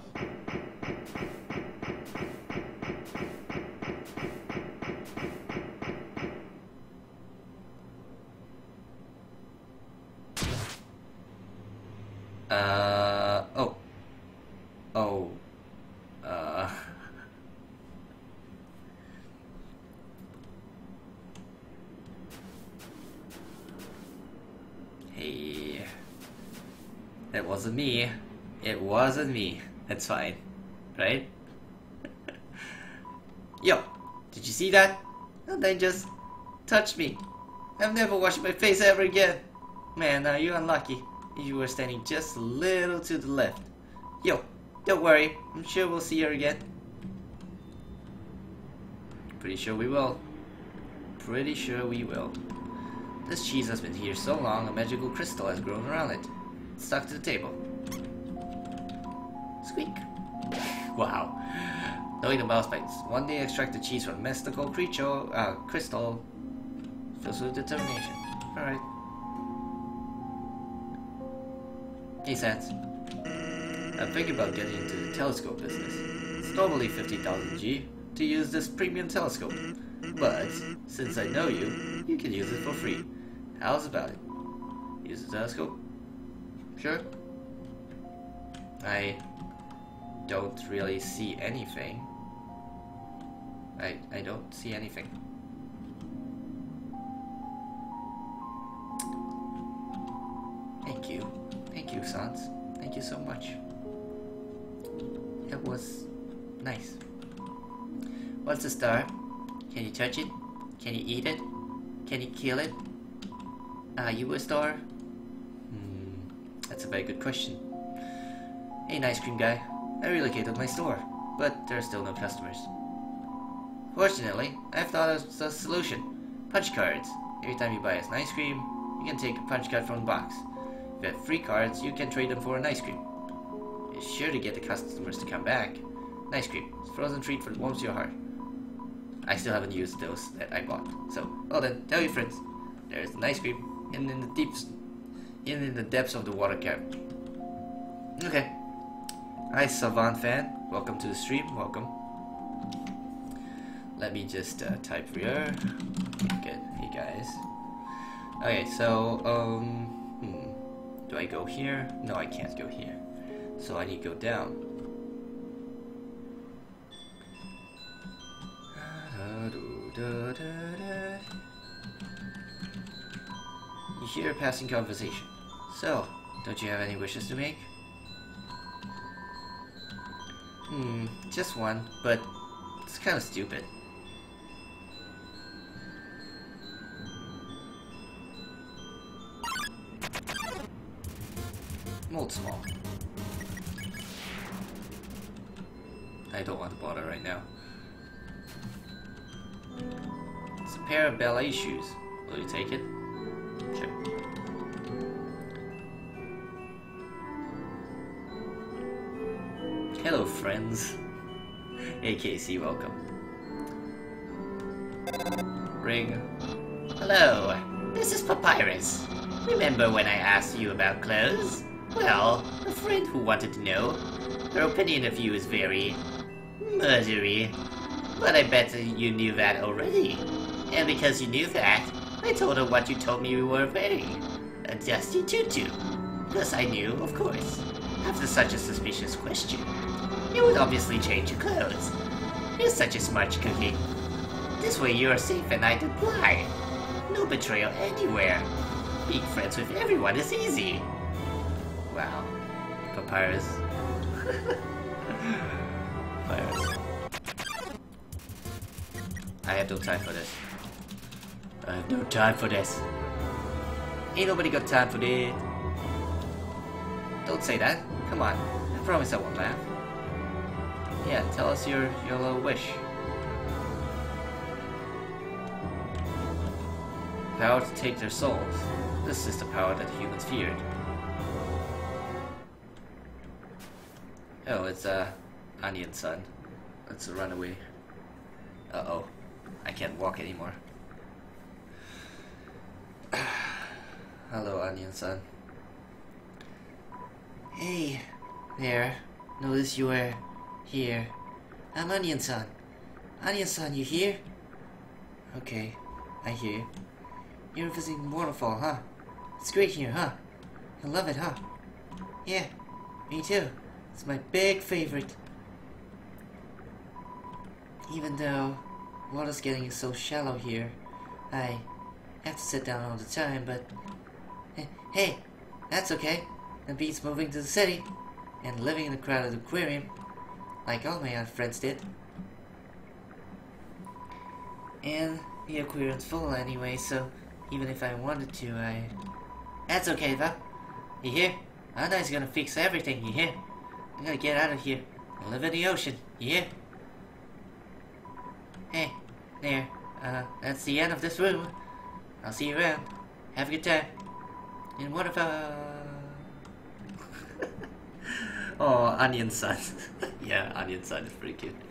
Speaker 1: Uh, oh. Oh. Uh... Hey, that wasn't me. It wasn't me. That's fine, right? Yo, did you see that? And then just touch me. I've never washed my face ever again. Man, are you unlucky? You were standing just a little to the left. Yo, don't worry. I'm sure we'll see her again. Pretty sure we will. Pretty sure we will. This cheese has been here so long, a magical crystal has grown around it. It's stuck to the table. Squeak. Wow. Knowing the mouse bites. One day extract the cheese from mystical creature, uh, crystal. Fills with determination. Alright. Hey, Sans. I'm thinking about getting into the telescope business. It's normally fifty thousand G to use this premium telescope. But, since I know you, you can use it for free. How's about it? Use the telescope? Sure. I don't really see anything. I I don't see anything. Thank you. Thank you, Sans. Thank you so much. It was nice. What's a star? Can you touch it? Can you eat it? Can you kill it? Are you a star? Hmm, that's a very good question. Hey, ice cream guy. I relocated my store, but there are still no customers. Fortunately, I've thought of a solution. Punch cards. Every time you buy us an ice cream, you can take a punch card from the box. If you have free cards, you can trade them for an ice cream. It's sure to get the customers to come back. An ice cream. It's a frozen treat that warms your heart. I still haven't used those that I bought. So, well then, tell your friends. There's an ice cream hidden in the deeps, hidden in the depths of the water cavern. Okay. Hi, Savant fan. Welcome to the stream. Welcome. Let me just uh, type here. Okay, good. Hey guys. Okay, so um, hmm. do I go here? No, I can't go here. So I need to go down. You hear a passing conversation. So, don't you have any wishes to make? Hmm, just one, but it's kind of stupid. Mold small. I don't want to bother right now. It's a pair of ballet shoes. Will you take it? Sure. Hello, friends. A K C, welcome. Ring.
Speaker 2: Hello, this is Papyrus. Remember when I asked you about clothes? Well, a friend who wanted to know. Her opinion of you is very murdery. But I bet that you knew that already. And because you knew that, I told her what you told me you were wearing. A dusty tutu. Because I knew, of course. After such a suspicious question, you would obviously change your clothes. You're such a smart cookie. This way you're safe and I comply. No betrayal anywhere. Being friends with everyone is easy.
Speaker 1: Wow. Papyrus. Papyrus. I have no time for this. I have no time for this. Ain't nobody got time for this. Don't say that. Come on. I promise I won't laugh. Yeah, tell us your, your little wish. Power to take their souls. This is the power that humans feared. Oh, it's uh, Onion Sun. Let's run away. Uh-oh. I can't walk anymore. Hello, Onion Sun. Hey, there. Notice you were here. I'm Onion Sun. Onion Sun, you here? Okay, I hear you. You're visiting Waterfall, huh? It's great here, huh? I love it, huh? Yeah, me too. It's my big favorite. Even though water's getting so shallow here, I have to sit down all the time, but hey, that's okay. It beats moving to the city and living in a crowded aquarium, like all my other friends did. And the aquarium's full anyway, so even if I wanted to, I... That's okay, though. You hear? Anna's gonna fix everything, you hear? I'm gonna get out of here and live in the ocean, you hear? Hey, there. Uh, that's the end of this room. I'll see you around. Have a good time. And what about... oh, Onion Sun. Yeah, Onion Sun is pretty cute.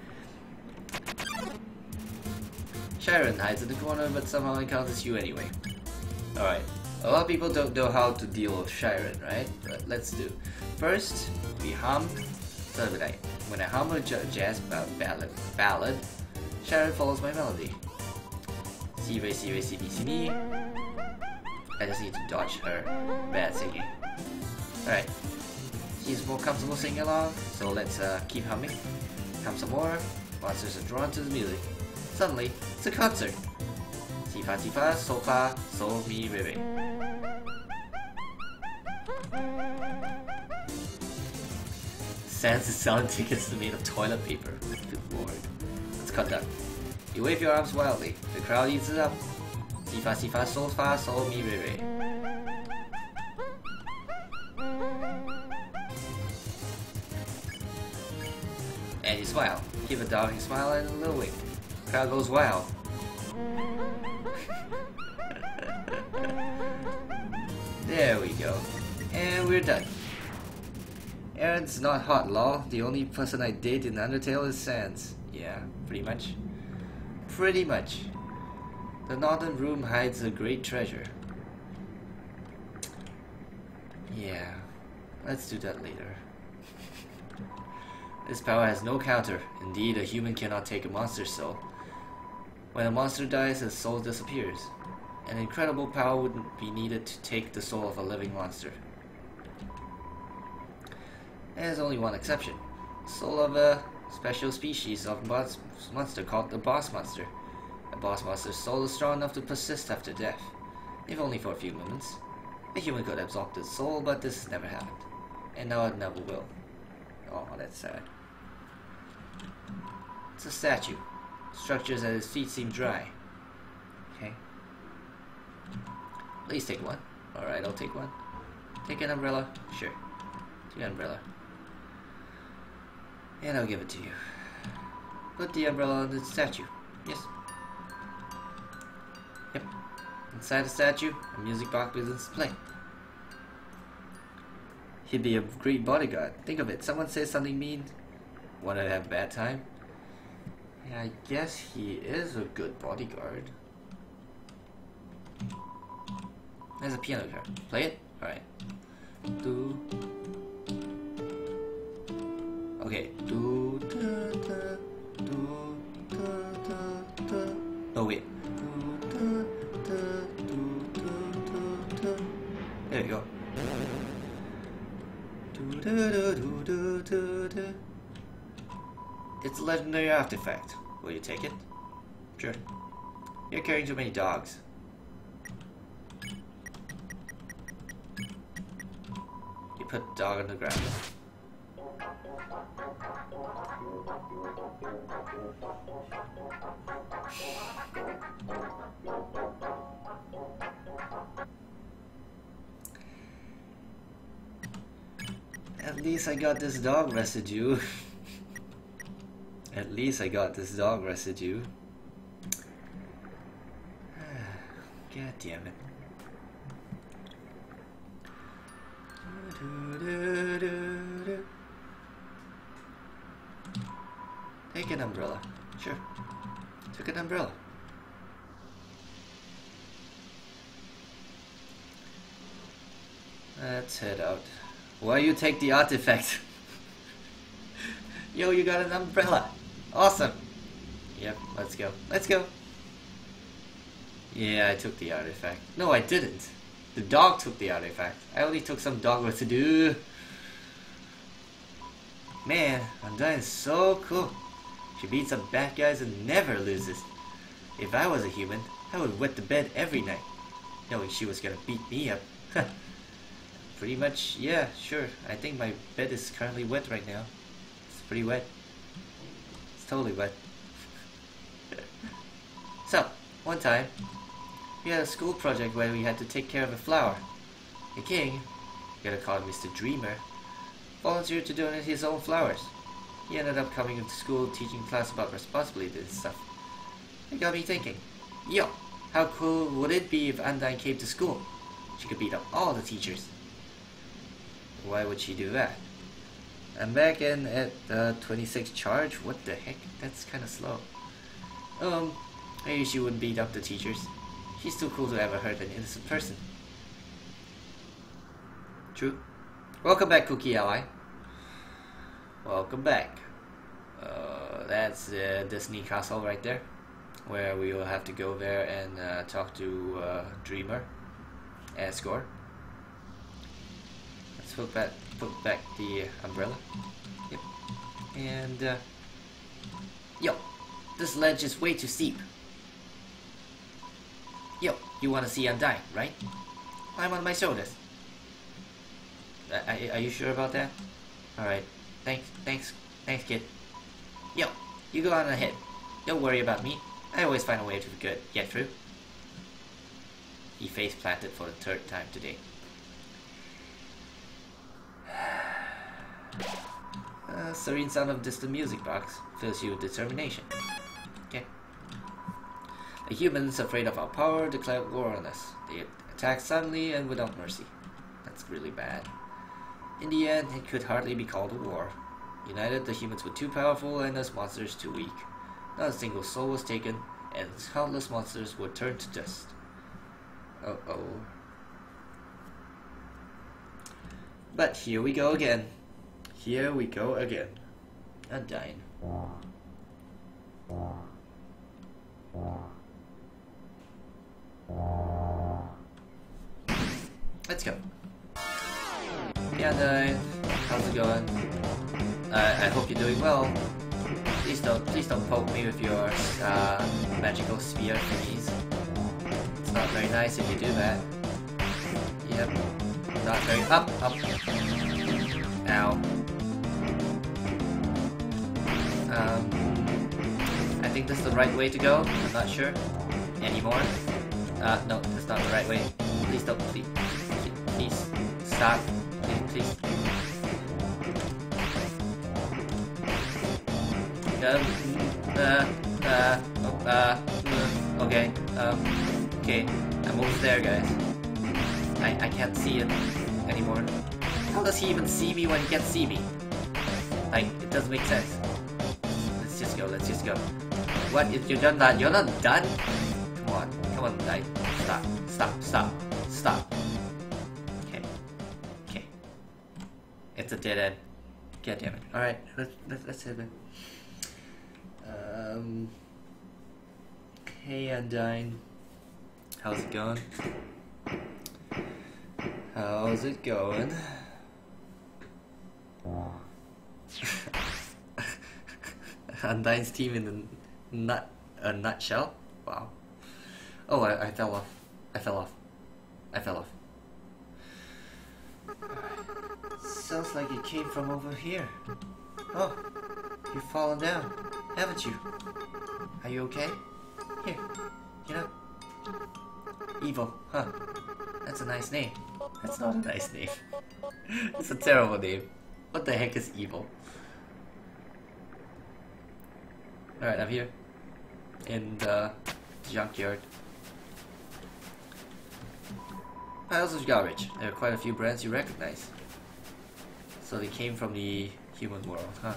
Speaker 1: Sharon hides in the corner, but somehow encounters you anyway. Alright, a lot of people don't know how to deal with Sharon, right? But let's do. First, we hum. So when I, when I hum a jazz ballad, ballad, Sharon follows my melody. C, re, C, re, C, B, C, D. I just need to dodge her bad singing. Alright, she's more comfortable singing along, so let's uh, keep humming. Hum some more. Monsters are drawn to the music. Suddenly, it's a concert. Si fa si fa, sol fa, sol mi re re. Sans is selling tickets made of toilet paper. Good lord. Let's cut that. You wave your arms wildly. The crowd eats it up. Si fa si fa sol fa sol mi re re. And you smile. Give a dogging smile and a little wink. Crowd goes wild. There we go. And we're done. Aaron's not hot, lol. The only person I date in Undertale is Sans. Yeah, pretty much. Pretty much. The northern room hides a great treasure. Yeah, let's do that later. This power has no counter. Indeed, a human cannot take a monster's soul. When a monster dies, his soul disappears. An incredible power would be needed to take the soul of a living monster. There's only one exception. Soul of a special species of monster called the boss monster. A boss monster's soul is strong enough to persist after death, if only for a few moments. A human could absorb the soul, but this has never happened. And now it never will. Oh, that's sad. It's a statue. Structures at his feet seem dry. Okay. Please take one. Alright, I'll take one. Take an umbrella? Sure. Take an umbrella. And I'll give it to you. Put the umbrella on the statue. Yes. Yep. Inside the statue, a music box begins to play. He'd be a great bodyguard. Think of it. Someone says something mean. Want to have a bad time? Yeah, I guess he is a good bodyguard. There's a piano card. Play it? Alright. Do. Okay. Do, da, da, do, da, da, da. Oh, wait. Do, da, da, do, da, da, da. There we go. Do, da, da, do, da, da, da. It's a legendary artifact. Will you take it? Sure. You're carrying too many dogs. You put the dog on the ground. At least I got this dog residue. At least I got this dog residue. God damn it. Take an umbrella. Sure. Took an umbrella. Let's head out. Why you take the artifact? Yo, you got an umbrella. Awesome. Yep, let's go. Let's go. Yeah, I took the artifact. No, I didn't. The dog took the artifact. I only took some dog residue. Man, Undyne is so cool. She beats up bad guys and never loses. If I was a human, I would wet the bed every night, knowing she was gonna beat me up. Pretty much, yeah, sure. I think my bed is currently wet right now. It's pretty wet. It's totally wet. So, one time, we had a school project where we had to take care of a flower. The king, you gotta call him Mister Dreamer, volunteered to donate his own flowers. He ended up coming into school teaching class about responsibility and stuff. It got me thinking, yo, how cool would it be if Undyne came to school? She could beat up all the teachers. Why would she do that? I'm back in at uh, twenty-six charge. What the heck? That's kind of slow. Um, maybe she wouldn't beat up the teachers. She's too cool to ever hurt an innocent person. True. Welcome back, Cookie Ally. Welcome back. Uh, that's uh, Disney Castle right there, where we will have to go there and uh, talk to uh, Dreamer and Score. Let's put back, put back the umbrella. Yep. And uh, yo, this ledge is way too steep. Yo, you want to see Undyne, right? Climb on my shoulders. Uh, are, are you sure about that? Alright. Thanks, thanks, thanks, kid. Yo, you go on ahead. Don't worry about me. I always find a way to good get through. He face planted for the third time today. Uh, serene sound of distant music box fills you with determination. Okay. The humans, afraid of our power, declare war on us. They attack suddenly and without mercy. That's really bad. In the end, it could hardly be called a war. United, the humans were too powerful and us monsters too weak. Not a single soul was taken, and countless monsters were turned to dust. Uh-oh. But here we go again. Here we go again. Undyne. Let's go. Yeah, Undyne. How's it going? Uh, I hope you're doing well. Please don't, please don't poke me with your uh, magical spear thingies. It's not very nice if you do that. Yep. Not very up, up. Ow. Um, I think this is the right way to go. I'm not sure anymore. Uh, no, that's not the right way. Please don't, please, please, stop, please, please. Um, uh, uh, oh, uh, uh, okay, um, okay, I'm almost there, guys. I, I can't see it anymore. How does he even see me when he can't see me? Like, it doesn't make sense. Let's just go, let's just go. What, if you're done that, you're not done? Come on, come on, die. Stop, stop, stop, stop. Okay, okay. It's a dead end. God damn it. Alright, let's, let's, let's hit it. Um, hey Undyne, how's it going? How's it going? Undyne's team in the nut a nutshell? Wow. Oh, I, I fell off. I fell off. I fell off. Sounds like it came from over here. Oh, you've fallen down, haven't you? Are you okay? Here, get up. Evil, huh? That's a nice name. That's not a nice name. It's a terrible name. What the heck is evil? Alright, I'm here. In the junkyard. Piles of garbage. There are quite a few brands you recognize. So they came from the human world, huh?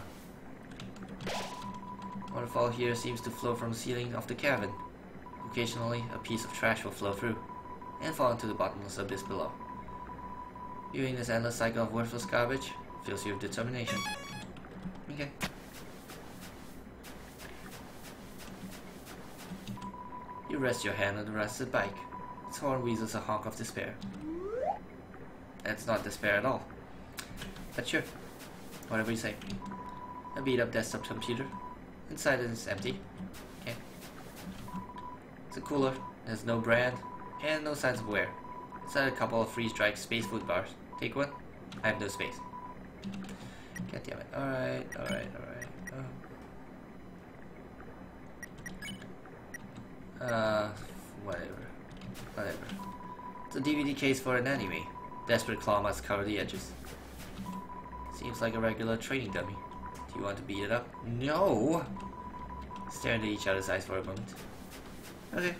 Speaker 1: Waterfall here seems to flow from the ceiling of the cabin. Occasionally, a piece of trash will flow through, and fall into the bottomless abyss below. Viewing this endless cycle of worthless garbage fills you with determination. Okay. You rest your hand on the rusted bike. Its horn wheezes a honk of despair. That's not despair at all. But sure, whatever you say. A beat up desktop computer. Inside it is empty. Okay. It's a cooler, there's no brand, and no signs of wear. Inside a couple of freeze-dried space food bars. Take one? I have no space. God damn it. Alright, alright, alright. Oh. Uh, whatever. Whatever. It's a D V D case for an anime. Desperate claw must cover the edges. Seems like a regular training dummy. Do you want to beat it up? No! Stare into each other's eyes for a moment. Okay.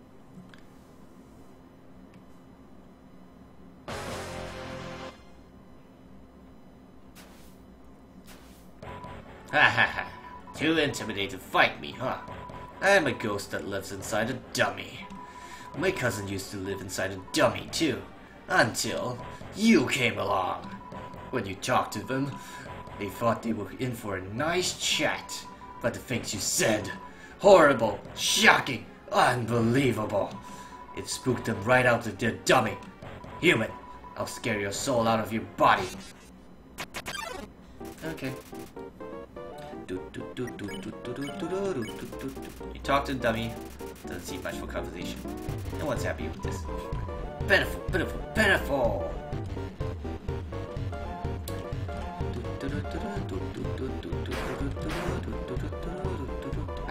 Speaker 1: Ha ha ha. Too intimidated to fight me, huh? I am a ghost that lives inside a dummy. My cousin used to live inside a dummy too. Until you came along. When you talked to them, they thought they were in for a nice chat. But the things you said, horrible, shocking, unbelievable. It spooked them right out of their dummy. Human, I'll scare your soul out of your body. Okay. You talk to the dummy, doesn't seem much for conversation. No one's happy with this. Pitiful, pitiful, pitiful!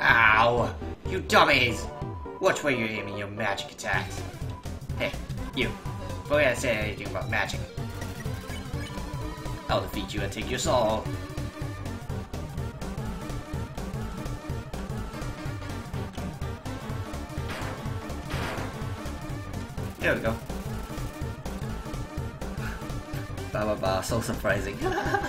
Speaker 2: Ow! You dummies! Watch where you're aiming your magic attacks. Hey, you. Forget to say anything about magic. I'll defeat you and take your soul. There we go. Ba ba ba, so surprising.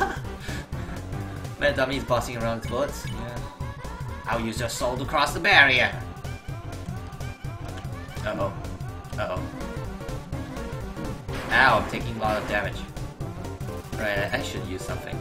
Speaker 2: Man, dummy's bossing around its bullets. Yeah. I'll use your soul to cross the barrier. Uh oh. Uh oh. Ow, I'm taking a lot of damage. Right, I should use something.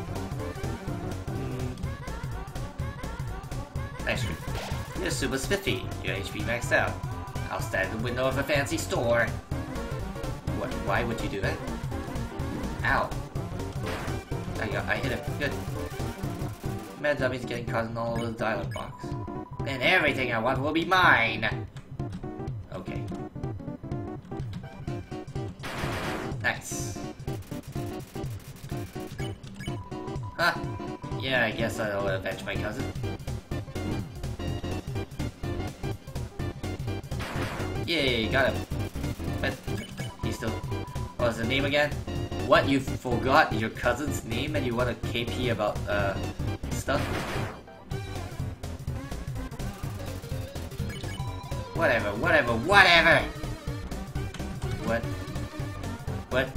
Speaker 2: Mm. Ice cream. You're super spiffy. Your H P maxed out. I'll stand in the window of a fancy store. What? Why would you do that? Ow. I got. I hit him. Good. Mad Dummy's getting caught in all over the dialogue box. And everything I want will be mine. Okay. Nice. Huh. Yeah, I guess I'll avenge my cousin. Yay, got him. But he's still... What's the name again? What, you forgot your cousin's name and you want a K P about, uh, stuff? Whatever, whatever, whatever! What? What?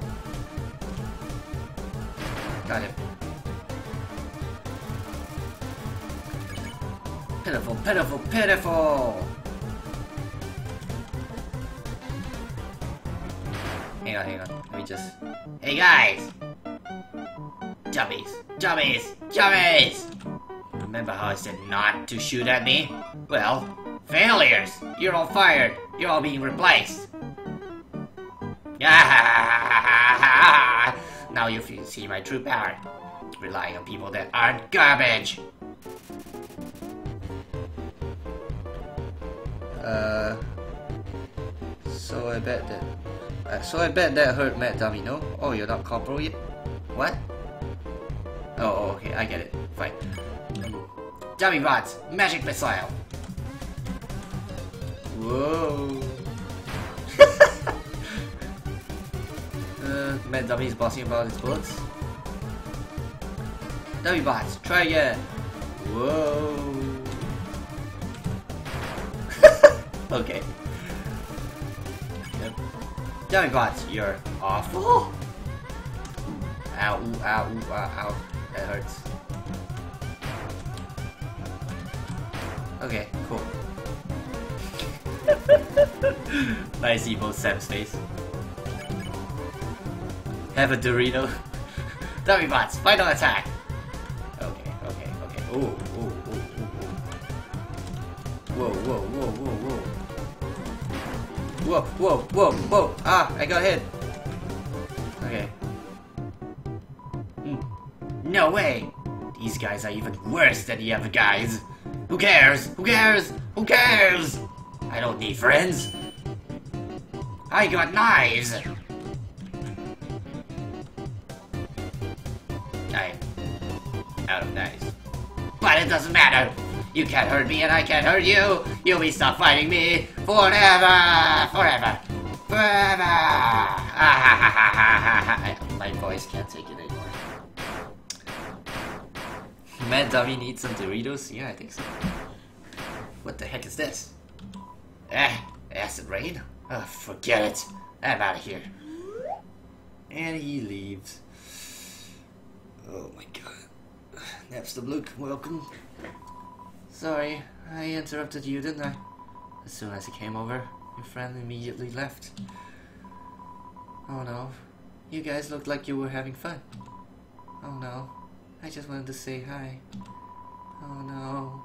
Speaker 2: Got him. Pitiful, pitiful, pitiful! Hang on, hang on. Let me just... Hey guys! Dummies! Dummies! Dummies! Remember how I said not to shoot at me? Well, failures! You're all fired! You're all being replaced! Now you see my true power. Relying on people that aren't garbage!
Speaker 1: Uh... So I bet that... Uh, so I bet that hurt Mad Dummy, no? Oh, you're not corporal yet? What? Oh, oh, okay, I get it. Fine.
Speaker 2: Dummy bots, magic missile!
Speaker 1: Whoa! uh, Mad Dummy's bossing about his bullets.
Speaker 2: Dummy bots, try again!
Speaker 1: Whoa! Okay. Yep.
Speaker 2: Dummy bots, you're awful!
Speaker 1: Ow, ooh, ow, ooh, ow, ow. That hurts. Okay, cool. Nice emo Sam's face. Have a Dorito.
Speaker 2: Dummy bots, final attack!
Speaker 1: Okay, okay, okay. Ooh, ooh, ooh, ooh, ooh. Whoa, whoa, whoa, whoa, whoa. Whoa, whoa, whoa, whoa! Ah, I got hit! Okay.
Speaker 2: Mm. No way! These guys are even worse than the other guys! Who cares? Who cares? Who cares? I don't need friends! I got knives! I'm out of knives. But it doesn't matter! You can't hurt me and I can't hurt you! You'll be stuck fighting me forever! Forever! Forever! My voice can't take it anymore.
Speaker 1: Mad Dummy needs some Doritos? Yeah, I think so.
Speaker 2: What the heck is this? Eh, acid rain? Oh, forget it. I'm out of here.
Speaker 1: And he leaves. Oh my god. Napster Luke, welcome. Sorry, I interrupted you, didn't I? As soon as he came over, your friend immediately left. Oh no. You guys looked like you were having fun. Oh no. I just wanted to say hi. Oh no.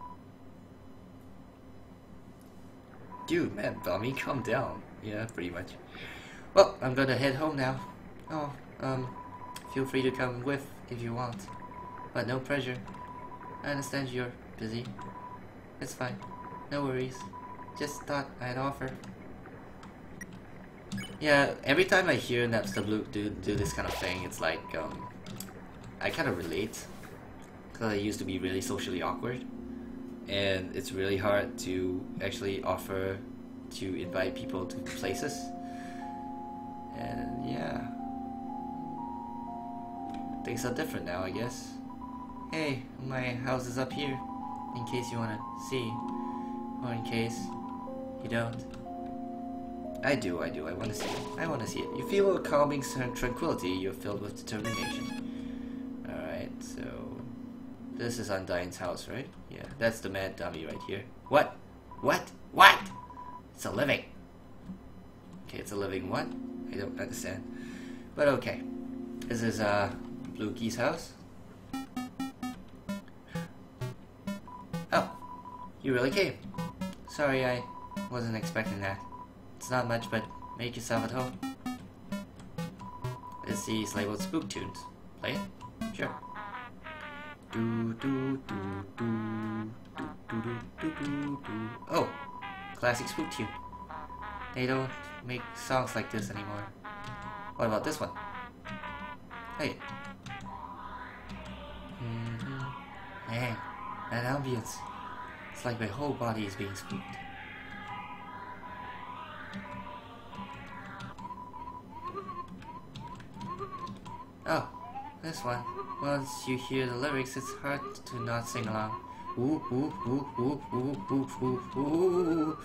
Speaker 1: Dude, man, Dummy, calm down. Yeah, pretty much. Well, I'm gonna head home now. Oh, um, feel free to come with if you want. But no pressure. I understand you're busy. It's fine. No worries. Just thought I'd offer. Yeah, every time I hear Napster Luke do, do this kind of thing, it's like, um, I kind of relate. Because I used to be really socially awkward. and it's really hard to actually offer to invite people to places. And yeah, things are different now, I guess. Hey, my house is up here, in case you wanna see, or in case you don't. I do, I do, I wanna see it. I wanna see it. You feel a calming tranquility, you're filled with determination. Alright, so this is Undyne's house, right? Yeah, that's the mad dummy right here. What? What? What? It's a living. Okay, it's a living what? I don't understand. But okay. This is uh Blue Key's house. Oh, you really came. Sorry, I wasn't expecting that. It's not much, but make yourself at home. This is labeled Spook Tunes. Play it? Sure. Do do do do do do do do do. Oh, classic Spook Tune. They don't make songs like this anymore. What about this one? Hey. Mm-hmm. Man, that ambience. It's like my whole body is being spooked. Oh, this one. Once you hear the lyrics, it's hard to not sing along. Ooh, ooh, ooh, ooh, ooh, ooh, ooh, ooh.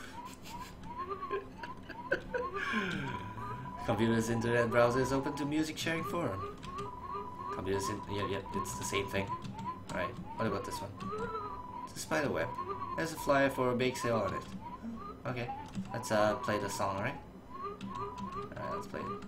Speaker 1: Computer's internet browser is open to music sharing forum. Computer's in yeah, yeah, it's the same thing. Alright, what about this one? It's a spider web. There's a flyer for a bake sale on it. Okay, let's uh play the song, alright? Alright, let's play it.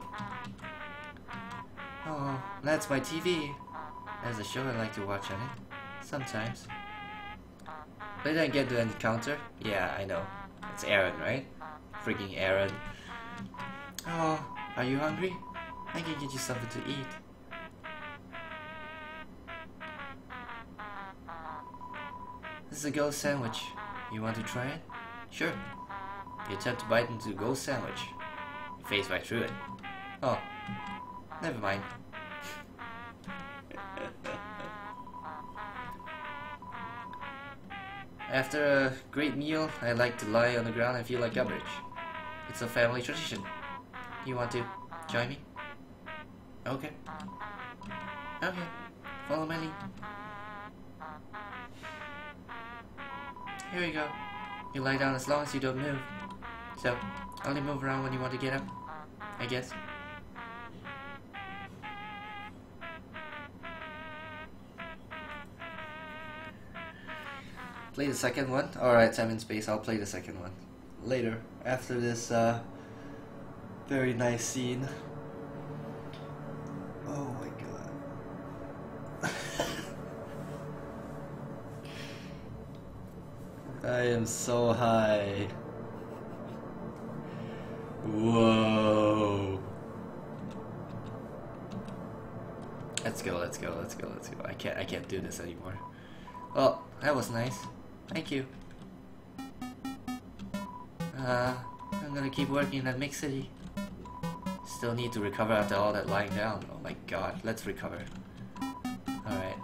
Speaker 1: Oh, that's my T V. There's a show I like to watch on it. Sometimes. Did I get the encounter? Yeah, I know. It's Aaron, right? Freaking Aaron. Oh, are you hungry? I can get you something to eat. This is a ghost sandwich. You want to try it? Sure. You attempt to bite into the ghost sandwich. You phase right through it. Oh, never mind. After a great meal, I like to lie on the ground and feel like garbage. It's a family tradition. You want to join me? Okay. Okay. Follow my lead. Here we go. You lie down as long as you don't move. So, only move around when you want to get up, I guess. Play the second one? Alright, time and space, I'll play the second one. Later, after this uh, very nice scene. Oh my god. I am so high. Whoa. Let's go, let's go, let's go, let's go. I can't I can't do this anymore. Well, that was nice. Thank you. Uh, I'm gonna keep working in that mixed city. Still need to recover after all that lying down. Oh my god, let's recover. Alright,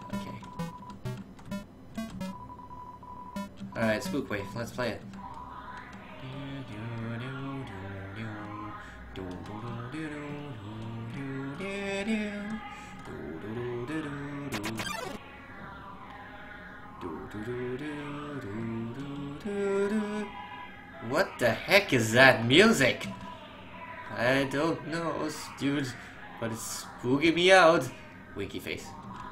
Speaker 1: okay. Alright, Spook Wave, let's play it. What the heck is that music? I don't know, dude, but it's spooking me out. Winky face.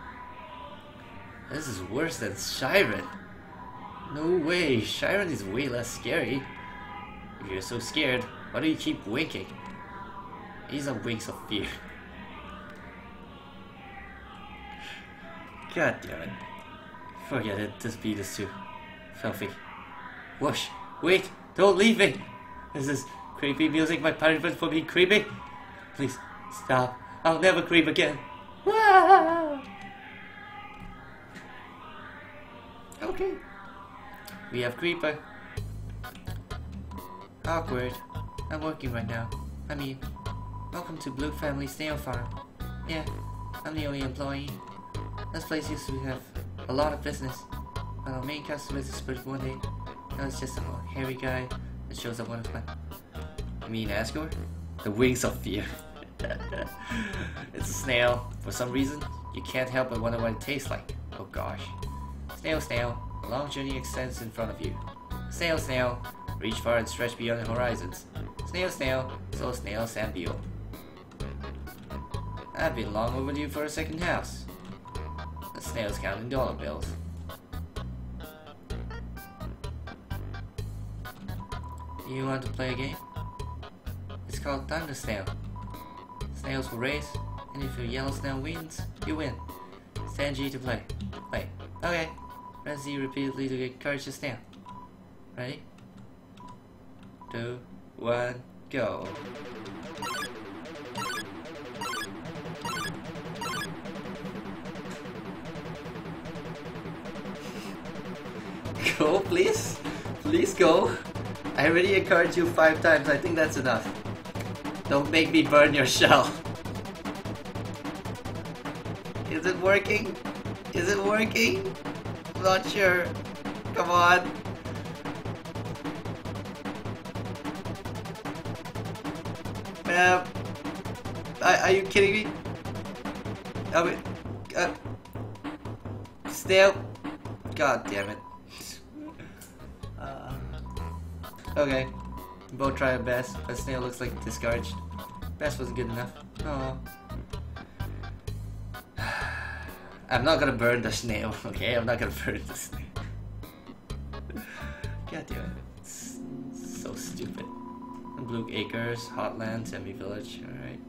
Speaker 1: This is worse than Shiren. No way, Shiren is way less scary. If you're so scared, why do you keep winking? These are winks of fear. God damn it. Forget it, this beat is too filthy. Whoosh, wait, don't leave me! This is creepy music, my punishment for being creepy. Please, stop, I'll never creep again. Wah! Okay. We have Creeper. Awkward. I'm working right now. I mean, welcome to Blue Family Snail Farm. Yeah, I'm the only employee. This place used to have a lot of business. But our main customer is split one day. Now it's just a hairy guy that shows up one of my. You mean Asgore? The wings of fear. It's a snail. For some reason, you can't help but wonder what it tastes like. Oh gosh. Snail, snail. A long journey extends in front of you. Snail, snail. Reach far and stretch beyond the horizons. Snail, snail. So snail, Sandbeal. I've been long overdue for a second house. The snail's counting dollar bills. You want to play a game? It's called Thunder Snail. Snails will race, and if your yellow snail wins, you win. Stand G to play. Play. Okay. Press Z repeatedly to encourage the snail. Ready? Two, one, go. Go, please? Please go. I already encouraged you five times. I think that's enough. Don't make me burn your shell. Is it working? Is it working? I'm not sure. Come on. Man, are, are you kidding me? I mean, uh, snail. God damn it. Uh, okay, both try our best, but snail looks like discouraged. Best wasn't good enough. Oh. I'm not gonna burn the snail, okay? I'm not gonna burn the snail. God damn it. It's so stupid. Blue Acres, Hotland, Semi Village, alright.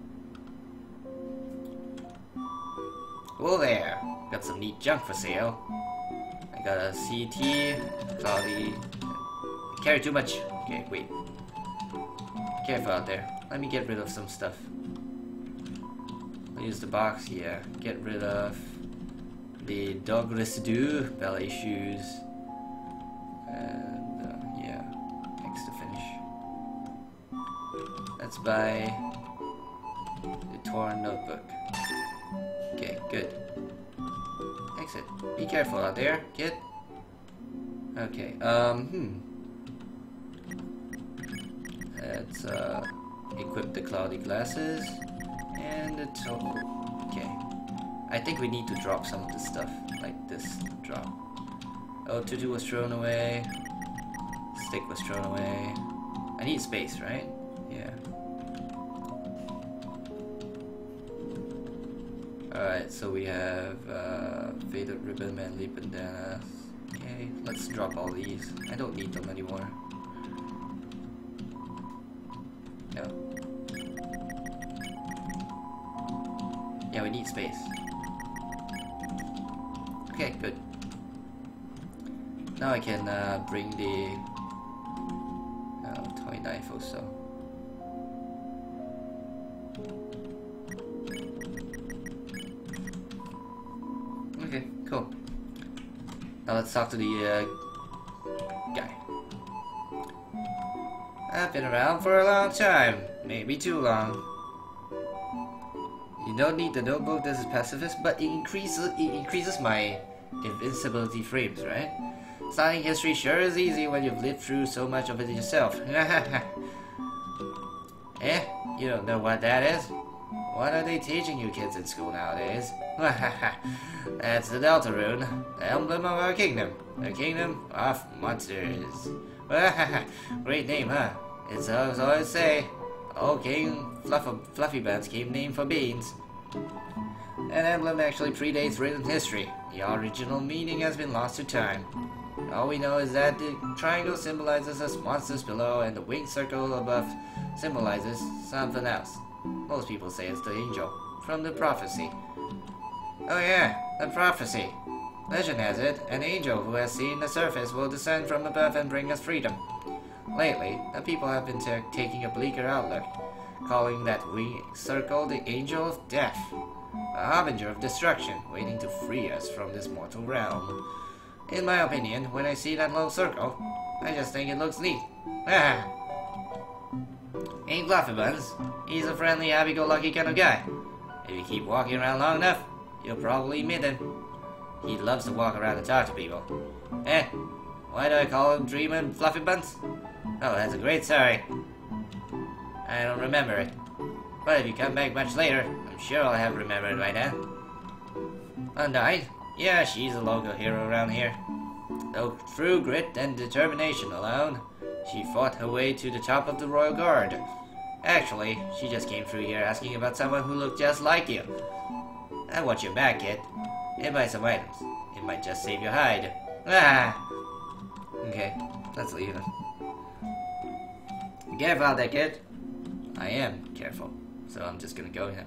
Speaker 1: Whoa there! Got some neat junk for sale. I got a C T, cloudy. Carry too much. Okay, wait. Careful out there. Let me get rid of some stuff. I'll use the box, yeah. Get rid of the dog residue, ballet shoes, and uh, yeah, next to finish. Let's buy the torn notebook. Okay, good. Exit. Be careful out there, kid. Okay, um, hmm. Let's uh, equip the cloudy glasses and the tool. Okay. I think we need to drop some of the stuff, like this drop. Oh, tutu was thrown away. Stick was thrown away. I need space, right? Yeah. Alright, so we have uh, faded ribbon, manly bandanas. Okay, let's drop all these. I don't need them anymore. No. Yeah, we need space. Okay, good. Now I can uh, bring the uh, toy knife also. Okay, cool. Now let's talk to the uh, guy. I've been around for a long time, maybe too long. You don't need the notebook, this is pacifist, but it increases it increases my invincibility frames, right? Studying history sure is easy when you've lived through so much of it yourself. Eh? You don't know what that is? What are they teaching you kids in school nowadays? That's the Deltarune, the emblem of our kingdom. The kingdom of monsters. Great name, huh? It's as I always say. Old King Fluff Fluffy Buns came named for beans. That emblem actually predates written history. The original meaning has been lost to time. All we know is that the triangle symbolizes us monsters below and the winged circle above symbolizes something else. Most people say it's the angel from the prophecy. Oh yeah, the prophecy. Legend has it, an angel who has seen the surface will descend from above and bring us freedom. Lately, the people have been taking a bleaker outlook, calling that winged circle the angel of death, a harbinger of destruction, waiting to free us from this mortal realm. In my opinion, when I see that little circle, I just think it looks neat. Ain't Fluffy Buns. He's a friendly, happy-go-lucky kind of guy. If you keep walking around long enough, you'll probably meet him. He loves to walk around and talk to people. Eh? Why do I call him Dream and Fluffy Buns? Oh, that's a great story. I don't remember it. But if you come back much later, I'm sure I'll have remembered by then. Undyne? Yeah, she's a local hero around here. Though through grit and determination alone, she fought her way to the top of the Royal Guard. Actually, she just came through here asking about someone who looked just like you. I watch your back, kid. And buy some items. It might just save your hide. Ah! Okay, let's leave it. Careful out there, kid. I am careful, so I'm just gonna go here.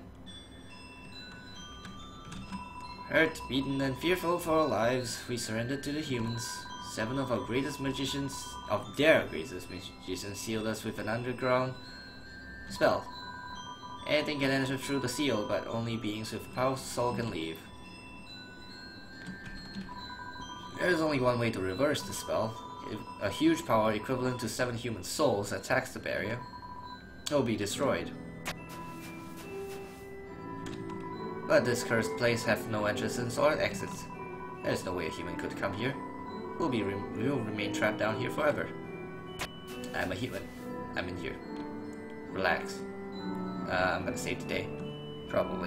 Speaker 1: Hurt, beaten, and fearful for our lives, we surrendered to the humans. Seven of our greatest magicians, of their greatest magicians, sealed us with an underground spell. Anything can enter through the seal, but only beings with a powerful soul can leave. There is only one way to reverse the spell. If a huge power equivalent to seven human souls attacks the barrier, it will be destroyed. But this cursed place has no entrances or exits. There is no way a human could come here. We'll be re we'll remain trapped down here forever. I'm a human. I'm in here. Relax. Uh, I'm gonna save the day. Probably.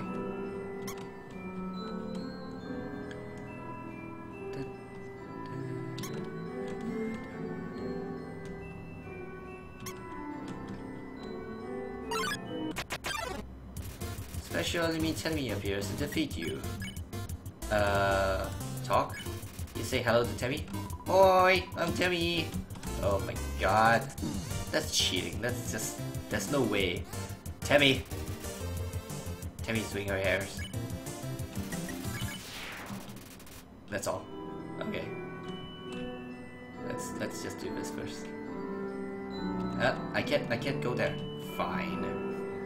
Speaker 1: Special enemy Temmie appears to defeat you. Uh, talk? You say hello to Temmie? Oi, I'm Temmie! Oh my god. That's cheating. That's just... There's no way. Temmie! Temmie's doing her hairs. That's all. Okay. Let's let's just do this first. Uh, I can't I can't go there. Fine.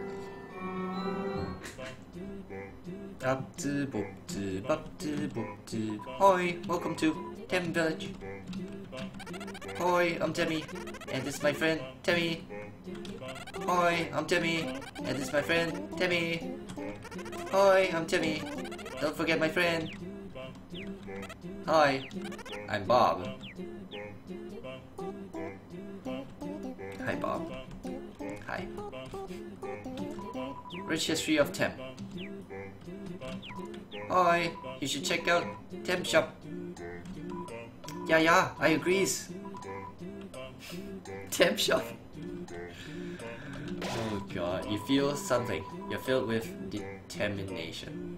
Speaker 1: Up to boop to up to boop to. Hoi, welcome to Tem Village. Hoi, I'm Temmie, and this is my friend Temmie. Hoi, I'm Temmie, and this is my friend Temmie. Hoi, I'm Temmie. Don't forget my friend. Hi, I'm Bob. Hi, Bob. Hi. Rich history of Tem. Hi, you should check out Tem Shop. Yeah, yeah, I agrees. Tem Shop. Oh god, you feel something. You're filled with determination.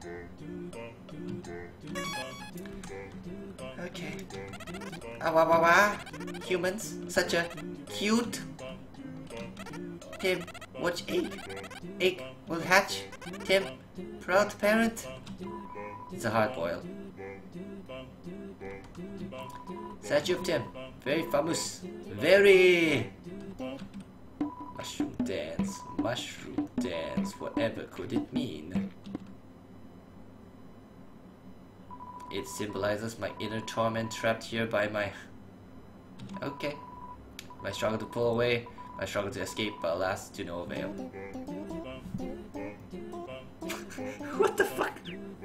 Speaker 1: Okay. Ah, wah, wah, wah. Humans, such a cute. Tim, watch egg. Egg will hatch. Tim, proud parent. It's a hard boil. Statue of Tim, very famous. Very. Mushroom dance, mushroom dance. Whatever could it mean? It symbolizes my inner torment trapped here by my... Okay. My struggle to pull away, my struggle to escape, but alas, to no avail. What the fuck?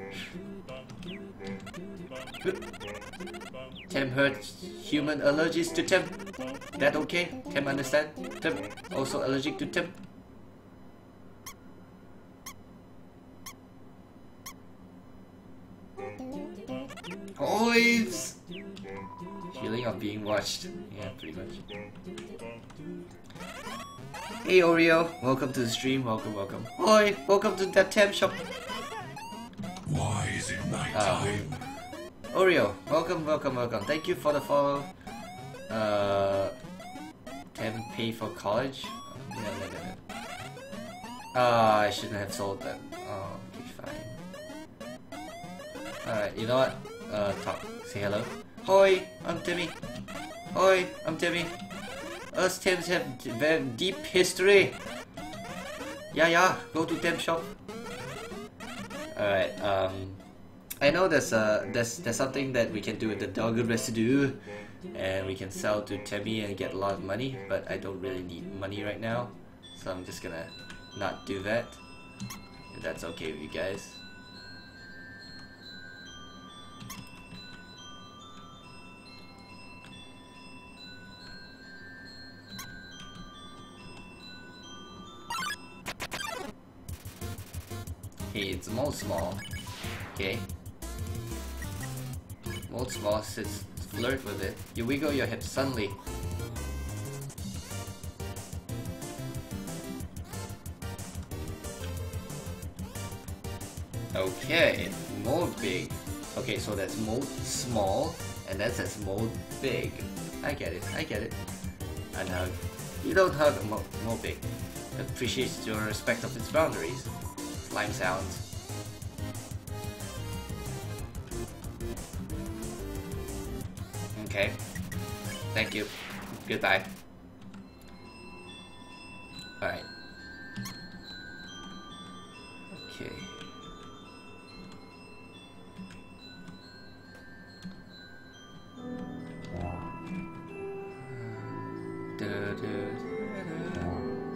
Speaker 1: Tem heard human allergies to Tem. That okay? Tem understand? Tem also allergic to Tem. Oives! Feeling of being watched. Yeah, pretty much. Hey Oreo, welcome to the stream. Welcome, welcome. Oi, welcome to that Tem shop.
Speaker 4: Why is it night time?
Speaker 1: Uh, Oreo, welcome, welcome, welcome. Thank you for the follow. Uh, Tem pay for college? No, no, no, no. Ah, I shouldn't have sold that. Oh, okay, fine. Alright, you know what? Uh, talk. Say hello. Hoi, I'm Timmy. Hoi, I'm Timmy. Us Tims have very deep history. Yeah, yeah, go to Tim shop. Alright, um... I know there's uh there's there's something that we can do with the dog residue, and we can sell to Temmie and get a lot of money, but I don't really need money right now, so I'm just gonna not do that. If that's okay with you guys. Hey, it's mold small. Okay. Mold small sits flirt with it. You wiggle your hips suddenly. Okay, mold big. Okay, so that's mold small, and that says mold big. I get it, I get it. Unhug. You don't hug a mold, mold big. Appreciates your respect of its boundaries. Slime sounds. Okay. Thank you. Goodbye. Alright. Okay. Da, da, da, da.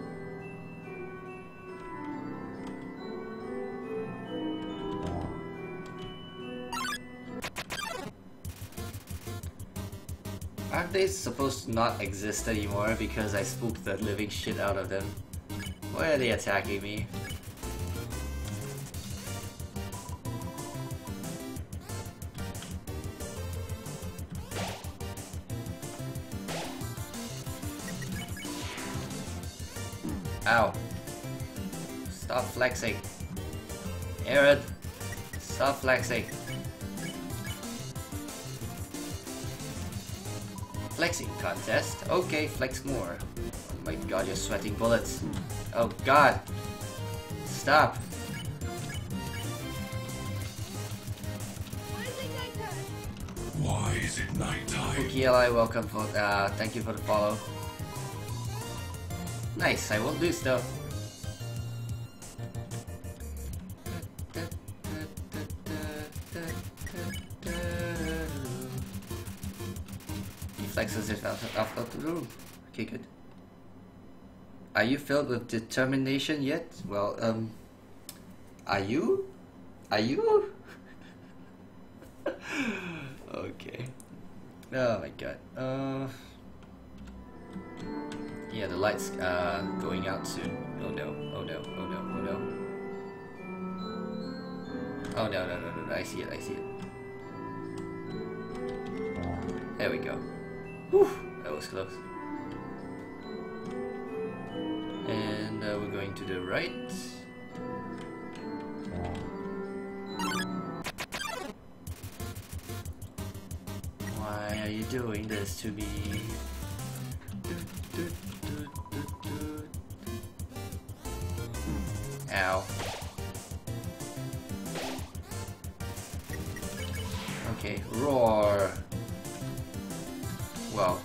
Speaker 1: Aren't they supposed to not exist anymore because I spooked the living shit out of them? Why are they attacking me? Ow. Stop flexing. Aaron, stop flexing. Flexing contest? Okay, flex more. Oh my god, you're sweating bullets. Oh god. Stop.
Speaker 3: Why is it nighttime?
Speaker 4: Why is it nighttime?
Speaker 1: Cookie L I, welcome for uh thank you for the follow. Nice, I won't lose though. He flexes it out, out of the room. Okay, good. Are you filled with determination yet? Well, um... Are you? Are you? Okay. Oh my god. Uh... Yeah, the light's uh, going out soon. Oh no, oh no, oh no, oh no. Oh no, no, no, no, no, I see it, I see it. There we go. Whew, that was close. And uh, we're going to the right. Why are you doing this to me? Ow. Okay, roar. Well.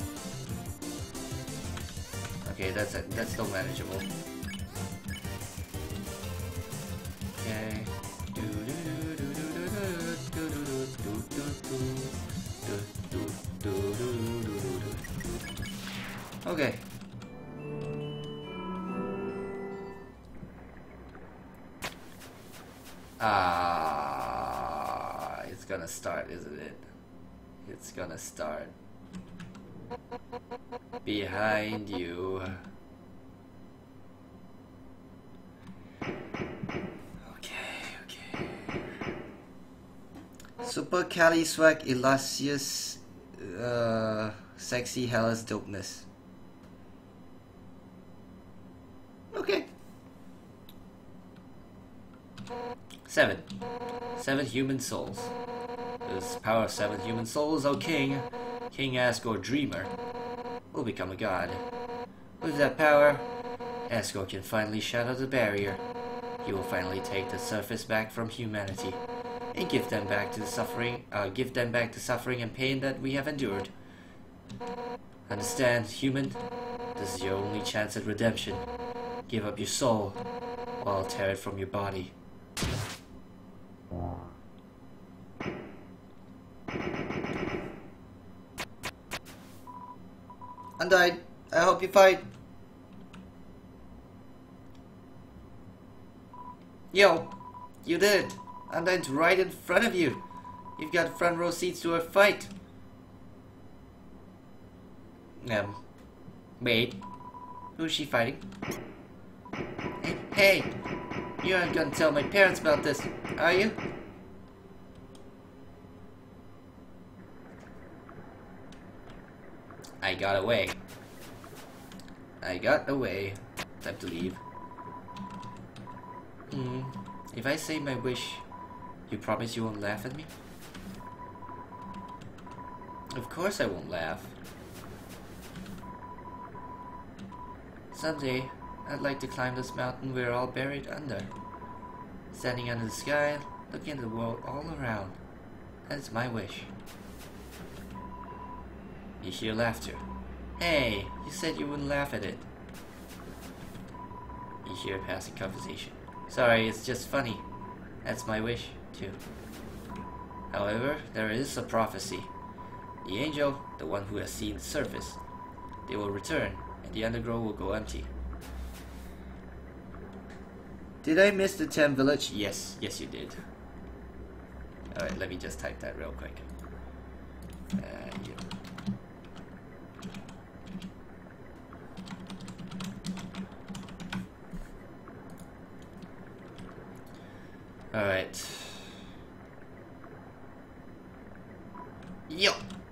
Speaker 1: Okay, that's it. That's still manageable. Okay. Okay. Ah, it's gonna start, isn't it? It's gonna start. Behind you. Okay, okay. Supercalifragilisticexpialidocious, uh, sexy hellas dopeness. Okay. Seven. Seven human souls. With the power of seven human souls, O King, King Asgore Dreamer, will become a god. With that power, Asgore can finally shatter the barrier. He will finally take the surface back from humanity, and give them back to the suffering, uh, give them back the suffering and pain that we have endured. Understand, human? This is your only chance at redemption. Give up your soul, or I'll tear it from your body. Undyne, I hope you fight. Yo, you did. Undyne's right in front of you. You've got front row seats to a fight. Um, wait. Who's she fighting? Hey, hey, You aren't gonna tell my parents about this, are you? I got away. I got away. Time to leave. Hmm. If I say my wish, you promise you won't laugh at me? Of course I won't laugh. Someday, I'd like to climb this mountain we're all buried under. Standing under the sky, looking at the world all around. That's my wish. You hear laughter. Hey, you said you wouldn't laugh at it. You hear a passing conversation. Sorry, it's just funny. That's my wish, too. However, there is a prophecy. The angel, the one who has seen the surface, they will return, and the undergrowth will go empty. Did I miss the Tem village? Yes, yes you did. Alright, let me just type that real quick. Uh, yeah. Alright. Yo!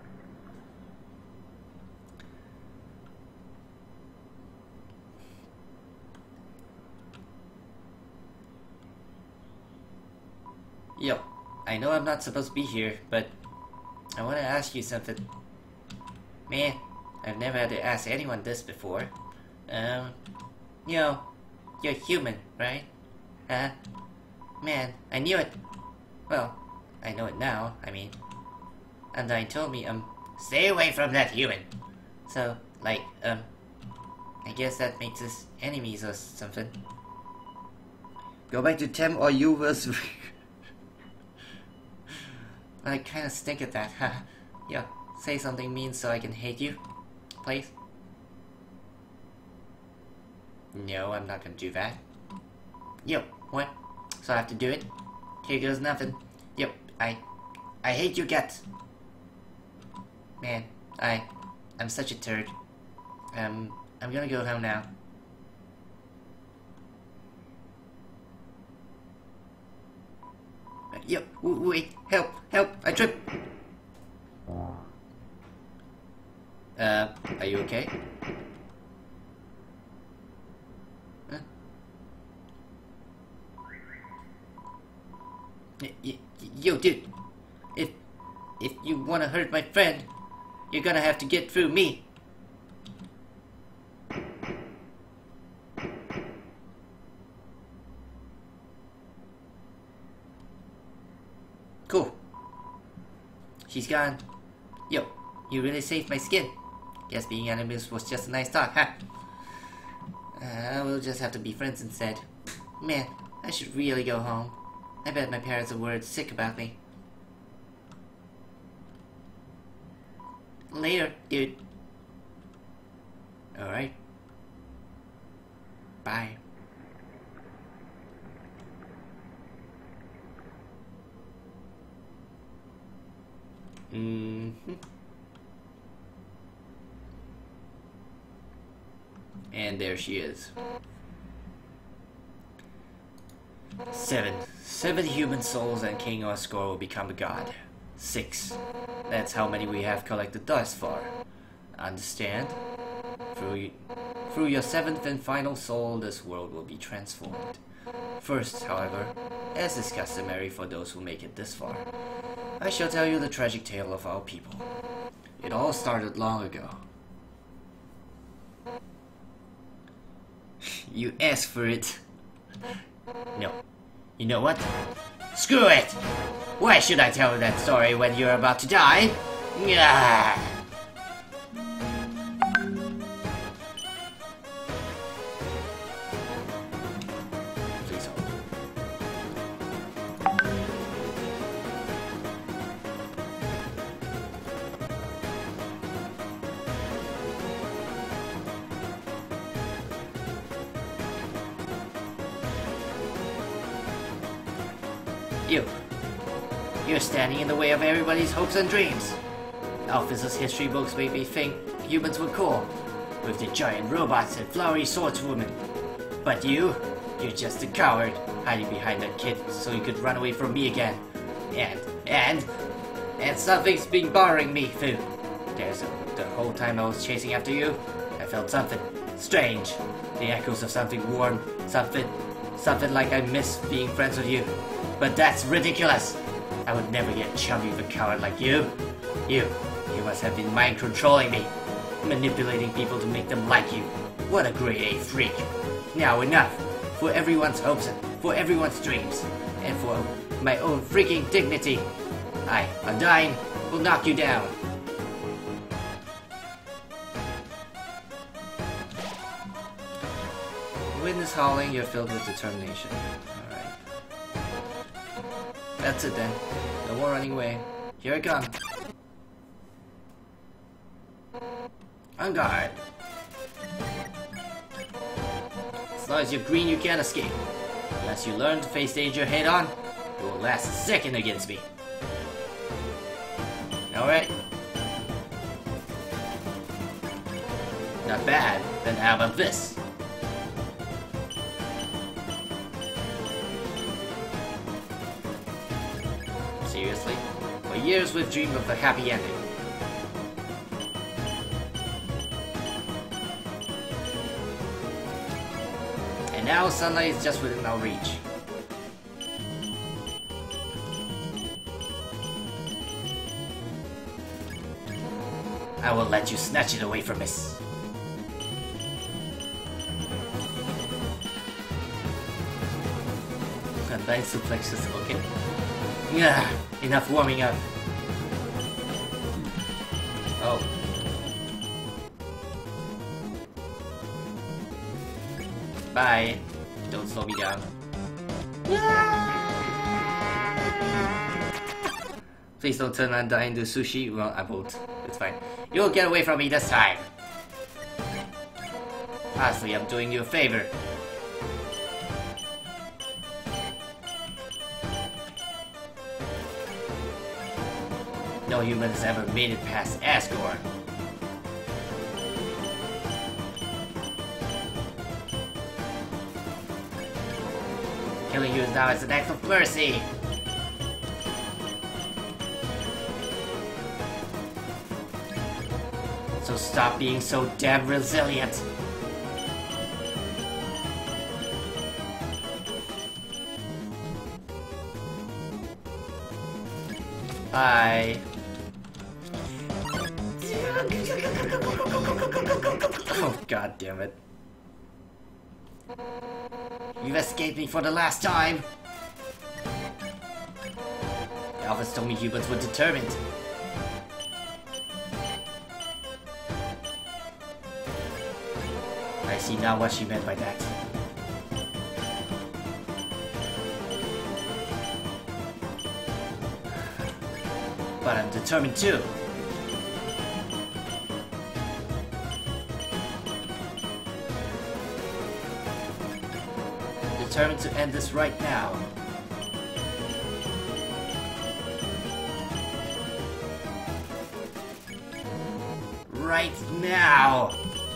Speaker 1: Yo, I know I'm not supposed to be here, but I want to ask you something. Man, I've never had to ask anyone this before. Um, you know, you're human, right? Huh? Man, I knew it. Well, I know it now, I mean. Undyne told me, um,
Speaker 2: Stay away from that human.
Speaker 1: so, like, um, I guess that makes us enemies or something. Go back to Tem or you will... I kinda stink at that, huh? Yo, say something mean so I can hate you, please. No, I'm not gonna do that. Yo, what? So I have to do it? Here goes nothing. Yo, I... I hate you guts. Man, I... I'm such a turd. Um, I'm gonna go home now. Yo, w wait, help, help, I tripped. Uh, are you okay? Huh? Y y yo, dude, if, if you wanna hurt my friend, you're gonna have to get through me. Cool. She's gone. Yo, you really saved my skin. Guess being enemies was just a nice talk, huh? Uh, we'll just have to be friends instead. Man, I should really go home. I bet my parents are worried sick about me. Later, dude. Alright. Bye. Mm-hmm. And there she is. Seven. Seven human souls and King Oscar will become a god. Six. That's how many we have collected thus far. Understand? Through, through your seventh and final soul, this world will be transformed. First, however, as is customary for those who make it this far, I shall tell you the tragic tale of our people. It all started long ago. You asked for it. No. You know what?
Speaker 2: Screw it! Why should I tell that story when you're about to die? Nyah!
Speaker 1: Please hold. You. You're standing in the way of everybody's hopes and dreams. Alphys's history books made me think humans were cool, with the giant robots and flowery swordswomen. But you, you're just a coward. hiding behind that kid so you could run away from me again. And, and, and something's been bothering me too. There's a, the whole time I was chasing after you, I felt something strange. The echoes of something warm, something, something like I miss being friends with you. But that's ridiculous. I would never get chummy with a coward like you. You, you must have been mind controlling me, manipulating people to make them like you. What a grade A freak. Now enough. For everyone's hopes, for everyone's dreams, and for my own freaking dignity, I, Undyne, will knock you down. Witness howling, you're filled with determination. Alright. That's it then. No more running away. Here I come. On guard. As long as you're green, you can't escape. Unless you learn to face danger head on, it will last a second against me. Alright. Not bad. Then how about this? Seriously? For years we've dreamed of a happy ending. And now sunlight is just within our reach. I will let you snatch it away from us. Nice suplexes, okay. Yeah, enough warming up. Oh. Bye. Don't slow me down. Please don't turn Undyne into sushi. Well, I won't. It's fine. You'll get away from me this time. Honestly, I'm doing you a favor. No human has ever made it past Asgore. Killing you now is an act of mercy. So stop being so damn resilient. Bye. Oh, god damn it. You've escaped me for the last time. Alphas told me humans were determined. I see now what she meant by that. But I'm determined too. Determined to end this right now. Right now.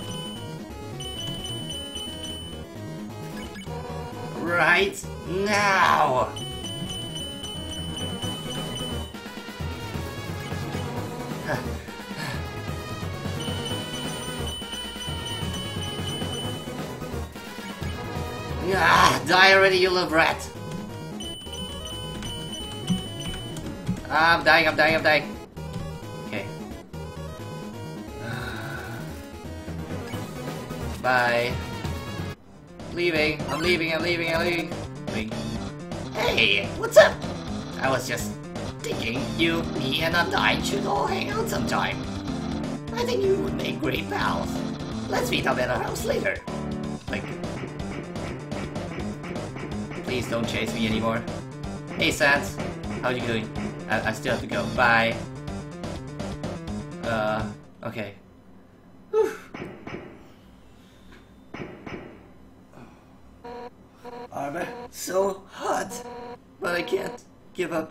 Speaker 1: Right now. Ah, die already, you little brat! I'm dying, I'm dying, I'm dying. Okay. Bye. Leaving, I'm leaving, I'm leaving, I'm leaving. Leaving.
Speaker 2: Hey, what's up? I was just thinking you, me, and Undyne should all hang out sometime. I think you would make great pals. Let's meet up at our house later.
Speaker 1: Like... Please don't chase me anymore. Hey Sans, how you doing? I, I still have to go. Bye. Uh, okay. Whew. Armor, so hot, but I can't give up.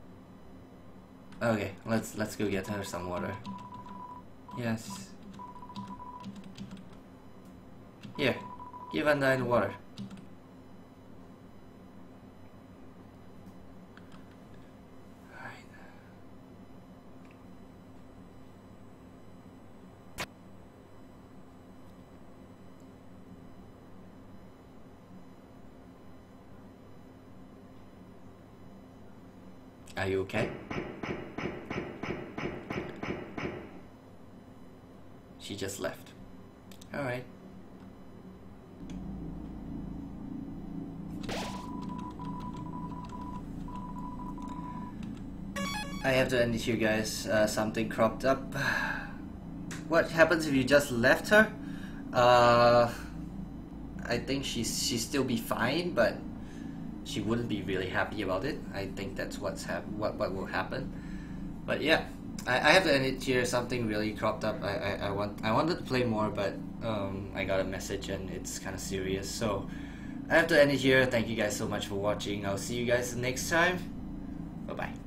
Speaker 1: Okay, let's let's go get her some water. Yes. Here, give Undyne water. Alright. Are you okay? She just left. Alright. I have to end it here, guys. Uh, something cropped up. What happens if you just left her? Uh, I think she's she still be fine, but she wouldn't be really happy about it. I think that's what's hap what what will happen. But yeah, I, I have to end it here. Something really cropped up. I, I, I want I wanted to play more, but um, I got a message and it's kind of serious. So I have to end it here. Thank you guys so much for watching. I'll see you guys next time. Bye bye.